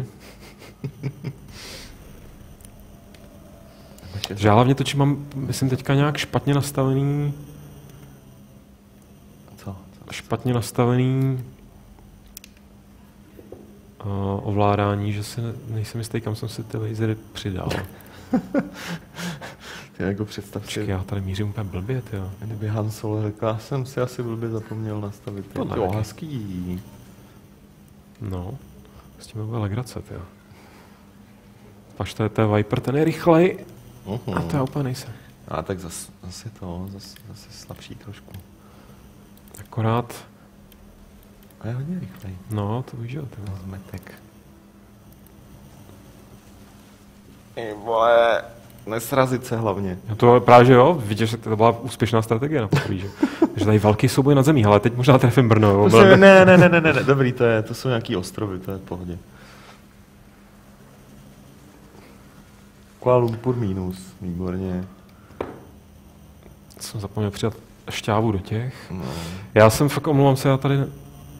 Že já hlavně to, či mám, myslím, teďka nějak špatně nastavený... Co? Špatně nastavený uh, ovládání, že si ne, nejsem jistý, kam jsem si ty lasery přidal. Ty jako představ si... Počkej, já tady mířím úplně blbě, jo. Kdyby Han Solo řekl, já jsem si asi blbě zapomněl nastavit. To jo, hezký. No, s tím bude legrace, jo. Paž to je ten Viper, ten je rychlej. Uh-huh. A to já úplně nejsem. A tak zase, zase to, zase, zase slabší trošku. Akorát... A je hodně rychlej. No, to víš, jo. To je zmetek. Ty vole, nesrazit se hlavně. No to právě, že jo, vidíš, že to byla úspěšná strategie na poprvé, že? že tady velký souboj nad zemí, ale teď možná trefím Brno, jo. Prostě, ne, ne, ne, ne, ne, dobrý, to, je, to jsou nějaký ostrovy, to je v pohodě. Kuala Lumpur minus, výborně. Jsem zapomněl přidat šťávu do těch. No. Já jsem fakt, omlouvám se, já tady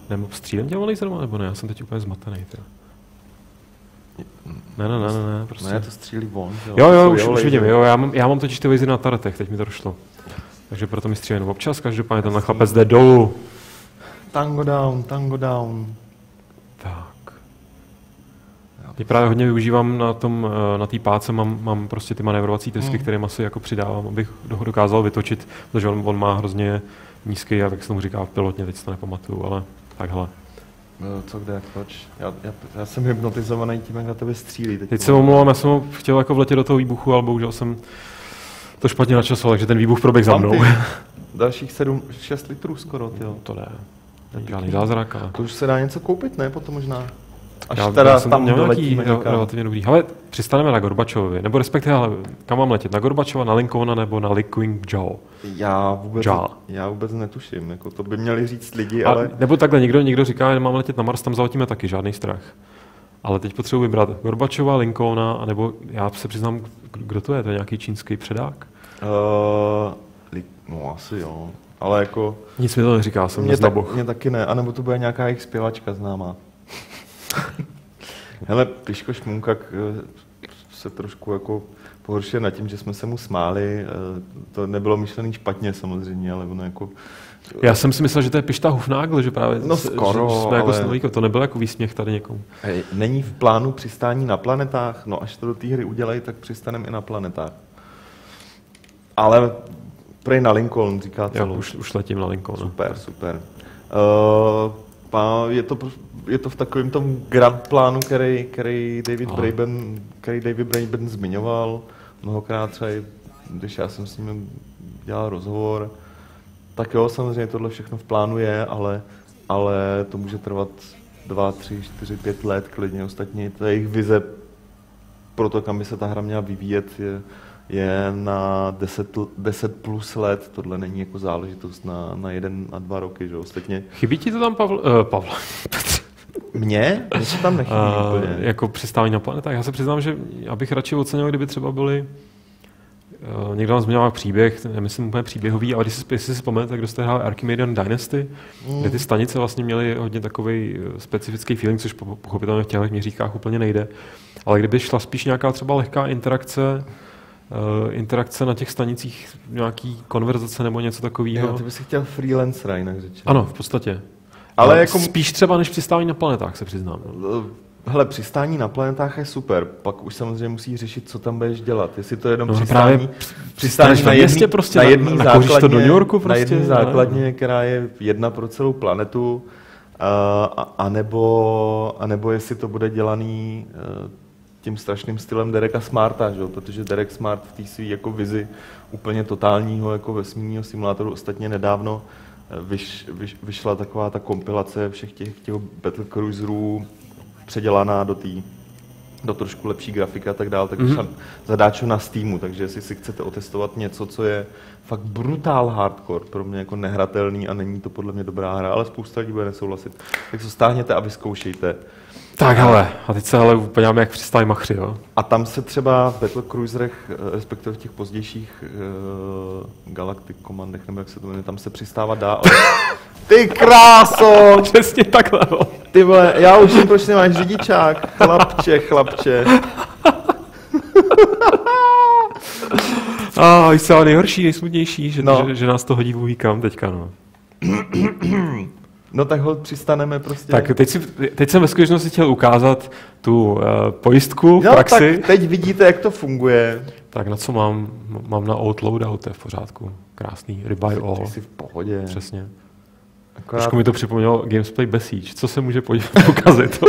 Nebo střílem těma laserama, nebo ne? Já jsem teď úplně zmatený. Tě. Ne, ne, ne, ne, ne, prostě. Ne, to střílí von. Jo, jo, jo už, už vidím, jo, já mám, já mám totiž ty lasery na taretech, teď mi to došlo. Takže proto mi střílí jenom občas, každopádně ten chlapec jde dolů. Tango down, tango down. Tak. Teď právě hodně využívám na tom, na té páce, mám, mám prostě ty manévrovací trysky, hmm. kterým asi jako přidávám, abych ho dokázal vytočit, protože on, on má hrozně nízký, jak se tomu říká pilotně, teď si to nepamatuju, ale takhle. No, co kde, proč? Já, já, já jsem hypnotizovaný tím, jak na tebe střílí. Teď, teď se omlouvám, já jsem ho chtěl jako vletět do toho výbuchu, ale bohužel jsem to špatně načasoval, takže ten výbuch proběh za mnou. Dalších sedm, šest litrů skoro, jo. To ne, žádný zázrak, ale... To už se dá něco koupit, ne, potom možná? Až já, teda já jsem tam měl doletíme nějaký relativně dobrý. Ale přistaneme na Gorbačovovi, nebo respektive, ale kam mám letět? Na Gorbačova, na Lincolna nebo na Li Qiang-Jao? Já vůbec, ja. já vůbec netuším, jako to by měli říct lidi, A, ale... Nebo takhle, někdo, někdo říká, že mám letět na Mars, tam zaletíme taky, žádný strach. Ale teď potřebuji vybrat Gorbačova, Lincolna, anebo já se přiznám, kdo to je, to je nějaký čínský předák? Uh, no asi jo, ale jako... Nic mi to neříká, jsem mě, tak, mě taky ne, anebo to bude nějaká jejich zpěvačka známá. Hele, Piško Šmunkak se trošku jako pohoršuje nad tím, že jsme se mu smáli. To nebylo myšlený špatně samozřejmě, ale ono jako... Já jsem si myslel, že to je Pišta Hufnagel, že právě no skoro, že jsme ale... jako to nebyl jako výsměch tady někomu. Hej, není v plánu přistání na planetách, no až to do té hry udělají, tak přistaneme i na planetách. Ale prej na Lincoln, říká celou. Já už, už letím na Lincoln. Super, super. Uh, pa, je, to, je to v takovém tom grand plánu, který, který David Braben, který David Braben zmiňoval mnohokrát třeba, když já jsem s ním dělal rozhovor. Tak jo, samozřejmě tohle všechno v plánu je, ale, ale to může trvat dva, tři, čtyři, pět let klidně. Ostatně to je jejich vize pro to, kam by se ta hra měla vyvíjet, je, je na deset plus let. Tohle není jako záležitost na, na jeden a dva roky, že ostatně. Chybí ti to tam, Pavl, uh, Pavle? Mně? Mně se tam nechybí uh, úplně. Jako přistávání na planetách. Já se přiznám, že já bych radši ocenil, kdyby třeba byly Uh, někdo nám zmiňoval příběh, nemyslím úplně příběhový, ale když si, jestli si vzpomenete, kdo jste hrál Archimedean Dynasty, mm. kde ty stanice vlastně měly hodně takový specifický feeling, což pochopitelně v těchto měřítkách úplně nejde. Ale kdyby šla spíš nějaká třeba lehká interakce, uh, interakce na těch stanicích, nějaký konverzace nebo něco takového. Jo, ty bys si chtěl freelancera, jinak řečeno. Ano, v podstatě. Ale ale jako... spíš třeba než přistávání na planetách, se přiznám. Hele, přistání na planetách je super, pak už samozřejmě musí řešit, co tam budeš dělat. Jestli to je jenom no, přistání, přistání na jedné prostě, na jedný na, základně, to do New Yorku prostě, na jedný základně, která je jedna pro celou planetu, a, a, nebo, a nebo jestli to bude dělaný tím strašným stylem Dereka Smarta, že? Protože Derek Smart v té svý jako vizi úplně totálního jako vesmírného simulátoru ostatně nedávno vyš, vyš, vyšla taková ta kompilace všech těch, těch battlecruiserů předělaná do té do trošku lepší grafika a tak dále, tak mm-hmm. zadáčo na Steamu, takže jestli si chcete otestovat něco, co je fakt brutál hardcore, pro mě jako nehratelný a není to podle mě dobrá hra, ale spousta lidí bude nesouhlasit, tak to stáhněte a vyzkoušejte. Tak hele, a teď se hele podíváme, jak přistaví machři, jo? A tam se třeba v battlecruiserech, respektive v těch pozdějších uh, Galactic Commandech, nebo jak se to jmenuje, tam se přistávat dá, ale... Ty kráso! Přesně takhle, no. Ty vole, já už jim, proč nemáš řidičák, chlapče, chlapče. A víš co, nejhorší, nejsmutnější, že, no. že, že nás to hodí vůj kam teďka, no. No tak ho přistaneme prostě. Tak teď, si, teď jsem ve skutečnosti chtěl ukázat tu uh, pojistku v no, praxi. Tak teď vidíte, jak to funguje. Tak na co mám? Mám na out loadout, to je v pořádku. Krásný, rebuy all. Ty jsi v pohodě. Přesně. Akorát... Trošku mi to připomnělo Gamesplay Besiege. Co se může ukázat?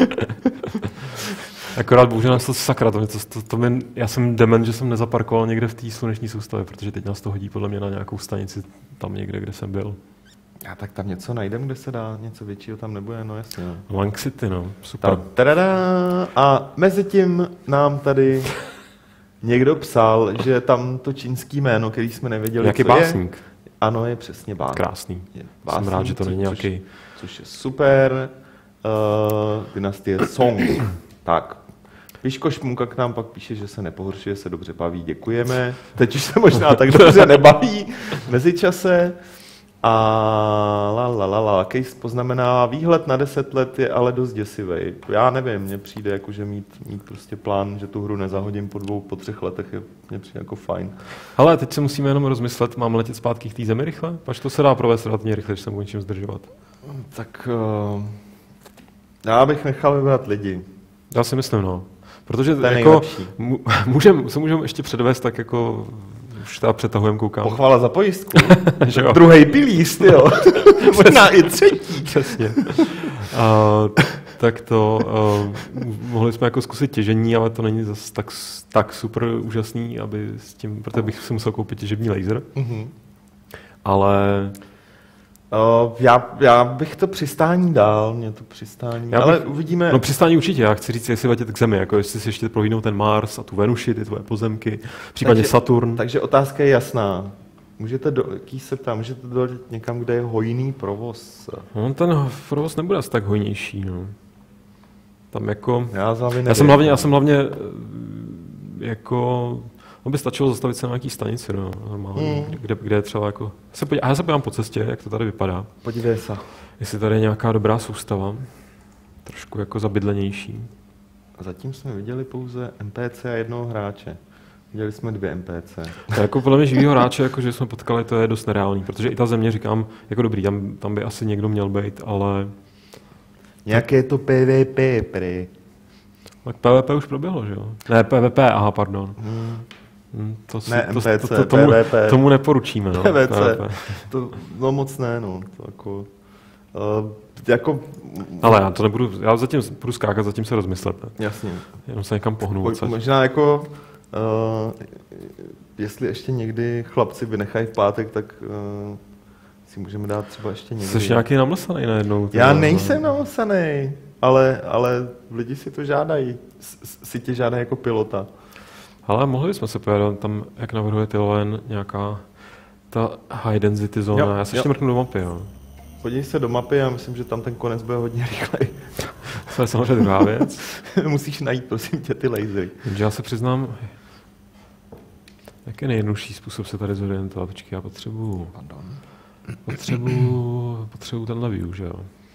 Akorát bohužel nás to sakra, to, to, to, to mě, já jsem dement, že jsem nezaparkoval někde v té sluneční soustavě, protože teď nás to hodí podle mě na nějakou stanici tam někde, kde jsem byl. Já tak tam něco najdem, kde se dá, něco většího tam nebude, no jasně. No. Lang City, no, super. Ta, a mezi tím nám tady někdo psal, že tam to čínský jméno, který jsme nevěděli, nějaký co básník. Je. Ano, je přesně básník. Krásný. Je básník, jsem rád, že to není což, nějaký... Což je super. Uh, dynastie Song. Tak. Piško Šmunka k nám pak píše, že se nepohoršuje, se dobře baví, děkujeme. Teď už se možná tak dobře nebaví v mezičase. A la, la, la, la. Case poznamená, výhled na deset let je ale dost děsivý. Já nevím, mně přijde jako, že mít, mít prostě plán, že tu hru nezahodím po dvou, po třech letech, je mně přijde jako fajn. Ale teď se musíme jenom rozmyslet, mám letět zpátky k té zemi rychle? Pač to se dá provést relativně rychle, když se budu něčím zdržovat. Tak uh, já bych nechal vybrat lidi. Já si myslím, no. Protože to je jako můžem, se můžeme ještě předvést tak jako už ta přetahujeme, koukám. Pochvala za pojistku. Druhý pilíř, jo. Možná i třetí. Přesně. Uh, tak to uh, mohli jsme jako zkusit těžení, ale to není zase tak, tak super úžasný, aby s tím, protože bych si musel koupit těžební laser. Mm-hmm. Ale Uh, já, já bych to přistání dal, mě to přistání, já ale bych, uvidíme. No přistání určitě, já chci říct, jestli letět k Zemi, jako jestli si ještě prohlídnou ten Mars a tu Venuši, ty tvoje pozemky, případně takže, Saturn. Takže otázka je jasná. Můžete do, ký se ptá, můžete doletět někam, kde je hojný provoz? No ten provoz nebude asi tak hojnější, no. Tam jako... Já, já jsem hlavně, já jsem hlavně jako... No by stačilo zastavit se na nějaký stanici, no, normálně, mm. kde, kde je třeba jako... Se podí, a já se podívám po cestě, jak to tady vypadá. Podívej se. Jestli tady je nějaká dobrá soustava, trošku jako zabydlenější. Zatím jsme viděli pouze N P C a jednoho hráče. Viděli jsme dvě N P C. To jako podle mě živýho hráče, jako že jsme potkali, to je dost nereálný, protože i ta země, říkám, jako dobrý, tam, tam by asi někdo měl být, ale... Nějaké to P V P, prý. Tak P V P už proběhlo, že jo? Ne, P V P, aha, pardon. Hmm. To, si, ne, to, M P C, to, to, tomu, P V P. Tomu neporučíme, no. P V C, to no moc ne, no. To jako, uh, jako... Ale já to nebudu, já zatím budu skákat, zatím se rozmyslet. Ne? Jasně. Jenom se někam pohnu. Po, možná jako, uh, jestli ještě někdy chlapci vynechají v pátek, tak uh, si můžeme dát třeba ještě někdy. Jsi nějaký namlsanej najednou. Já nejsem namlsanej, ale, ale lidi si to žádají. Si tě žádají jako pilota. Ale mohli jsme se pojedat tam, jak navrhuje Tyloen, nějaká ta high density zóna. Jo, já se jo. ještě mrknu do mapy, jo. Podívej se do mapy a myslím, že tam ten konec bude hodně rychlej. To je samozřejmě druhá věc. Musíš najít, prosím tě, ty lasery. Takže já se přiznám, jak je nejjednodušší způsob se tady zorientovat. Počkej, já potřebuju... Pardon. Potřebuju, potřebuju tenhle view, že jo.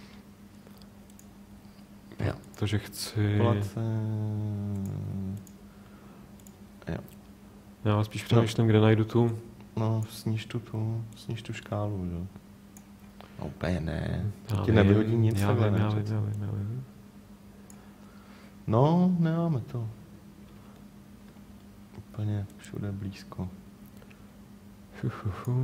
Jo. Takže chci... Place... Jo. Já spíš přemýšlím, no. kde najdu tu... No, sníž tu, tu, sníž tu škálu, že? No, úplně ne. To ti nevyhodí nic. Já vím, já vím, já vím, já vím. No, nemáme to. Úplně všude blízko. Fufufu.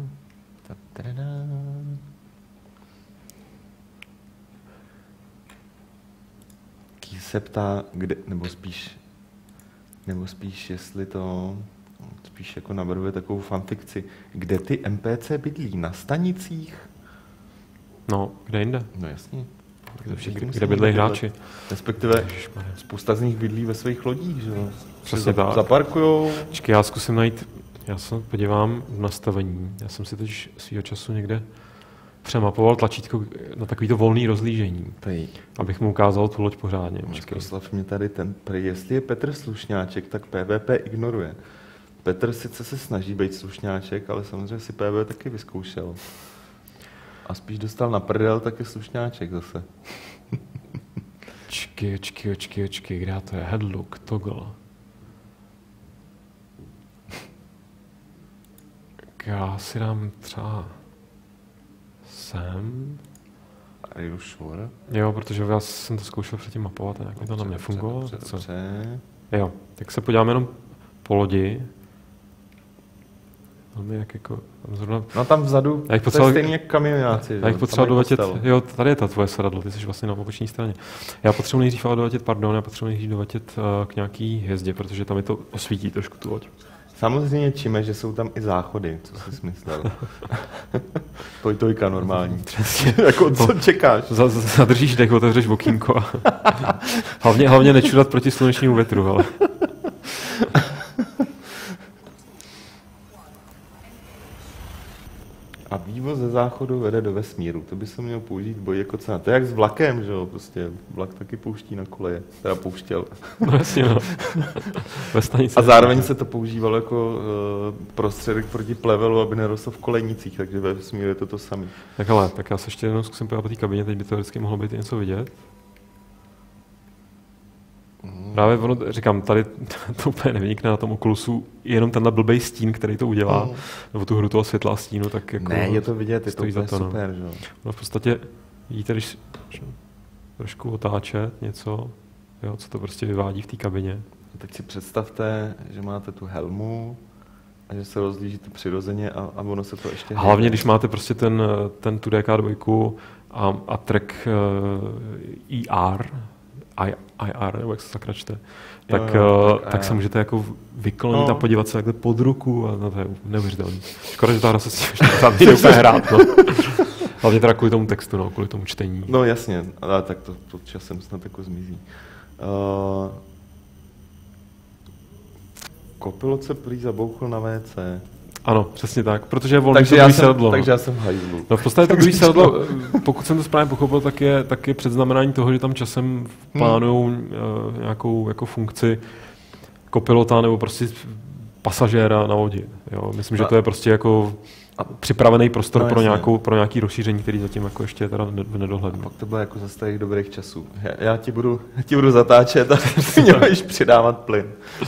Ký se ptá, kde, nebo spíš, nebo spíš, jestli to, spíš jako navrhuje takovou fanfikci, kde ty N P C bydlí? Na stanicích? No, kde jinde? No jasně. Kde, kde, kde bydlí hráči? Respektive spousta z nich bydlí ve svých lodích, že jo? Přesně tak. Zaparkujou. Počkej, já zkusím najít, já se podívám v nastavení. Já jsem si teď svýho času někde přemapoval tlačítko na takovýto volný rozlížení, Pej. abych mu ukázal tu loď pořádně. Oslav mě tady ten, prý, jestli je Petr slušňáček, tak P V P ignoruje. Petr sice se snaží být slušňáček, ale samozřejmě si P V taky vyzkoušel. A spíš dostal na prdel, tak je slušňáček zase. Čky, čky, čky, čky, kde to je? Headlook, toggle. Já si dám třeba sem. Are you sure? Jo, protože já jsem to zkoušel předtím mapovat a nějak mi to tam nefungovalo. Dobře, dobře, dobře. Jo, tak se podíváme jenom po lodi. Tam jak jako, tam zrovna... No tam vzadu, to potřeba, je stejný jak kamionáci. Já jich potřeba doletět, jo, tady je ta tvoje sedadlo, ty jsi vlastně na opačné straně. Já potřebuji nejdřív ale doletět, pardon, já potřebuji nejdřív doletět uh, k nějaký hvězdě, protože tam je to osvítí trošku tu loď. Samozřejmě číme, že jsou tam i záchody, co jsi smyslel. Tojtojka normální. Přesně. Jako co čekáš? Zadržíš dech, otevřeš okýnko a hlavně, hlavně nečudat proti slunečnímu větru, ale... A přímo ze záchodu vede do vesmíru. To by se měl použít boj jako cena. To je jak s vlakem, že jo, prostě vlak taky pouští na koleje, teda pouštěl. No jasně, no. Ve stanici. A zároveň se to používalo jako uh, prostředek proti plevelu, aby nerostl v kolejnicích, takže ve vesmíru je to to samé. Tak ale, tak já se ještě jednou zkusím podívat po té kabině, teď by to vždycky mohlo být něco vidět. Mm. Právě ono, říkám, tady to úplně nevynikne na tom Oculusu, jenom tenhle blbej stín, který to udělá, mm. nebo tu hru toho světla a stínu, tak jako... Ne, je to vidět, je to úplně to, super, no. že jo. No v podstatě, vidíte, když trošku otáčet něco, jo, co to prostě vyvádí v té kabině. A teď si představte, že máte tu helmu a že se rozlížíte přirozeně a, a ono se to ještě... Hlavně, hejde. Když máte prostě ten, ten tu D K dva a, a track uh, E R, I, IR, nebo jak se sakra čte, tak, jo, jo, tak, tak se můžete jako vyklonit no. a podívat se takhle pod ruku a no, to je neuvěřitelné. Škoda, že ta hra se s tím nejde úplně hrát. No. Hlavně teda kvůli tomu textu, no, kvůli tomu čtení. No jasně, ale tak to, to časem snad jako zmizí. Uh, Kopilot se prý zabouchl na W C. Ano, přesně tak, protože je volný takže to já druhý jsem, sedadlo. Takže já jsem hajzlu. No v podstatě to druhý sedadlo, pokud jsem to správně pochopil, tak je, tak je předznamenání toho, že tam časem plánujou hmm. uh, nějakou jako funkci kopilota nebo prostě pasažéra na lodi. Jo, myslím, že to je prostě jako připravený prostor no, pro, nějakou, pro nějaký rozšíření, který zatím jako ještě je teda v nedohlednu. Pak to bylo jako za starých dobrých časů. Já, já, ti, budu, já ti budu zatáčet a ty mě budeš přidávat plyn.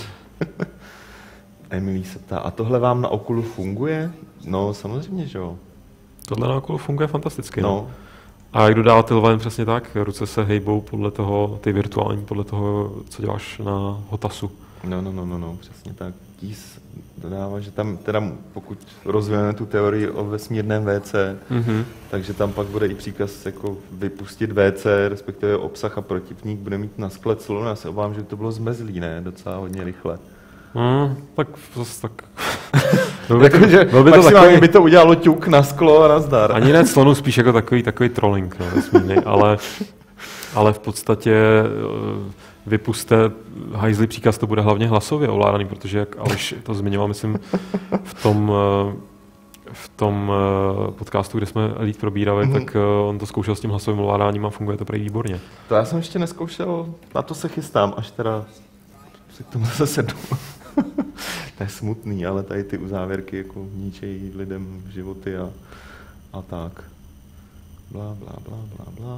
Emily se ptá, a tohle vám na Oculu funguje? No, samozřejmě, že jo. Tohle na Oculu funguje fantasticky. No. no. A jak dodává Tylvain přesně tak, ruce se hejbou podle toho, ty virtuální, podle toho, co děláš na Hotasu. No, no, no, no, no, přesně tak. Kýs dodává, že tam, teda pokud rozvíjeme tu teorii o vesmírném V C, mm-hmm. takže tam pak bude i příkaz jako vypustit V C, respektive obsah a protivník bude mít na skle clonu. Já se obávám, že to bylo zmezlý, ne? Docela hodně rychle. Hmm, tak zase tak... Takže by to takový... by to udělalo ťuk na sklo a nazdar. Ani ne clonu, spíš jako takový, takový trolling, no, vesmírný, ale, ale v podstatě vypuste hajzlý příkaz, to bude hlavně hlasově ovládaný, protože jak Aleš to zmiňoval, myslím, v tom, v tom podcastu, kde jsme Elite probírali, mm-hmm. tak on to zkoušel s tím hlasovým ovládáním a funguje to prý výborně. To já jsem ještě neskoušel, na to se chystám, až teda si k tomu zase jdu. To je smutný, ale tady ty uzávěrky jako ničejí lidem životy a, a tak. Blá, blá, blá, blá, blá.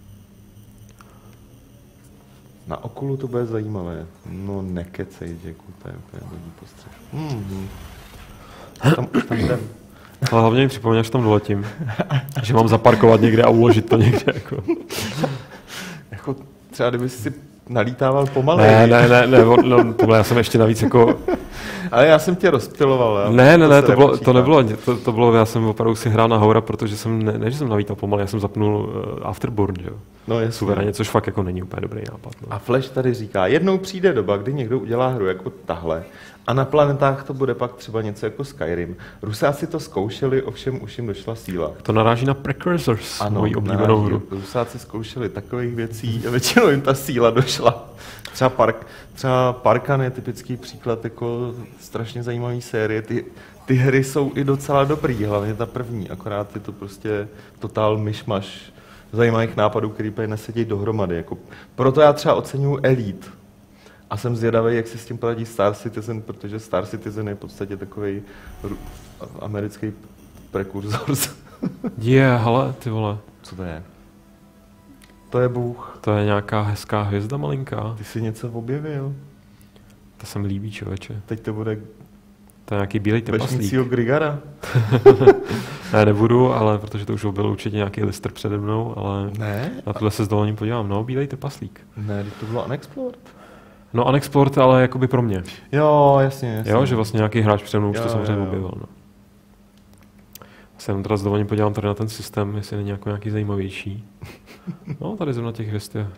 Na Oculu to bude zajímavé. No nekecej, Jacku, to je úplně hodný postřeh. Mm-hmm. Tam, tam jdem. Ale hlavně mi připomínáš, že tam doletím. Že mám zaparkovat někde a uložit to někde. Jako, jako třeba kdyby si nalítával pomalej. Ne, ne, ne, ne no, tohle já jsem ještě navíc jako... Ale já jsem tě rozptiloval. Ne, ne, ne, to, bylo, to nebylo, to, to bylo, já jsem opravdu si hrál na Haura, protože jsem, ne, ne že jsem navítal pomalej, já jsem zapnul uh, Afterburn, že jo. No jasně. Suverénně, což fakt jako není úplně dobrý nápad. No. A Flash tady říká, jednou přijde doba, kdy někdo udělá hru jako tahle a na planetách to bude pak třeba něco jako Skyrim. Rusáci to zkoušeli, ovšem už jim došla síla. To naráží na Precursors, ano, moji oblíbenou hru. Rusáci zkoušeli takových věcí a většinou jim ta síla došla. Třeba, Park, třeba Parkan je typický příklad jako strašně zajímavý série. Ty, ty hry jsou i docela dobrý, hlavně ta první, akorát je to prostě totál myšmaš zajímavých nápadů, který úplně nesedí dohromady. Jako, proto já třeba oceňuji Elite. A jsem zvědavý, jak si s tím poradí Star Citizen, protože Star Citizen je v podstatě takový americký prekurzor. Je, yeah, hele, ty vole. Co to je? To je Bůh. To je nějaká hezká hvězda malinká. Ty jsi něco objevil. To se mi líbí, člověče. Teď to bude... To je nějaký bílej trpaslík. Vešnícího Grigara. Ne, nebudu, ale protože to už byl určitě nějaký lister přede mnou, ale ne? Na tohle se s dovolením podívám. No, bílej trpaslík. Ne, to bylo Unexplored. No, Unexplored, ale jakoby pro mě. Jo, jasně, jasně. Jo, že vlastně nějaký hráč přede mnou už jo, to samozřejmě jo, jo. objevil. No. Se jenom teda s dovolením podívám tady na ten systém, jestli není jako nějaký zajímavější. No, tady zrovna těch hvězd je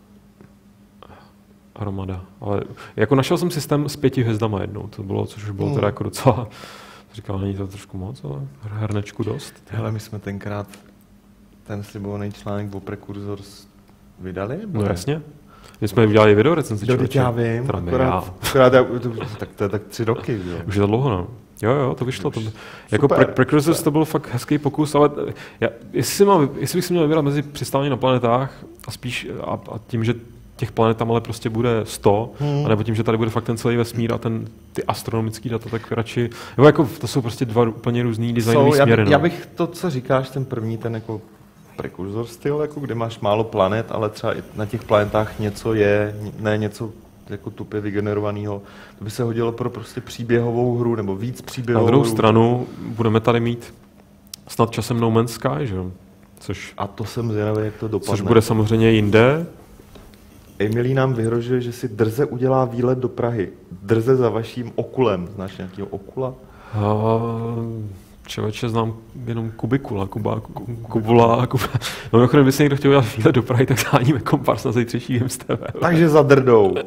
hromada. Ale jako našel jsem systém s pěti hvězdama jednou, to bylo, což už bylo teda jako docela, říkal, není to trošku moc, ale hernečku dost. Hele, my jsme tenkrát ten slibovaný článek o Precursors vydali? No ne? Jasně. My jsme udělali video recenzi, člověče. Já vím, akorát, akorát já, tak to je tak tři roky. Jo. Už je to dlouho, no. Jo, jo, to vyšlo. To by, jako pre- Precursors to byl fakt hezký pokus, ale já, jestli, mám, jestli bych si měl vybírat mezi přistáváním na planetách a spíš a, a tím, že těch planet tam ale prostě bude sto, hmm. anebo tím, že tady bude fakt ten celý vesmír a ten, ty astronomický data, tak radši, nebo jako to jsou prostě dva úplně různý designový so, směry. Já, no. já bych to, co říkáš, ten první, ten jako prekurzor styl, jako kde máš málo planet, ale třeba i na těch planetách něco je, ne něco jako tupě vygenerovaného. To by se hodilo pro prostě příběhovou hru, nebo víc příběhovou Na druhou hru. stranu budeme tady mít snad časem No Man's Sky, že jo? Což, a to jsem zvědavý, jak to dopadne. což bude samozřejmě jinde. Emilí nám vyhrožuje, že si drze udělá výlet do Prahy. Drze za vaším Okulem. Znáš nějakého Okula? Uh, Člověče, znám jenom Kubikula, Kuba, Kubula, Kuba. No mimochodem, kdyby si někdo chtěl udělat výlet do Prahy, tak zháníme kompars na zítřejší Games T V. Takže za drdou.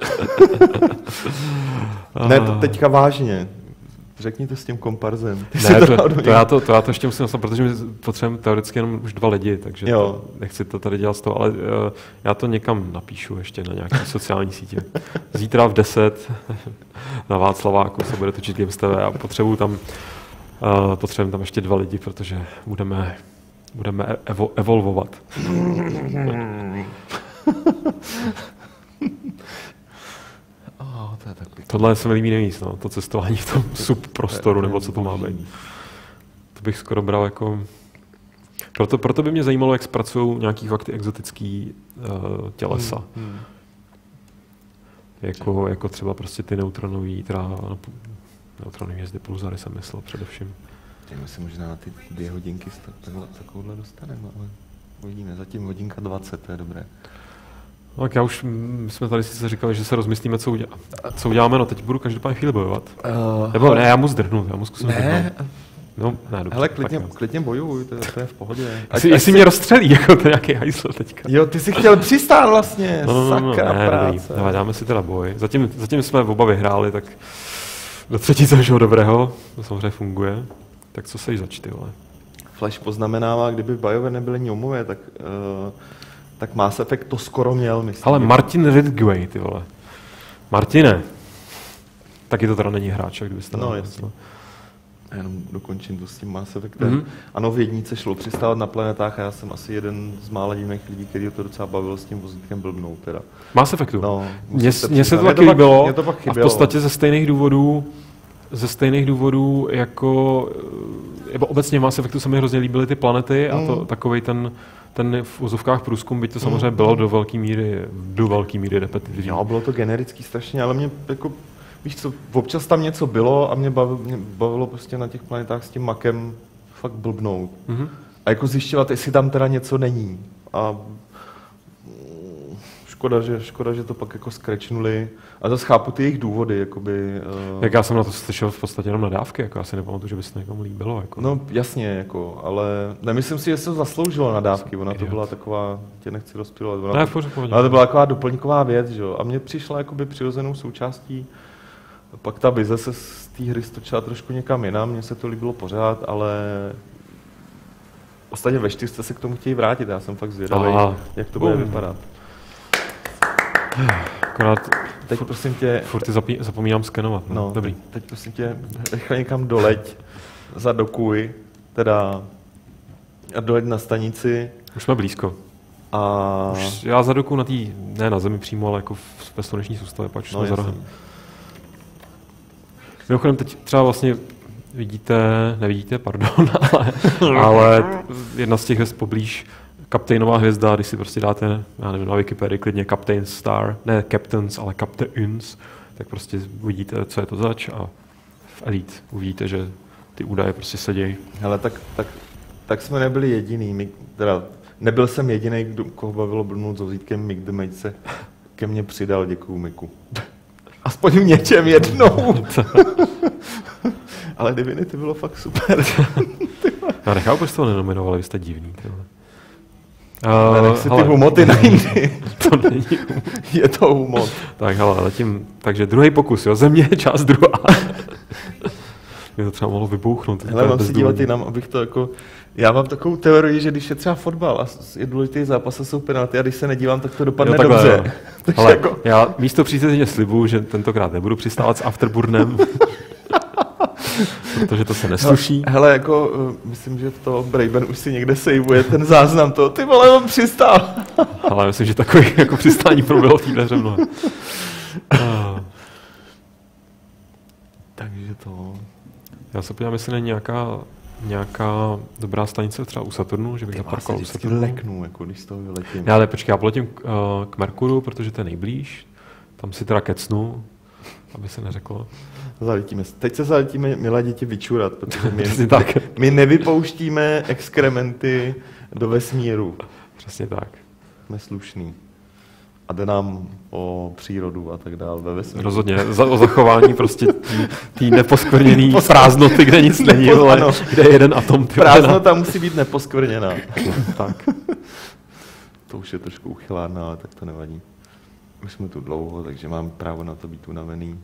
Ne, to teďka vážně. Řekni to s tím komparzem. Ne, to, to, to, já to, to já to ještě musím nastat, protože my potřebujeme teoreticky jenom už dva lidi, takže to, nechci to tady dělat z toho, ale uh, já to někam napíšu ještě na nějaké sociální sítě. Zítra v deset na Václaváku se bude točit Games T V a potřebuju tam, uh, potřebujeme tam ještě dva lidi, protože budeme, budeme evo, evolvovat. Oh, to je tak Tohle se mi líbí nejvíc, no, to cestování v tom subprostoru, nebo co to má být. To bych skoro bral jako... Proto, proto by mě zajímalo, jak zpracují nějaký fakt exotický uh, tělesa. Hmm, hmm. Jako, jako třeba prostě ty neutronový, teda neutronový hvězdy, pulzary jsem myslel především. My si možná na ty dvě hodinky takhle, takovouhle dostaneme, ale uvidíme. Zatím hodinka dvacet, to je dobré. No, tak já už, my jsme tady sice říkali, že se rozmyslíme, co, udělá, co uděláme, no teď budu každopádně chvíli bojovat. Uh, Nebo ale... ne, já mu zdrhnu, já mu zkusím ne. zdrhnout. No, ne, dobře. Hele, klidně, klidně bojuj, to, to je v pohodě. Ať, jestli jestli mě rozstřelí, jako to nějaký hajzl teďka. Jo, ty jsi chtěl přistát vlastně, no, no, no, sakra no, ne, práce. Dáme, dáme si teda boj. Zatím, zatím jsme oba vyhráli, tak do třetice všeho dobrého, to samozřejmě funguje. Tak co seš zač, ty vole? Flash poznamenává, kdyby BioWare nebyly Gnomové, tak... Uh, tak Mass Effect to skoro měl, myslím. Ale Martin Ridgway, ty vole. Martine. Taky to teda není hráč, kdybyste no, jasně. Já jenom dokončím to s tím Mass Effectem. Mm-hmm. Ano, v jednice šlo přistávat na planetách a já jsem asi jeden z mála divných lidí, který to docela bavil s tím vozítkem blbnout teda. Mass Effectu? No, mně se, se to taky líbilo a v podstatě ze stejných důvodů ze stejných důvodů jako, nebo obecně v Mass Effectu se mi hrozně líbily ty planety a to mm. takovej ten ten v úzovkách průzkum, byť to samozřejmě bylo do velké míry, do velké míry repetitivní. Jo, bylo to generický strašně, ale mě jako, víš co, občas tam něco bylo a mě bavilo, mě bavilo prostě na těch planetách s tím makem fakt blbnout. Mm-hmm. A jako zjišťovat, jestli tam teda něco není. A škoda, že, škoda, že to pak jako skrečnuli. A zase chápu ty jejich důvody, jakoby... Uh... Jak já jsem na to slyšel v podstatě jenom nadávky, jako já si nepamatuju, že by se to někomu líbilo. Jako. No jasně, jako, ale nemyslím si, že se to zasloužilo nadávky, ona to byla taková, tě nechci rozptilovat, ona, ne, to, pořád, ona to byla taková doplňková věc, že jo, a mně přišla jakoby přirozenou součástí, pak ta vize se z té hry stočila trošku někam jinam, mně se to líbilo pořád, ale ostatně ve čtyřce se k tomu chtějí vrátit, já jsem fakt zvědavý, Aha. jak to bude um. vypadat. Akorát teď prosím tě... Furt ty zapí, zapomínám skenovat. No. No, Dobrý. Teď prosím tě rychle někam doleď, zadokuj, teda a doleď na stanici. Už jsme blízko. A... Už já zadokuju na té, ne na zemi přímo, ale jako ve sluneční soustavě, pak už no, jsme za rohem. Mimochodem teď třeba vlastně vidíte, nevidíte, pardon, ale, ale jedna z těch hvězd poblíž, Kaptejnová hvězda, když si prostě dáte, já nevím, na Wikipedii klidně Captain Star, ne Captains, ale Captains, tak prostě uvidíte, co je to zač a v Elite uvidíte, že ty údaje prostě sedějí. Hele, tak, tak, tak jsme nebyli jediný, my, teda nebyl jsem jediný, kdo, koho bavilo blbnout s vozítkem Mick the Mage se ke mně přidal, děkuju Miku. Aspoň v něčem jednou. Ale Divinity bylo fakt super. Já nechápu, proč to nenominovali, vy jste divný. Tyhle. Uh, nech si ty humoty na jindy. To není je to humot. Tak hele, letím, takže druhý pokus, jo, země, část druhá. Mě to třeba mohlo vybouchnout. Hele, mám si dívat jinam, abych to jako... Já mám takovou teorii, že když je třeba fotbal a je důležitý zápas a jsou penalty a když se nedívám, tak to dopadne jo, takhle, dobře. Ale jako... já místo přízeně slibuju, že tentokrát nebudu přistávat s Afterburnem. protože to se nesluší. Hele, jako, uh, myslím, že to Braben už si někde sejvuje ten záznam toho, ty vole, on přistál. Ale myslím, že takový jako přistání proběhlo v téhle hře mnoho. Uh. Takže to... Já se podívám, jestli není nějaká, nějaká dobrá stanice třeba u Saturnu, že bych zaparkoval u Saturnu. leknu, jako když z toho vyletím. Ne, ale počkej, já poletím k, uh, k Merkuru, protože to je nejblíž. Tam si teda kecnu, aby se neřeklo. Zaletíme. Teď se zaletíme, milé děti, vyčurat, protože my, tak. my nevypouštíme exkrementy do vesmíru. Přesně tak. Jsme slušný. A jde nám o přírodu a tak dále ve vesmíru. Rozhodně, za, o zachování prostě té neposkvrněný prázdnoty, kde nic není, ale kde je jeden atom. Prázdnota musí být neposkvrněná. Tak. To už je trošku uchylárna, ale tak to nevadí. Už jsme tu dlouho, takže mám právo na to být unavený.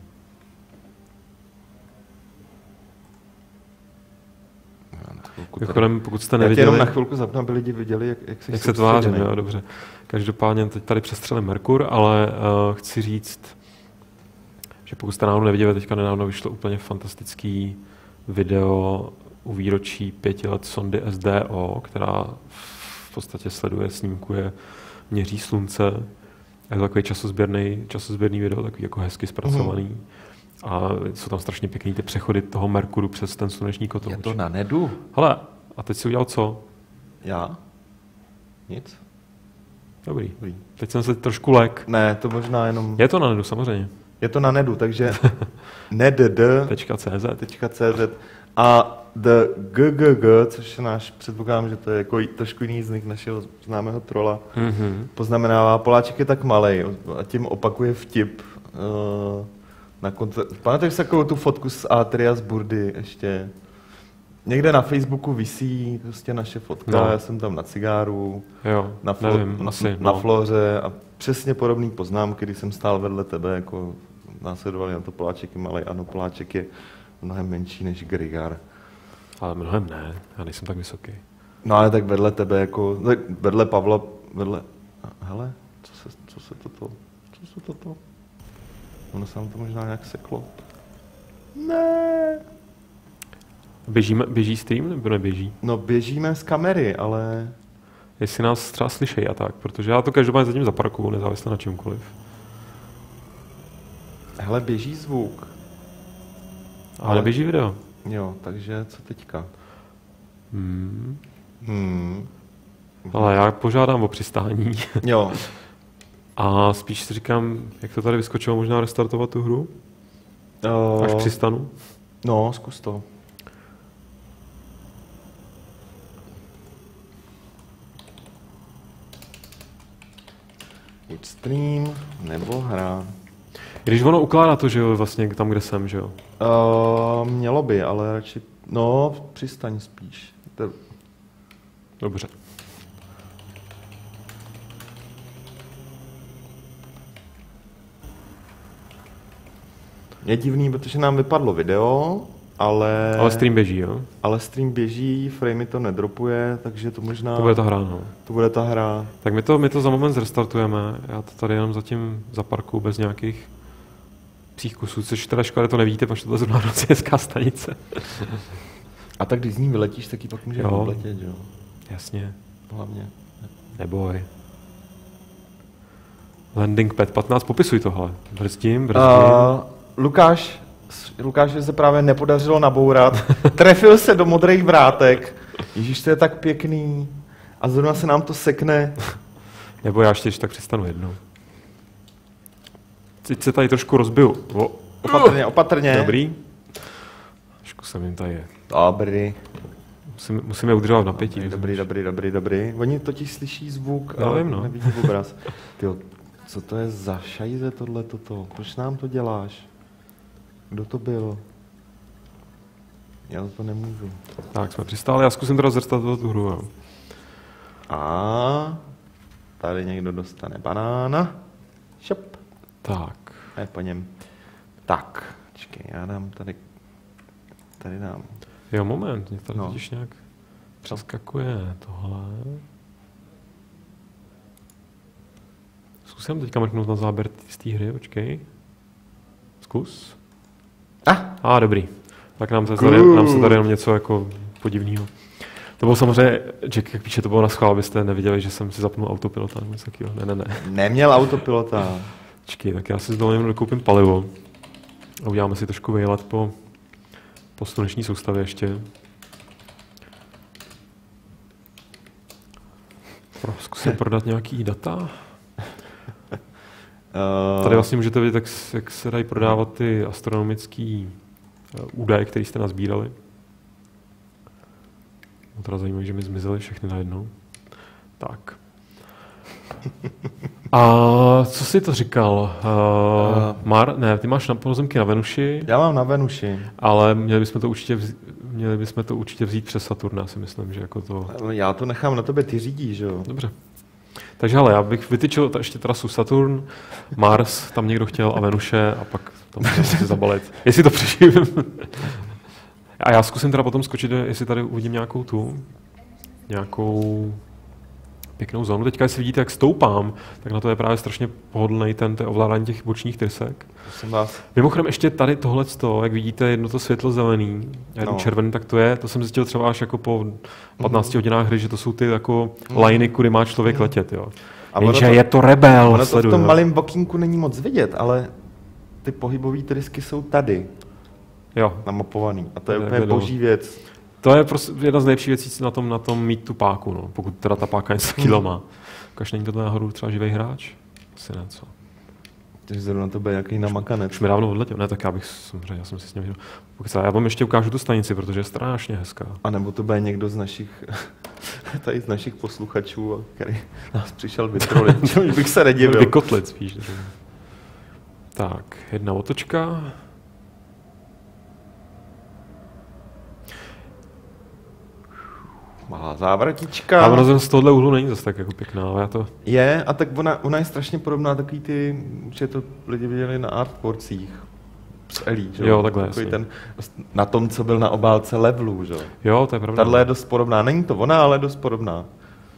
Mimochodem, pokud jste neviděli... neviděli... Já jenom na chvilku zapnu, aby lidi viděli, jak, jak, jak se tvářím, jo, dobře. Každopádně teď tady přestřelím Merkur, ale uh, chci říct, že pokud jste náhodou neviděli, teďka nedávno vyšlo úplně fantastický video u výročí pěti let sondy S D O, která v podstatě sleduje, snímkuje, měří slunce. Je to takový časozběrný, časozběrný video, takový jako hezky zpracovaný. Mm. A jsou tam strašně pěkný ty přechody toho Merkuru přes ten sluneční kotouč. Je to na nedu? Hele, a teď si udělal co? Já? Nic. Dobrý. Dobrý. Teď jsem se trošku lek. Ne, to možná jenom... Je to na nedu, samozřejmě. Je to na nedu, takže nedd tečka cé zet a the ggg, což je náš, předpokládám, že to je jako trošku jiný znik našeho známého trola, mm-hmm. poznamenává, Poláček je tak malej a tím opakuje vtip. Uh, na konce... Pamatuješ si takovou tu fotku z Atria z Burdy ještě? Někde na Facebooku visí prostě naše fotka, no. Já jsem tam na cigáru, jo, na, flo- nevím, na, asi, na no. Floře a přesně podobný poznámky, když jsem stál vedle tebe, jako následovali na to Poláček je malej, ano, Poláček je mnohem menší než Grigar. Ale mnohem ne, já nejsem tak vysoký. No ale tak vedle tebe, jako, vedle Pavla, vedle, hele, co se, co se toto, co se toto? Ono se nám to možná nějak seklo. Ne. Běžíme, běží stream nebo neběží? No běžíme z kamery, ale... Jestli nás třeba slyšejí a tak, protože já to každopádně zatím zaparkuju, nezávisle na čemkoliv. Hele, běží zvuk. Ale, ale neběží video. Jo, takže co teďka? Hmm. Hmm. Ale já požádám o přistání. Jo. A spíš si říkám, jak to tady vyskočilo, možná restartovat tu hru? Uh, Až přistanu? No, zkus to. Buď stream, nebo hra. Když ono ukládá to, že jo, vlastně tam, kde jsem, že jo? Uh, mělo by, ale radši... No, přistaň spíš. To... Dobře. Je divný, protože nám vypadlo video, ale... Ale stream běží, jo? Ale stream běží, framey to nedropuje, takže to možná... To bude ta hra, no. To bude ta hra. Tak my to, my to za moment zrestartujeme. Já to tady jenom zatím zaparkuju bez nějakých psích kusů, což teda škoda, to nevíte, protože to je zrovna hezká stanice. A tak když z ní vyletíš, tak ji pak může odletět, jo? Jasně. Hlavně. Neboj. Landing pad patnáct, popisuj tohle. Brzdím, brzdím. Uh, Lukáš, Lukáši se právě nepodařilo nabourat. Trefil se do modrých vrátek. Ježíš, to je tak pěkný. A zrovna se nám to sekne. Nebo já ještě tak přistanu jednou. Teď se tady trošku rozbiju. O. Opatrně, opatrně. Dobrý. Trošku jsem jim tady je. Dobrý. Musím, musíme udržovat v napětí. Dobrý, dobrý, dobrý, dobrý, dobrý. Oni totiž slyší zvuk, no, ale vím, no. nevidí obraz. Tyjo, co to je za šajze tohle toto? Proč nám to děláš? Kdo to byl? Já to nemůžu. Tak, jsme přistáli, já zkusím teda zrestartovat tu hru. Jo. A tady někdo dostane banána. Šop. Tak. A je po něm. Tak, počkej, já dám tady, tady dám. Jo, moment, mě tady no. totiž nějak přeskakuje tohle. Zkusím teďka mrknout na záběr z té hry, počkej. Zkus. A? Ah. A, dobrý. Tak nám se tady, nám se tady jenom něco jako podivného. To bylo samozřejmě, Jack, jak píše, to bylo na schvál, abyste neviděli, že jsem si zapnul autopilota nebo něco takového. Ne, ne, ne. Neměl autopilota. Počkej, tak já si z toho jenom dokoupím palivo a uděláme si trošku výlet po, po sluneční soustavě ještě. Pro, zkusím prodat nějaký data. Tady vlastně můžete vidět, jak, jak se dají prodávat ty astronomické údaje, které jste nazbírali. No teda zajímavé, že mi zmizely všechny najednou. Tak. A co jsi to říkal? Uh, Mar, ne, ty máš na pozemky na Venuši. Já mám na Venuši. Ale měli bychom to určitě vzít, měli bychom to určitě vzít přes Saturna, si myslím, že jako to... Já to nechám na tebe, ty řídíš, jo? Dobře. Takže hele, já bych vytyčil ta, ještě trasu Saturn, Mars, tam někdo chtěl, a Venuše, a pak tam můžeme si zabalit. Jestli to přežiju. A já zkusím teda potom skočit, jestli tady uvidím nějakou tu, nějakou pěknou zónu. Teďka, jestli vidíte, jak stoupám, tak na to je právě strašně pohodlný ten ovládání těch bočních trysek. Vás. Mimochodem ještě tady tohleto, jak vidíte, jedno to světlo zelený a jedno no. červený, tak to je, to jsem zjistil třeba až jako po patnácti mm. hodinách hry, že to jsou ty jako mm. liny, kudy má člověk mm. letět, jo. A jenže to, je to rebel, ono to v tom malém bokínku není moc vidět, ale ty pohybové trysky jsou tady. Jo. Namapovaný. A to je úplně boží věc. To je prostě jedna z nejlepších věcí na tom, na tom mít tu páku, no. Pokud teda ta páka něco kilo má. Kaž není to nahoru třeba živý hráč? Asi ne, co? Takže zrovna to bude nějaký namakanec. Už mi dávno odletěl. Ne, tak já bych, samozřejmě, já jsem si s ním viděl. Já vám ještě ukážu tu stanici, protože je strašně hezká. A nebo to bude někdo z našich, tady z našich posluchačů, který nás přišel vytrolit. Už bych se nedivil. Vykotlit spíš. Tak, jedna otočka. Malá závratička. A ono z tohohle úhlu není zase tak jako pěkná, ale já to... Je, a tak ona, ona je strašně podobná takový ty, že to lidi viděli na artworkcích s Elí, že? Jo, takhle, jasně. Ten, na tom, co byl na obálce Levelu, že? Jo, to je pravda. Tahle je dost podobná, není to ona, ale dost podobná.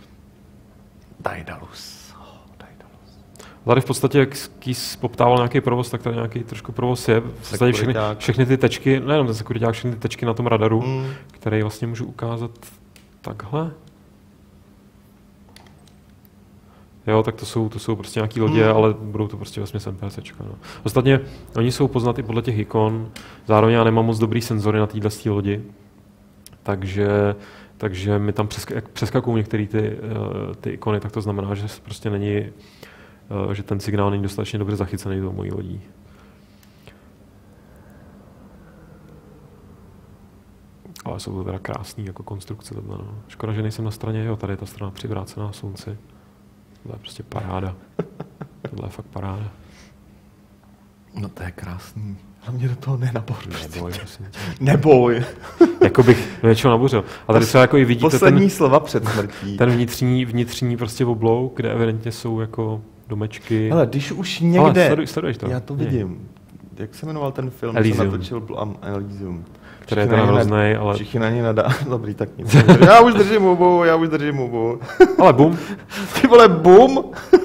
Daedalus. Oh, Daedalus. Tady v podstatě, jak Kýs poptával nějaký provoz, tak tady nějaký trošku provoz je. V podstatě všechny, všechny ty tečky, nejenom ten sekuriták, všechny ty tečky na tom radaru, mm. které vlastně můžu ukázat takhle. Jo, tak to jsou, to jsou prostě nějaký lodě, hmm. ale budou to prostě vesměs NPCčka. No. Ostatně, oni jsou poznat i podle těch ikon, zároveň já nemám moc dobrý senzory na téhle lodi, takže, takže mi tam přesk- jak přeskakují některé ty, ty ikony, tak to znamená, že prostě není, že ten signál není dostatečně dobře zachycený do mojí lodí. Ale jsou to teda krásný jako konstrukce tohle, no. Škoda, že nejsem na straně, jo, tady je ta strana přivrácená slunci. Tohle je prostě paráda. Tohle je fakt paráda. No to je krásný. Hlavně do toho nenabor. Neboj, prosím tě. Neboj. Jako bych něčeho nabořil. A tady třeba jako i vidíte poslední ten, slova před smrtí. Ten vnitřní, vnitřní prostě oblouk, kde evidentně jsou jako domečky. Ale když už někde... Ale sleduj, sleduješ to. Já to vidím. Ne. Jak se jmenoval ten film, Elysium. co natočil Blam Elysium? Který je teda hroznej, ale... Všichni na něj nadá... Dobrý, tak nic. Já už držím hubu, já už držím hubu. Ale bum. Ty vole, bum!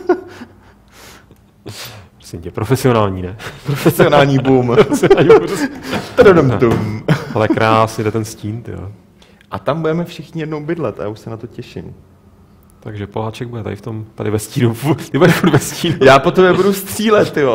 Prosím tě, profesionální, ne? Profesionální boom. Ale krásně jde ten stín, ty jo. A tam budeme všichni jednou bydlet a já už se na to těším. Takže Poláček bude tady v tom, tady ve stínu. Ty budeš furt ve stínu. Já po tobě budu střílet, jo.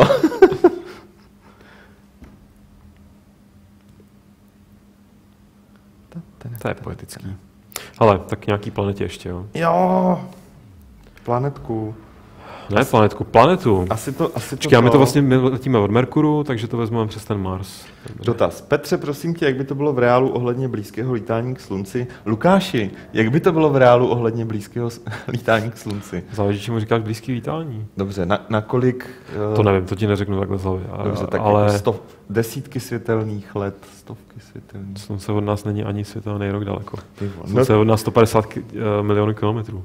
To je poetický. Ale tak nějaký planetě ještě, jo? Jo, planetku. Ne asi, planetku, planetu. Asi to, asi to Čekaj, my to vlastně my letíme od Merkuru, takže to vezmeme přes ten Mars. Dotaz. Petře, prosím tě, jak by to bylo v reálu ohledně blízkého lítání k Slunci? Lukáši, jak by to bylo v reálu ohledně blízkého lítání k Slunci? Záleží, čemu říkáš blízký lítání. Dobře, na, na kolik... Uh... To nevím, to ti neřeknu takhle z hlavy. Dobře, tak ale... jako stov, desítky světelných let, stovky světelných. Slunce od nás není ani světelný rok daleko. Slunce no... od nás sto padesát milionů kilometrů.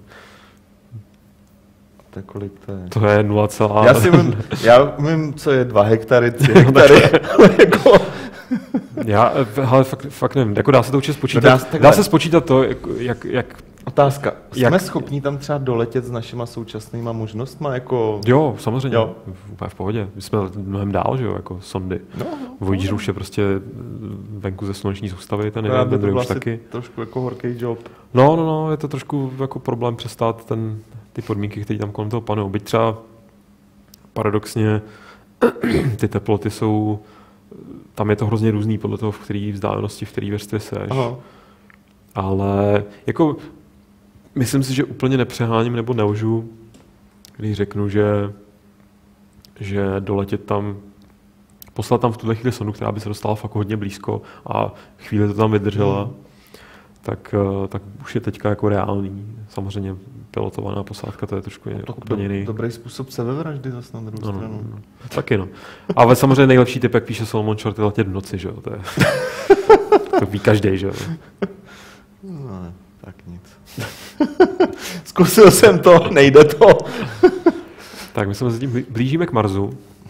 Tak kolik to je? To je nula. Já si vím, já vím, co je dva hektary, tři hektary. jako... Já, ale fakt, fakt nevím, jako dá se to určitě spočítat. No dá, dá se spočítat to, jak... jak Otázka, jsme jak... schopni tam třeba doletět s našima současnýma možnostma, jako... Jo, samozřejmě, jo. Úplně v pohodě. My jsme mnohem dál, že jo, jako sondy. No, no, Vojíž už je prostě venku ze sluneční soustavy, ten No, jeden, ten to druhý už vlastně taky. trošku jako horký job. No, no, no, je to trošku jako problém přestát ten, ty podmínky, které tam kolem toho panují. Byť třeba paradoxně ty teploty jsou, tam je to hrozně různý podle toho, v které vzdálenosti, v které vrstvě seš. Aha. Ale jako myslím si, že úplně nepřeháním nebo nelžu, když řeknu, že, že doletět tam, poslat tam v tuhle chvíli sondu, která by se dostala fakt hodně blízko a chvíli to tam vydržela, hmm. tak, tak už je teďka jako reálný. Samozřejmě pilotovaná posádka, to je trošku to úplně jiný. Dobrý způsob sebevraždy zase na druhou no, stranu. No, no. Taky no. Ale samozřejmě nejlepší typ, jak píše Solomon Short, je letět v noci, že jo. To, je, to ví každej, že jo. No, tak nic. Zkusil jsem to, nejde to. Tak my se zatím blížíme k Marsu.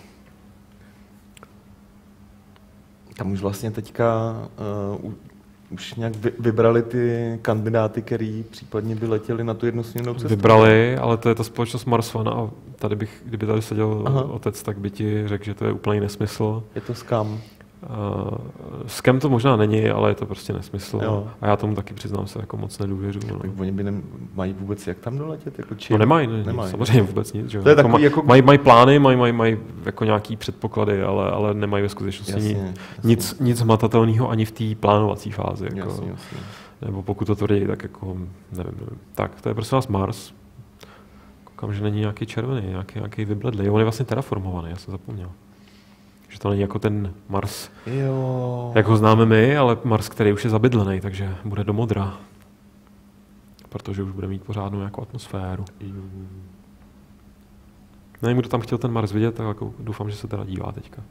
Tam už vlastně teďka uh, už nějak vy, vybrali ty kandidáty, který případně by letěli na tu jednosměrnou cestu. Vybrali, ale to je ta společnost Mars One a tady bych, kdyby tady seděl Aha. otec, tak by ti řekl, že to je úplný nesmysl. Je to scam. Uh, scam to možná není, ale je to prostě nesmysl. Jo. A já tomu taky přiznám se jako moc nedůvěřu. No. Tak oni by nem, mají vůbec jak tam doletět? Jako no nemají, ne, nemají, samozřejmě vůbec nic. Že? To je jako takový, maj, jako... mají, mají plány, mají, mají, mají jako nějaký předpoklady, ale, ale nemají ve skutečnosti jasně, nic, jasně. nic, nic hmatatelného ani v té plánovací fázi. Jako, jasně, jasně. Nebo pokud to tvrdí, tak jako nevím, nevím. Tak, to je prosím vás Mars. Koukám, že není nějaký červený, nějaký, nějaký vybledlý. On je vlastně terraformovaný, já jsem zapomněl. Že to není jako ten Mars, jo. jak ho známe my, ale Mars, který už je zabydlený, takže bude do modra. Protože už bude mít pořádnou nějakou atmosféru. Jo. Nevím, kdo tam chtěl ten Mars vidět, tak jako doufám, že se teda dívá teďka.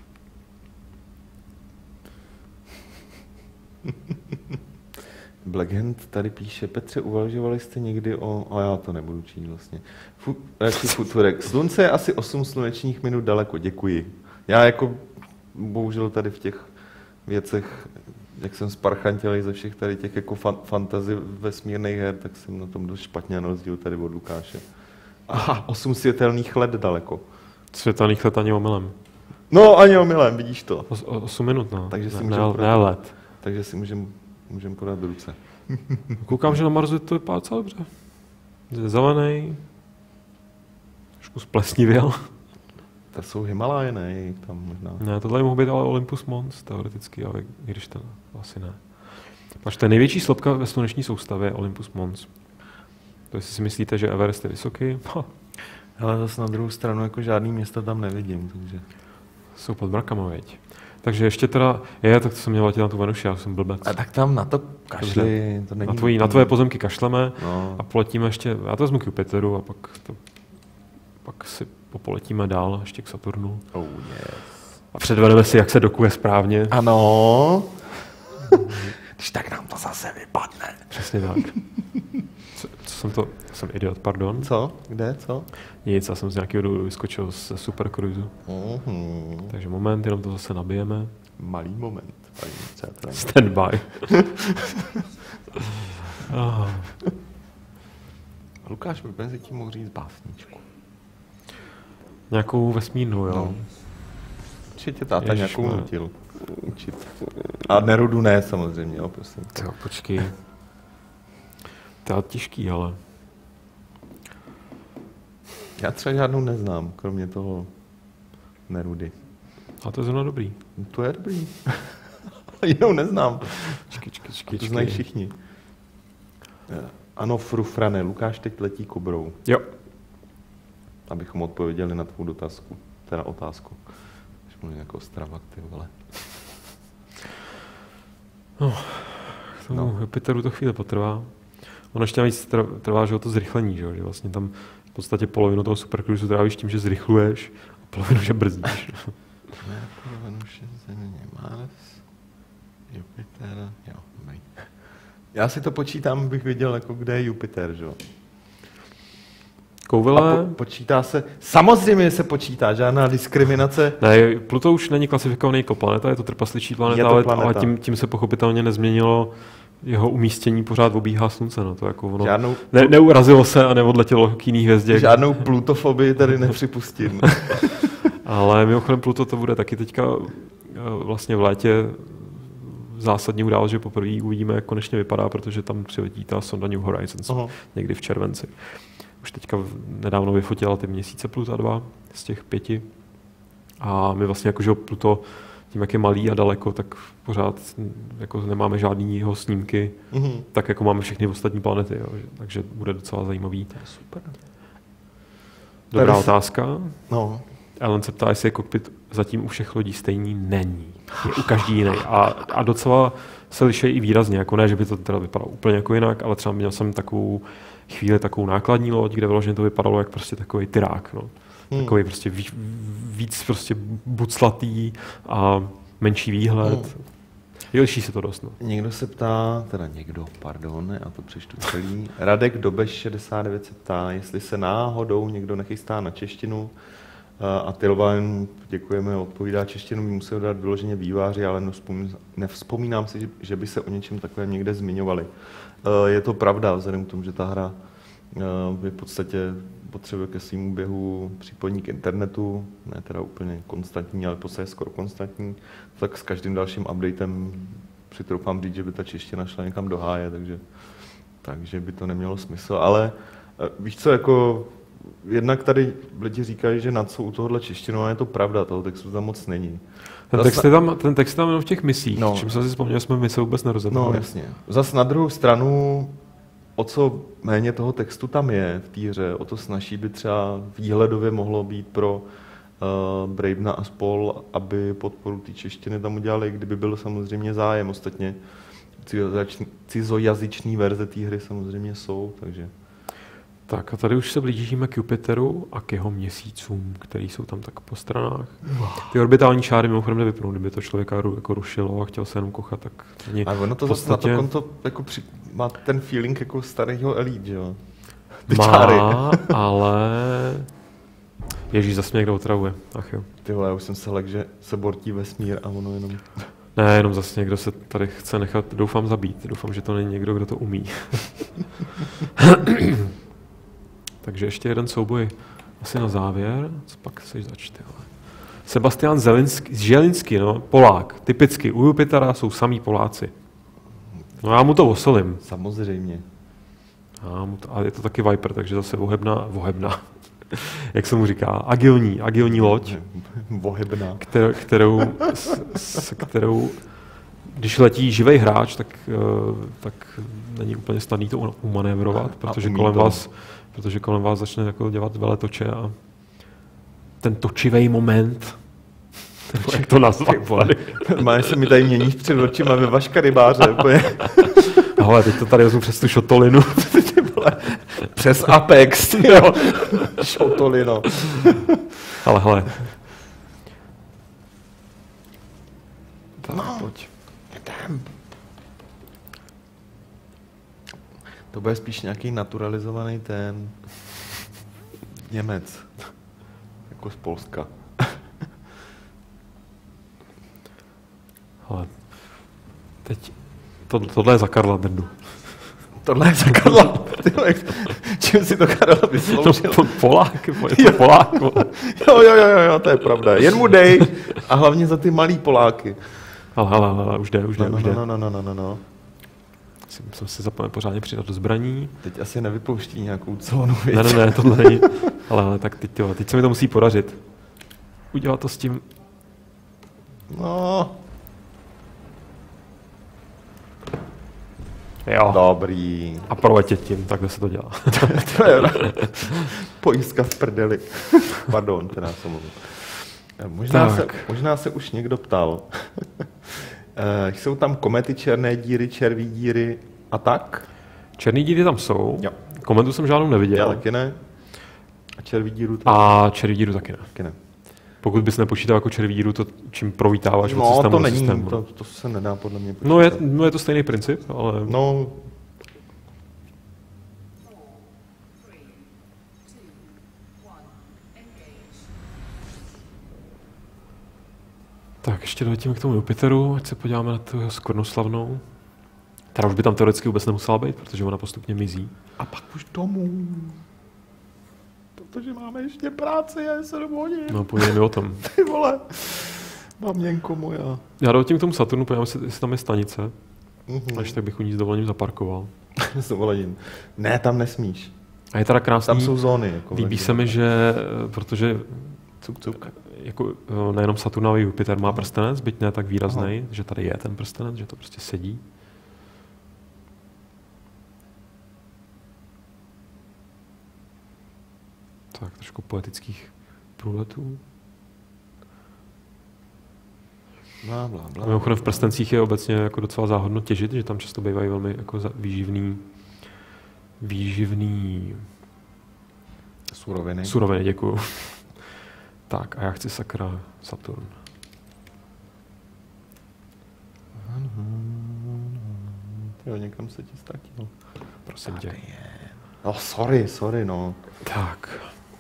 Blackhand tady píše, Petře, uvažovali jste někdy o, a já to nebudu číst vlastně, Fu, radši futurek. Slunce je asi osm slunečních minut daleko, děkuji. Já jako, bohužel tady v těch věcech, jak jsem sparchantělej ze všech tady těch jako fan, fantasy vesmírných her, tak jsem na tom dost špatně na rozdíl tady od Lukáše. Aha, osm světelných let daleko. Světelných let ani omylem. No, ani omylem, vidíš to. Os, osm minut, no. Takže si ne, můžem ne, podat, ne let. Takže si můžeme můžem podat ruce. Koukám, že na Marsu to vypadá docela dobře. Je zelený, trošku splesnivěl. To jsou Himaláje, ne? Je jich tam možná. Ne, tohle mohl být ale Olympus Mons, teoreticky, ale i když to asi ne. Máš ten největší sloupka ve sluneční soustavě, Olympus Mons. To jestli si myslíte, že Everest je vysoký? Ale zase na druhou stranu jako žádný města tam nevidím, takže... Jsou pod mrakama, veď. Takže ještě teda, je, tak to jsem měl letět na tu Venuši, já jsem blbec. A tak tam na to kašli, to není... Na, tvojí, na tvoje pozemky kašleme no. a poletíme ještě, já to vezmu k Jupiteru a pak, to, pak si popoletíme dál ještě k Saturnu. Oh, yes. A předvedeme si, jak se dokuje správně. Ano. Když tak nám to zase vypadne. Přesně tak. Co, co jsem to, jsem idiot, pardon. Co? Kde? Co? Nic, já jsem z nějakého důvodu vyskočil ze Super Cruisu. Mm-hmm. Takže moment, jenom to zase nabijeme. Malý moment, paní přátelé. Stand by. oh. Lukáš, my jsme si tím mohl říct básničku. Nějakou vesmírnou, jo? No. Určitě táta Ježiš, nějakou moje. nutil. Určitě. A Nerudu ne, samozřejmě, jo, prosím. Jo, počkej. To je těžký, ale... Já třeba žádnou neznám, kromě toho Nerudy. A to je zrovna dobrý. To je dobrý. Jinou neznám. Čky, čky, čky, To čky. znají všichni. Ano, frufrane, Lukáš teď letí kobrou. Jo. Abychom odpověděli na tvou dotazku. Teda otázku. Když mluvím jako Strava, ty vole. No, k tomu No. Jupiteru to chvíli potrvá. Ono ještě navíc tr- trvá, že o to zrychlení, že, jo? Že vlastně tam v podstatě polovinu toho supercruisu trávíš tím, že zrychluješ a polovinu, že brzdíš. Merkur, Venuše, Země, Mars, Jupiter, jo, dobrý. Já si to počítám, abych viděl, jako kde je Jupiter, že jo. Kouvele... A po, počítá se, samozřejmě se počítá, žádná diskriminace. Ne, Pluto už není klasifikovaný jako planeta, je to trpasličí planeta, Je to ale, planeta. ale tím, tím se pochopitelně nezměnilo jeho umístění, pořád obíhá slunce. No, to jako ono Žádnou, ne, neurazilo se a neodletělo k jiný hvězdě. žádnou plutofobii tady nepřipustím. Ale mimochodem Pluto to bude taky teďka vlastně v létě zásadní událost, že poprvé uvidíme, jak konečně vypadá, protože tam přiletí ta sonda New Horizons Aha. někdy v červenci. Už teďka nedávno vyfotila ty měsíce Pluta dva z těch pěti. A my vlastně jakože Pluto, tím, jak je malý a daleko, tak pořád jako nemáme žádný jeho snímky, mm-hmm. tak jako máme všechny ostatní planety. Jo. Takže bude docela zajímavý. To je super. Dobrá Tady otázka. No. Ellen se ptá, jestli je kokpit zatím u všech lodí stejný. Není. Je u každý jiný. A, a docela se liší i výrazně. Jako ne, že by to teda vypadalo úplně jako jinak, ale třeba měl jsem takovou chvíli takovou nákladní loď, kde vyloženě to vypadalo jak prostě takový tyrák. No. Hmm. Takový prostě víc, víc prostě buclatý a menší výhled. Hmm. Liší se to dost. No. Někdo se ptá, teda někdo, pardon, já to přečtu celý. Radek Dobeš šedesát devět se ptá, jestli se náhodou někdo nechystá na češtinu. A Tilvan, děkujeme, odpovídá češtinu, by musel dát vyloženě výváři, ale nevzpomínám si, že by se o něčem takovém někde zmiňovali. Je to pravda, vzhledem k tomu, že ta hra je v podstatě potřebuje ke svému běhu připojení k internetu, ne teda úplně konstantní, ale v podstatě skoro konstantní, tak s každým dalším updatem si troufám říct, že by ta čeština šla někam do háje, takže, takže by to nemělo smysl. Ale víš co, jako jednak tady lidi říkají, že na co u tohohle češtinu, ale je to pravda, toho textu tam moc není. Ten text je tam, ten text je tam jenom v těch misích, no. Čím jsem si vzpomněl, jsme mise vůbec nerozebrali. No jasně. Zas na druhou stranu, o co méně toho textu tam je v té hře, o to snažší by třeba výhledově mohlo být pro uh, Bravena a spol, aby podporu té češtiny tam udělali, kdyby byl samozřejmě zájem. Ostatně cizojazyční verze té hry samozřejmě jsou, takže... Tak a tady už se blížíme k Jupiteru a k jeho měsícům, který jsou tam tak po stranách. Ty orbitální čáry mimochodem nevypnou, kdyby to člověka jako rušilo a chtěl se jenom kochat, tak ani a ono to podstatě... na to konto jako při... má ten feeling jako starého Elite, že jo? Ty má, čáry. Ale... Ježíš, zase mě někdo otravuje. Ach jo. Ty vole, já už jsem se lek, že se bortí vesmír a ono jenom... Ne, jenom zase někdo se tady chce nechat, doufám, zabít. Doufám, že to není někdo, kdo to umí. Takže ještě jeden souboj asi na závěr. Co pak seš zač, ty vole. Sebastian Zelinský, Želinsky, no, Polák. Typicky, u Jupitera jsou samý Poláci. No já mu to osolím. Samozřejmě. A, mu to, a je to taky Viper, takže zase vohebná, vohebná. Jak se mu říká, agilní, agilní loď. Vohebná. Kterou, kterou, s, s kterou, když letí živej hráč, tak, tak není úplně snadný to umanévrovat, protože kolem to. vás protože kolem vás začne jako dělat veletoče a ten točivý moment, jak to nazvat, Máš se mi tady měníš před očima ve vaška rybáře. Hele, teď to tady vezmu přes tu šotolinu. Přes Apex, jo. Šotolino. Ale hele. Tak, no, pojď. Jdem. To bude spíš nějaký naturalizovaný ten Němec. Jako z Polska. Ale teď to, tohle je za Karla Drdu. Tohle je za Karla. Čím si to Karel vysloužil? No, Polák, je to Polák. Jo, jo, jo, jo, to je pravda. Jen mu dej a hlavně za ty malý Poláky. Ale, ale, ale, už jde, už jde, no, už jde. No, no, no, no, no, no. Jsem si zapomněl pořádně přidat do zbraní. Teď asi nevypouští nějakou celou věc. Ne, ne, ne, tohle není. Ale, ale tak teď, tyhle, teď se mi to musí podařit. Udělat to s tím. No. Jo. Dobrý. A proletět tím, takhle se to dělá. To je pojistka v prdeli. Pardon, teda jsem mluvil. Možná se, možná se už někdo ptal. Jsou tam komety, černé díry, červí díry a tak? Černý díry tam jsou. Jo. Kometu jsem žádnou neviděl. Já taky ne. A červí díru tam? A červí díru taky ne. Taky ne. Pokud bys nepočítal jako červí díru, to čím provítáváš no, od systému to není, systému. To, to se nedá podle mě počítat. No je, no je to stejný princip, ale... No... Tak ještě doletíme k tomu Jupiteru, ať se podíváme na tu skvrnoslavnou. Teda už by tam teoreticky vůbec nemusela být, protože ona postupně mizí. A pak už domů. Protože máme ještě práci, je sedm hodin. No, pověděj mi o tom. Ty vole. Maměnko moja. Já doletím k tomu Saturnu, podívám se, jestli tam je stanice. Mm-hmm. Až tak bych u ní s dovolením zaparkoval. S dovolením. Ne, tam nesmíš. A je teda krásný. Tam jsou zóny. Jako líbí se mi, že, protože cuk, cuk. Jako, nejenom Saturn, ale Jupiter má prstenec, byť ne tak výrazný, že tady je ten prstenec, že to prostě sedí. Tak, trošku poetických průletů. Blá, blá, blá. Mimochodem v prstencích je obecně jako docela záhodno těžit, že tam často bývají velmi jako výživný, výživný suroviny. Suroviny, děkuju. Tak a já chci sakra Saturn. Jo, někam se ti ztratil. Prosím tě. No, sorry, sorry, no. Tak.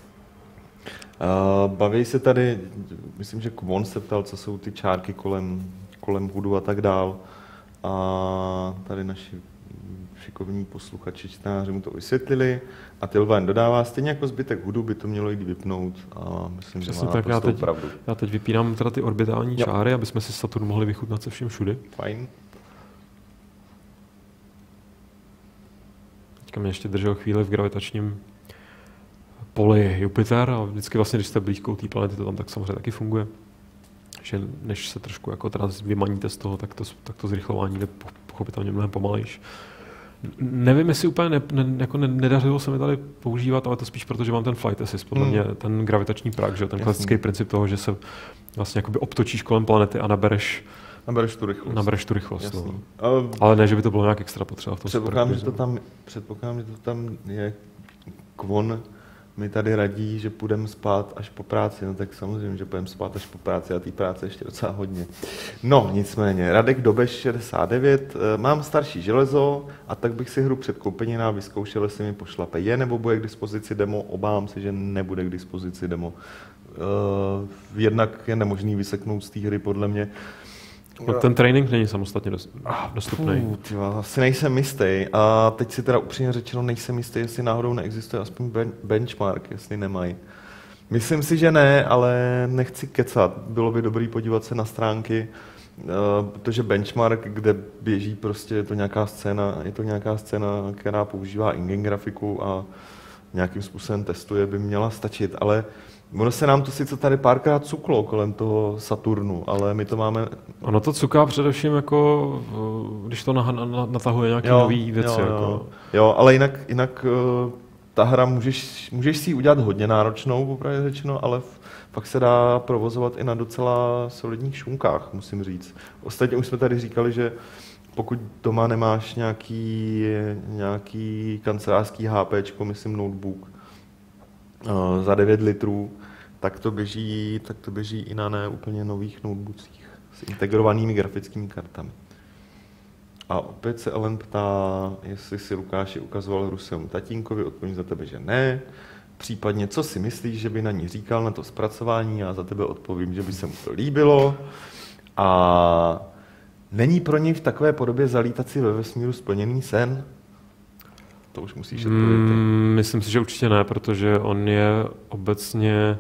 Uh, baví se tady, myslím, že Kvon se ptal, co jsou ty čárky kolem, kolem hudu a tak dál. A tady naši šikovní posluchači, čtenáři mu to vysvětlili. A Tilvan dodává, stejně jako zbytek hudu by to mělo jít vypnout. A myslím, Přesně, že má tak já teď, pravdu. Já teď vypínám teda ty orbitální jo. čáry, aby jsme si Saturn mohli vychutnat se vším všudy. Fajn. Teďka mě ještě držel chvíli v gravitačním poli Jupiter a vždycky vlastně, když jste blízkou té planety, to tam tak samozřejmě taky funguje. Že než se trošku jako teda vymaníte z toho, tak to, tak to zrychlování jde pochopitelně mnohem pomalejš. Nevím, jestli úplně ne, ne, jako ne, nedařilo se mi tady používat, ale to spíš proto, že mám ten flight assist, podle hmm. mě ten gravitační prak, že ten klasický princip toho, že se vlastně jakoby obtočíš kolem planety a nabereš Nabereš tu rychlost. Nabereš tu rychlost, no. Ale ne, že by to bylo nějak extra potřeba v tom předpokládám, že to tam, předpokládám, že to tam je Kvon mi tady radí, že půjdeme spát až po práci, no tak samozřejmě, že půjdeme spát až po práci a té práce ještě docela hodně. No, nicméně, Radek Dobeš šedesát devět, mám starší železo a tak bych si hru před koupeninám vyzkoušel, jestli mi pošlape. Je nebo bude k dispozici demo? Obávám se, že nebude k dispozici demo. Uh, jednak je nemožný vyseknout z té hry, podle mě. No, ten trénink není samostatně dostupný. Pů, asi nejsem jistý. A teď si teda upřímně řečeno nejsem jistý, jestli náhodou neexistuje aspoň ben- benchmark, jestli nemají. Myslím si, že ne, ale nechci kecat. Bylo by dobrý podívat se na stránky, protože benchmark, kde běží prostě, je to nějaká scéna, je to nějaká scéna, která používá in-game grafiku a nějakým způsobem testuje, by měla stačit, ale ono se nám to sice tady párkrát cuklo kolem toho Saturnu, ale my to máme... Ono to cuká především jako, když to natahuje nějaké nové věci. Jo, jako. jo. jo, ale jinak, jinak ta hra můžeš, můžeš si ji udělat hodně náročnou, popravdě řečeno, ale pak se dá provozovat i na docela solidních šunkách, musím říct. Ostatně už jsme tady říkali, že pokud doma nemáš nějaký, nějaký kancelářský HPčko, myslím notebook, za devět litrů, tak to běží, tak to běží i na ne úplně nových notebookích s integrovanými grafickými kartami. A opět se Ellen ptá, jestli si Lukáši ukazoval hru svému tatínkovi, odpovím za tebe, že ne. Případně, co si myslíš, že by na ní říkal na to zpracování, já za tebe odpovím, že by se mu to líbilo. A není pro něj v takové podobě zalítat si ve vesmíru splněný sen? To už musíš odpovědět. Mm, myslím si, že určitě ne, protože on je obecně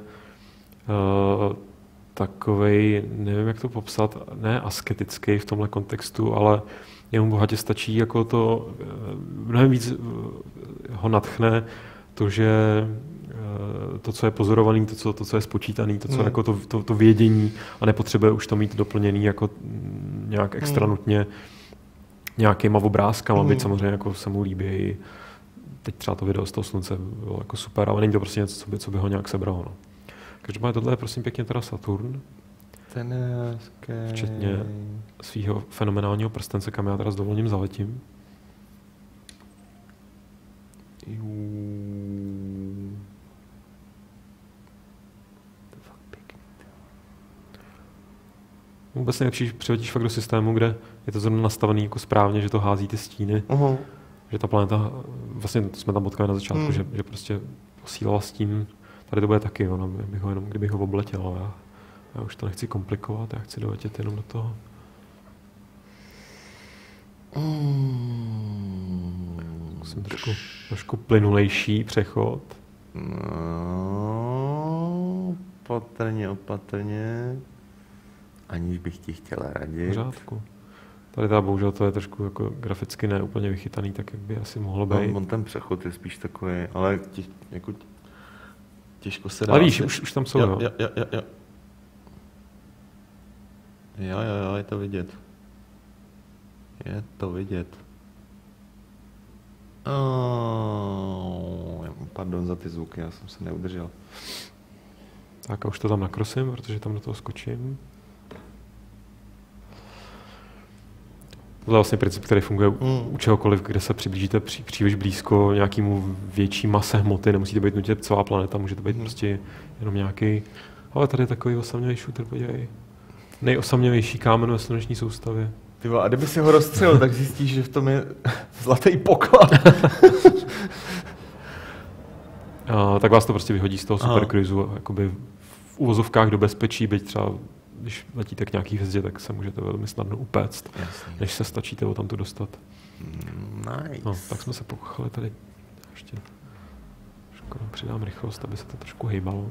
uh, takovej, nevím, jak to popsat, ne asketický v tomhle kontextu, ale jemu bohatě stačí jako to, uh, mnohem víc uh, ho nadchne to, že uh, to, co je pozorovaný, to, co, to, co je spočítaný, to, co mm. jako to, to, to vědění a nepotřebuje už to mít doplněný jako nějak extra mm. nutně nějakýma obrázkama, mm. byť samozřejmě jako se mu líbí. Teď třeba to video z toho slunce bylo jako super, ale není to prostě něco, co by, co by ho nějak sebralo. No. Každopádně tohle je prosím pěkně teda Saturn. Ten je hezký. Včetně svého fenomenálního prstence, kam já teda s dovolením zaletím. Jú. To je fakt pěkný. Vůbec nejlepší, když přiletíš fakt do systému, kde je to zrovna nastavený jako správně, že to hází ty stíny. Uh-huh. Že ta planeta, vlastně jsme tam potkali na začátku, hmm. že, že prostě posílala stín. Tady to bude taky, ono, bych ho jenom, kdybych ho obletěl, ale já, já už to nechci komplikovat, já chci doletět jenom do toho. Hmm. Jsem trošku, trošku plynulejší přechod. No, opatrně, opatrně. aniž bych ti chtěla radit. Pořádku. Tady ta bohužel to je trošku jako graficky ne úplně vychytaný, tak jak by asi mohlo být. No, on ten přechod je spíš takový, ale tě, jako těžko se dá. Ale víš, už, už tam jsou, jo. jo. Jo, jo, jo, jo. Jo, jo, jo, je to vidět. Je to vidět. Oh, pardon za ty zvuky, já jsem se neudržel. Tak a už to tam nakrosím, protože tam do toho skočím. To je vlastně princip, který funguje mm. u čehokoliv, kde se přiblížíte pří, příliš blízko nějakému větší mase hmoty. Nemusíte být nutně celá planeta, může to být mm. prostě jenom nějaký. Ale tady je takový osamělý shooter, podívej. Nejosamělejší kámen ve sluneční soustavě. Ty vole, a kdyby si ho rozstřelil, tak zjistíš, že v tom je zlatý poklad. A, tak vás to prostě vyhodí z toho supercruisu, jakoby v uvozovkách do bezpečí, byť třeba když letíte k nějaký hvězdě, tak se můžete velmi snadno upéct, Jasně. než se stačíte o tamto dostat. Nice. No, tak jsme se pokochali tady. Ještě přidám rychlost, aby se to trošku hejbalo.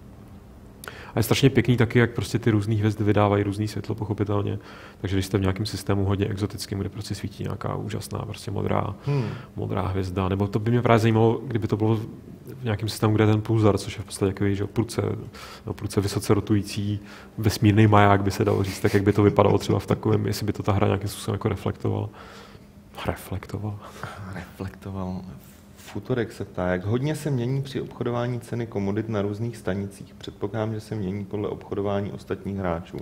A je strašně pěkný taky, jak prostě ty různý hvězdy vydávají různý světlo, pochopitelně. Takže když jste v nějakém systému hodně exotickým, kde prostě svítí nějaká úžasná, prostě modrá, hmm. modrá hvězda, nebo to by mě právě zajímalo, kdyby to bylo v nějakém systému, kde je ten pulzar, což je v podstatě takový, že prudce, no, prudce vysoce rotující vesmírný maják, by se dalo říct, tak jak by to vypadalo třeba v takovém, jestli by to ta hra nějakým způsobem jako reflektovala. Reflektoval. Reflektoval. Futurek se ptá, jak hodně se mění při obchodování ceny komodit na různých stanicích. Předpokládám, že se mění podle obchodování ostatních hráčů.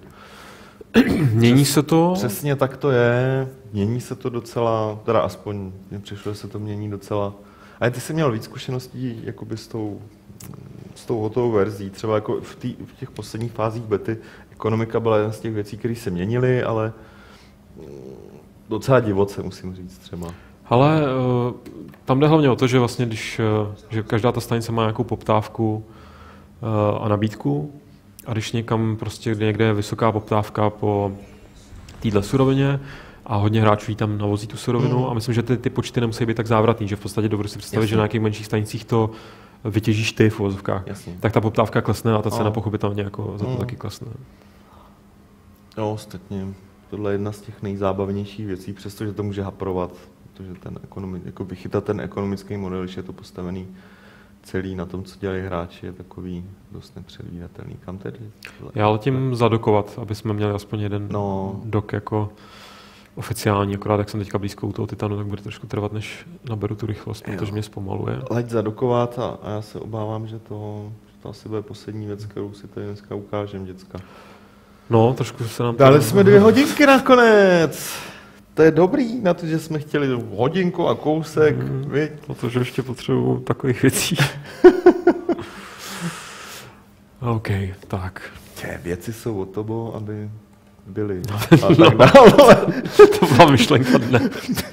Mění se to? Přesně tak to je. Mění se to docela, teda aspoň mě přišlo, že se to mění docela. Ale ty jsi měl víc zkušeností jakoby s tou, s tou hotovou verzí. Třeba jako v, tý, v těch posledních fázích bety ekonomika byla jedna z těch věcí, které se měnily, ale docela divoce, musím říct třeba. Ale tam jde hlavně o to, že vlastně když, že každá ta stanice má nějakou poptávku a nabídku a když někam prostě někde je vysoká poptávka po téhle surovině a hodně hráčů jí tam navozí tu surovinu mm. a myslím, že ty, ty počty nemusí být tak závratný, že v podstatě dovedu si představit, Jasně. že na nějakých menších stanicích to vytěžíš ty v uvozovkách. Tak ta poptávka klesne a ta cena oh. pochopitelně jako za to mm. taky klesne. Jo, ostatně. Tohle je jedna z těch nejzábavnějších věcí, přestože to může haprovat. Protože ten ekonomi, jako vychytat ten ekonomický model, když je to postavený celý na tom, co dělají hráči, je takový dost nepředvídatelný. Kam tedy? Já letím zadokovat, aby jsme měli aspoň jeden no. dok jako oficiální, akorát jak jsem teďka blízko u toho Titanu, tak bude trošku trvat, než naberu tu rychlost, jo. protože mě zpomaluje. Leď zadokovat a, a já se obávám, že to, že to asi bude poslední věc, kterou si tady dneska ukážem, děcka. No, trošku se nám... Dali jsme dvě hodinky nakonec! To je dobrý na to, že jsme chtěli hodinku a kousek, mm, viď? Protože ještě potřebuju takových věcí. OK, tak. Tě, věci jsou od toho, aby byly. No, a tak dále. To byla myšlenka dne.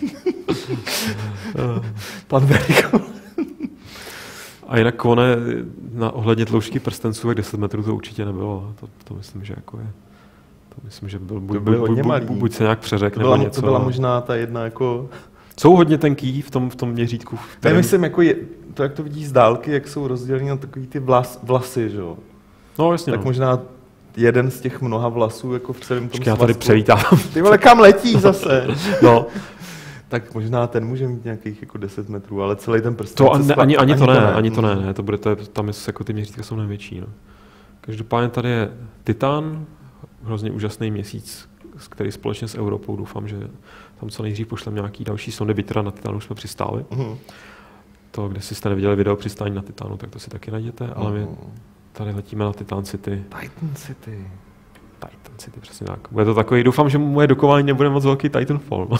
Pan Veriko. A jinak Kvone, na ohledně tloušťky prstenců, jak deset metrů to určitě nebylo. To, to myslím, že jako je. To myslím, že byl, buď, buď, buď, buď, buď se nějak přeřek to byla, nebo něco. To byla možná ta jedna jako... Jsou hodně tenký v tom, v tom měřítku. V kterém... Myslím, jako je, to, jak to vidíš z dálky, jak jsou rozděleny na takový ty vlas, vlasy, že jo? No, jasně. Tak no. možná jeden z těch mnoha vlasů jako v celém tom svazku. Já tady převítám. Ty vole, kam letí zase? No. Tak možná ten může mít nějakých jako deset metrů, ale celý ten prst. To ani, ani, ani, to ne, ne, ani to ne, ne, to bude, to je, tam je, jako ty měřítka jsou největší. No. Každopádně tady je Titan, hrozně úžasný měsíc, který společně s Evropou, doufám, že tam co nejdřív pošlem nějaký další sondy, byť teda na Titanu už jsme přistáli. Uh-huh. To, kde si jste neviděli video přistání na Titanu, tak to si taky najděte, uh-huh. ale my tady letíme na Titan City. Titan City. Titan City, přesně tak. Bude to takový, doufám, že moje dokování nebude moc velký Titanfall.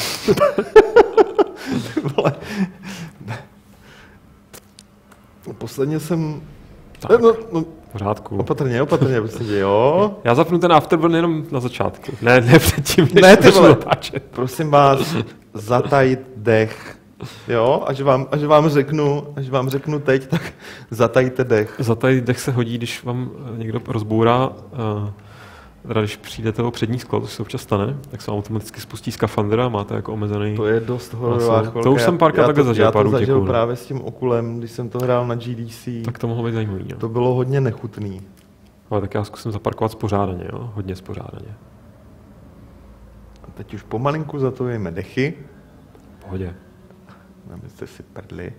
Posledně jsem... Tak, no, no, pořádku. Opatrně, opatrně, prostě, jo. Já zapnu ten Afterburn jenom na začátku. Ne, ne předtím, než ne, ty vole, natáčet. Prosím vás, zatajit dech. Jo, až vám, až vám řeknu, až vám řeknu teď, tak zatajte dech. Zatajit dech se hodí, když vám někdo rozbourá, uh, teda když přijdete o přední sklo, to se občas stane, tak se vám automaticky spustí skafandr a máte jako omezený... To je dost hororová chvilka. To už jsem párkrát takhle zažil, já pár to zažil útěků, právě s tím okulem, když jsem to hrál na G D C. Tak to mohlo být zajímavý. No. To bylo hodně nechutný. Ale tak já zkusím zaparkovat spořádaně, jo? Hodně spořádaně. A teď už pomalinku zatojíme dechy. V pohodě. Abyste si prdli.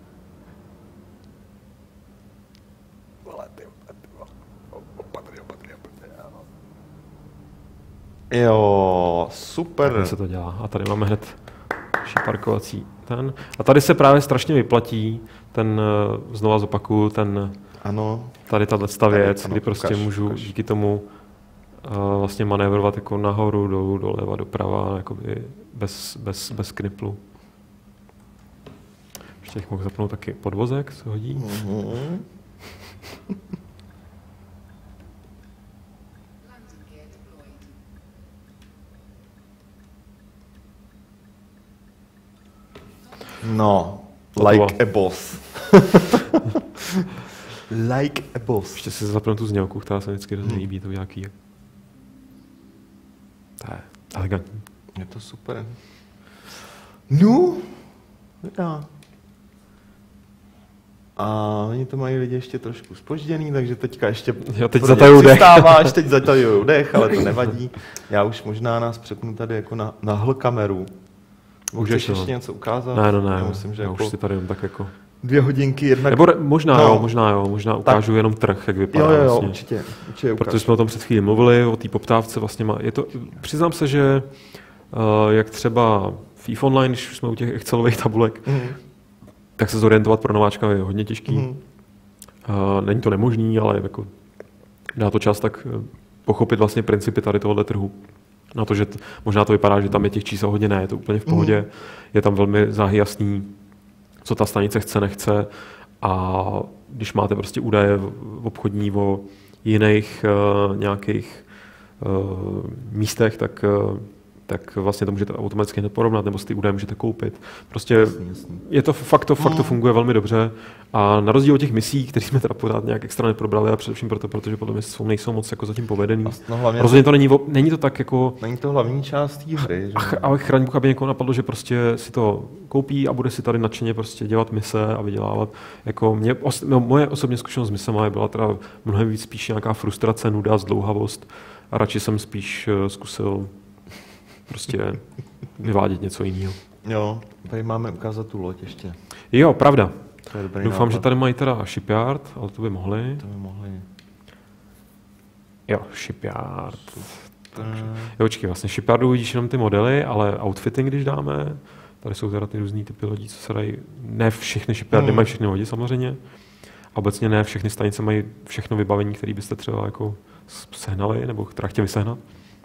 Jo, super. Tak se to dělá. A tady máme hned parkovací ten. A tady se právě strašně vyplatí ten, znova zopakuju, ten, ano. tady tato věc, ano, kdy prostě ukaž, můžu ukaž. díky tomu uh, vlastně manévrovat jako nahoru, dolů, doleva, doprava, jakoby bez, bez, bez kniplu. Ještě bych mohl zapnout taky podvozek, se hodí. Mm-hmm. No, like a boss. Like a boss. Ještě si zapnu tu znělku, která se vždycky hmm. líbí, to nějaký. To je elegantní. Je to super. No, já. A oni to mají lidi ještě trošku zpožděný, takže teďka ještě já teď zatajuju dech. Stáváš, teď zatajuju dech, ale to nevadí. Já už možná nás přepnu tady jako na, na hl kameru. Můžeš ještě něco ukázat? Ne, no ne, já myslím, že já jako už si tady jen tak jako... Dvě hodinky, jedna... Nebo re, možná no. jo, možná jo, možná ukážu tak. Jenom trh, jak vypadá. Jo, jo, jo, vlastně. určitě, určitě Protože jsme o tom před chvíli mluvili, o té poptávce vlastně má, je to, přiznám se, že uh, jak třeba v E V E Online, když jsme u těch Excelových tabulek, mm. tak se zorientovat pro nováčka je hodně těžký. Mm. Uh, není to nemožný, ale jako dá to čas tak pochopit vlastně principy tady tohohle trhu. Na to, že t, možná to vypadá, že tam je těch čísel hodně, ne, je to úplně v pohodě. Mm. Je tam velmi záhy jasný, co ta stanice chce, nechce. A když máte prostě údaje v obchodní o jiných uh, nějakých uh, místech, tak, uh, tak vlastně to můžete automaticky hned porovnat, nebo si ty údaje můžete koupit. Prostě jasný, jasný. Je to fakt, to, fakt to funguje velmi dobře. A na rozdíl od těch misí, které jsme teda pořád nějak extra neprobrali, a především proto, protože podle mě jsou, nejsou moc jako zatím povedený. No, rozhodně to není, není to tak jako... Není to hlavní část té hry. Že? Ach, ale chraň Bůh, aby někoho napadlo, že prostě si to koupí a bude si tady nadšeně prostě dělat mise a vydělávat. Jako mě, no, moje osobní zkušenost s misema byla teda mnohem víc spíš nějaká frustrace, nuda, zdlouhavost a radši jsem spíš uh, zkusil prostě vyvádět něco jiného. Jo, tady máme ukázat tu loď ještě. Jo, pravda. Doufám, nápad. že tady mají teda shipyard, ale to by mohli. To by mohli. Jo, shipyard. Takže. Jo, počkej, vlastně shipyardu vidíš jenom ty modely, ale outfitting, když dáme, tady jsou teda ty různý typy lodí, co se dají, ne všechny shipyardy hmm. mají všechny lodi samozřejmě, a obecně ne všechny stanice mají všechno vybavení, které byste třeba jako sehnali, nebo která chtěli sehnat.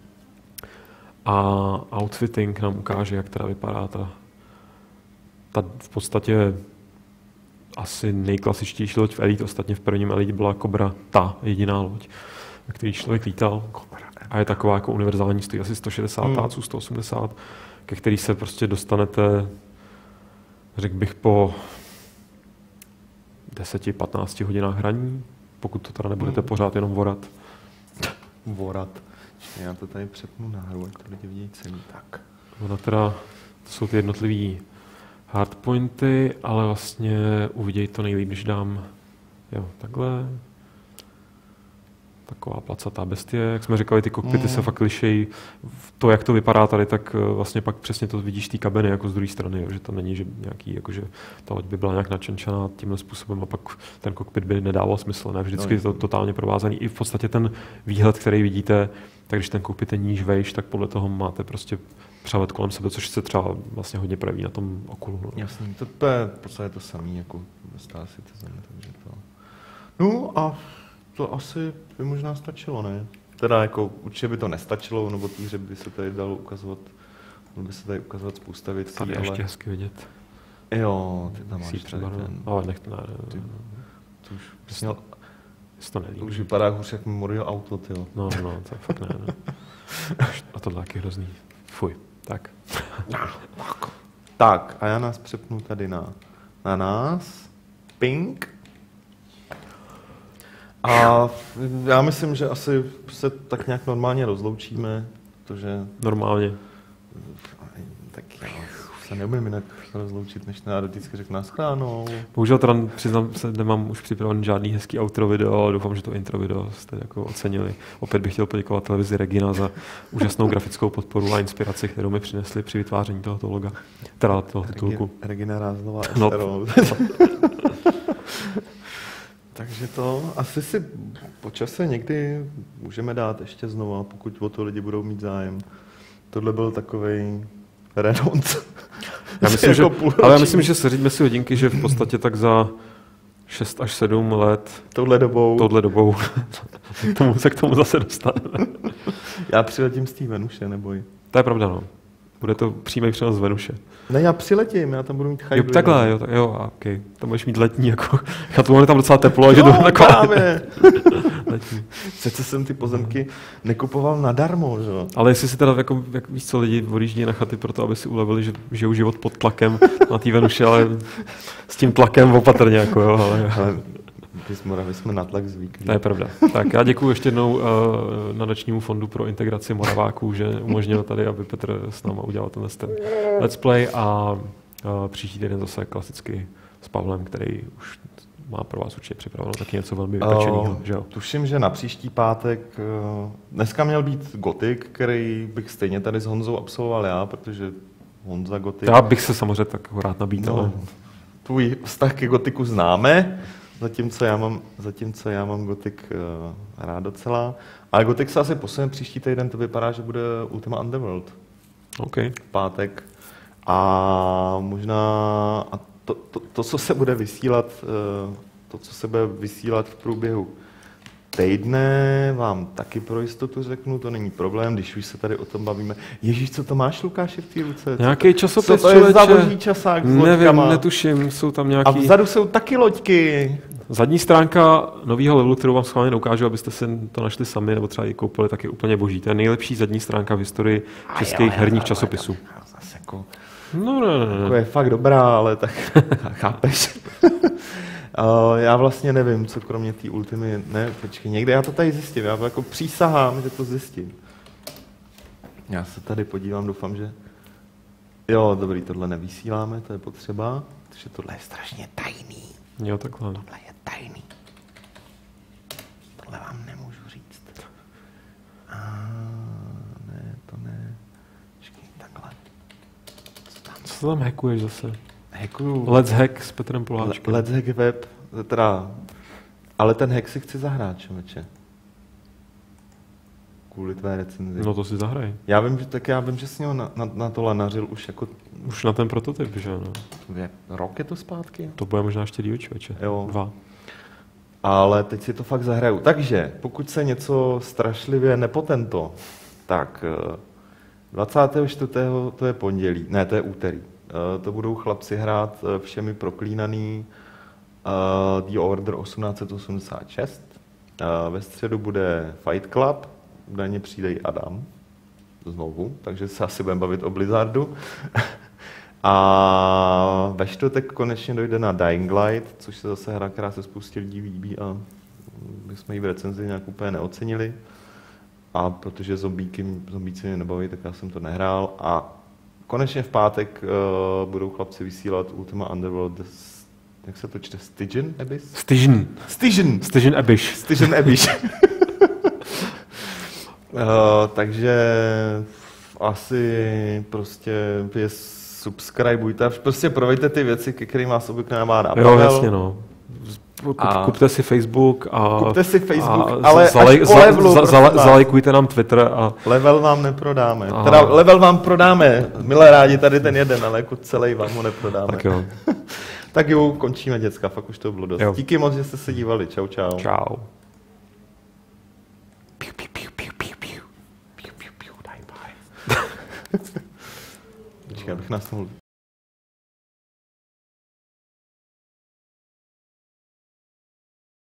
A outfitting nám ukáže, jak teda vypadá ta, ta v podstatě asi nejklasičtější loď v Elite. Ostatně v prvním Elite byla Cobra ta jediná loď, ve který člověk lítal. A je taková jako univerzální, stojí asi sto šedesát hmm. táců, sto osmdesát, ke který se prostě dostanete, řekl bych, po deset až patnáct hodinách hraní, pokud to teda nebudete hmm. pořád jenom vorat. Vorat. Já to tady přepnu nahoru, ať to lidi vidějí celý. Tak. Ona teda, to jsou ty jednotlivý hardpointy, ale vlastně uvidějí to nejlíp, když dám, jo, takhle. Taková placatá bestie. Jak jsme říkali, ty kokpity mm. se fakt lišejí. To, jak to vypadá tady, tak vlastně pak přesně to vidíš z té kabiny jako z druhé strany, jo, že to není, že nějaký, jakože ta loď by byla nějak načenčená tímhle způsobem a pak ten kokpit by nedával smysl. Ne? Vždycky je to totálně provázaný. I v podstatě ten výhled, který vidíte, tak když ten kokpit je níž vejš, tak podle toho máte prostě přehled kolem sebe, což se třeba vlastně hodně projeví na tom okulu. No. Jasně, to, to je v podstatě to samé, jako ve Star Citizen, takže to... No a to asi by možná stačilo, ne? Teda jako určitě by to nestačilo, nebo té hře by se tady dalo ukazovat, by se tady ukazovat spousta věcí, tady ale... ještě hezky vidět. Jo, ty tam máš tady ten... Ale nech to ne, ne, ty, to už bys měl... to nelíbí. To už vypadá hůř jak Memorial Auto, tyjo. No, no, to je fakt ne, ne. A tohle taky hrozný. Fuj, tak. Tak, a já nás přepnu tady na, na nás. Pink. A já myslím, že asi se tak nějak normálně rozloučíme, protože... Normálně. Tak jo. se neumím jinak rozloučit, než na vždycky řekne naschledanou. Bohužel teda přiznám se, nemám už připraven žádný hezký outro video, doufám, že to intro video jste jako ocenili. Opět bych chtěl poděkovat televizi Regina za úžasnou grafickou podporu a inspiraci, kterou mi přinesli při vytváření tohoto loga, teda toho titulku. Regina Rázlová No. Takže to asi si po čase někdy můžeme dát ještě znova, pokud o to lidi budou mít zájem. Tohle byl takovej renonc. Já myslím, že, ale já myslím, že seřiďme si hodinky, že v podstatě tak za šest až sedm let touhle dobou, touhle dobou tomu se k tomu zase dostaneme. Já přiletím z té Venuše, neboj. To je pravda, no. Bude to přímý přenos z Venuše. Ne, já přiletím, já tam budu mít chajdu. Jo, takhle, jo, tak, jo, a okej. Tam budeš mít letní, jako, já to mám tam docela teplo, že no, to taková... právě. Přece jsem ty pozemky nekupoval nadarmo, že jo. Ale jestli si teda, jako, jak víš co, lidi odjíždí na chaty proto, aby si ulevili, že žijou život pod tlakem na té Venuši, ale s tím tlakem opatrně, jako jo, ale... ale ty z Moravy jsme na tlak zvyklí. To je pravda. Tak já děkuji ještě jednou uh, nadačnímu fondu pro integraci Moraváků, že umožnil tady, aby Petr s náma udělal tenhle ten let's play a uh, příští týden zase klasicky s Pavlem, který už má pro vás určitě připraveno taky něco velmi vypečeného, uh, že jo? Tuším, že na příští pátek, uh, dneska měl být Gothic, který bych stejně tady s Honzou absolvoval já, protože Honza Gothic... Já bych se samozřejmě tak rád nabídl, no, ale... Tvůj vztah ke Gothicu známe, zatímco já mám, zatímco já mám Gothic uh, rád docela. Ale Gothic se asi posune příští týden, to vypadá, že bude Ultima Underworld. Okay. V pátek. A možná a to, to, to, co se bude vysílat, uh, to, co se bude vysílat v průběhu týdne, vám taky pro jistotu řeknu, to není problém, když už se tady o tom bavíme. Ježíš, co to máš, Lukáši, v té ruce? Nějaký časopis, co to je za boží časák s Nevím, loďkama? netuším, jsou tam nějaký... A vzadu jsou taky loďky. Zadní stránka nového levelu, kterou vám schválně ukážu, abyste si to našli sami, nebo třeba ji koupili, tak je úplně boží. To je nejlepší zadní stránka v historii českých jo, herních časopisů. Zase jako, no, ne, ne, ne. Jako je fakt dobrá, ale tak chápeš. Uh, já vlastně nevím, co kromě té Ultimy, ne, počkej, někde já to tady zjistím, já jako přísahám, že to zjistím. Já se tady podívám, doufám, že... Jo, dobrý, tohle nevysíláme, to je potřeba, protože tohle je strašně tajný. Jo, takhle. Tohle je tajný. Tohle vám nemůžu říct. A ne, to ne. Počkej, takhle. Co tam, Co tam hackuješ zase? Hackuju. Let's hack s Petrem Poláčkem. Let's hack web, teda, ale ten hack si chci zahrát, člověče. Kvůli tvé recenzi. No to si zahraj. Já vím, že tak já vím, že jsi něho na, na, na to nařil už jako... Už na ten prototyp, že ano. Je, rok je to zpátky? To bude možná ještě díl, člověče. Jo. Dva. Ale teď si to fakt zahraju. Takže, pokud se něco strašlivě nepotento, tak dvacátého čtvrtého to je pondělí, ne, to je úterý. To budou chlapci hrát všemi proklínaný uh, The Order osmnáct set osmdesát šest. Uh, ve středu bude Fight Club, údajně přijde i Adam znovu, takže se asi budeme bavit o Blizzardu. A ve čtvrtek konečně dojde na Dying Light, což se zase hra, která se spoustě lidí líbí a my jsme ji v recenzi nějak úplně neocenili. A protože zombíky, zombíci mě nebaví, tak já jsem to nehrál. A konečně v pátek uh, budou chlapci vysílat Ultima Underworld, jak se to čte? Stygian Abyss? Stygian. Stygian. Stygian Abyss. Stygian Abyss. uh, takže asi prostě je subscribeujte, prostě provejte ty věci, ke kterým vás obvykle nemá na Jo, jasně no. A kupte si Facebook a, kupte si Facebook, a ale zalej, až po levelu, za, za, za, zalajkujte nám Twitter. A... Level vám neprodáme. Aha. Teda level vám prodáme. Milé rádi tady ten jeden, ale jako celý vám ho neprodáme. Tak jo. Tak jo, končíme, děcka, fakt už to bylo dost. Jo. Díky moc, že jste se dívali. Čau, čau. Čau. Počkej, abych nás mohl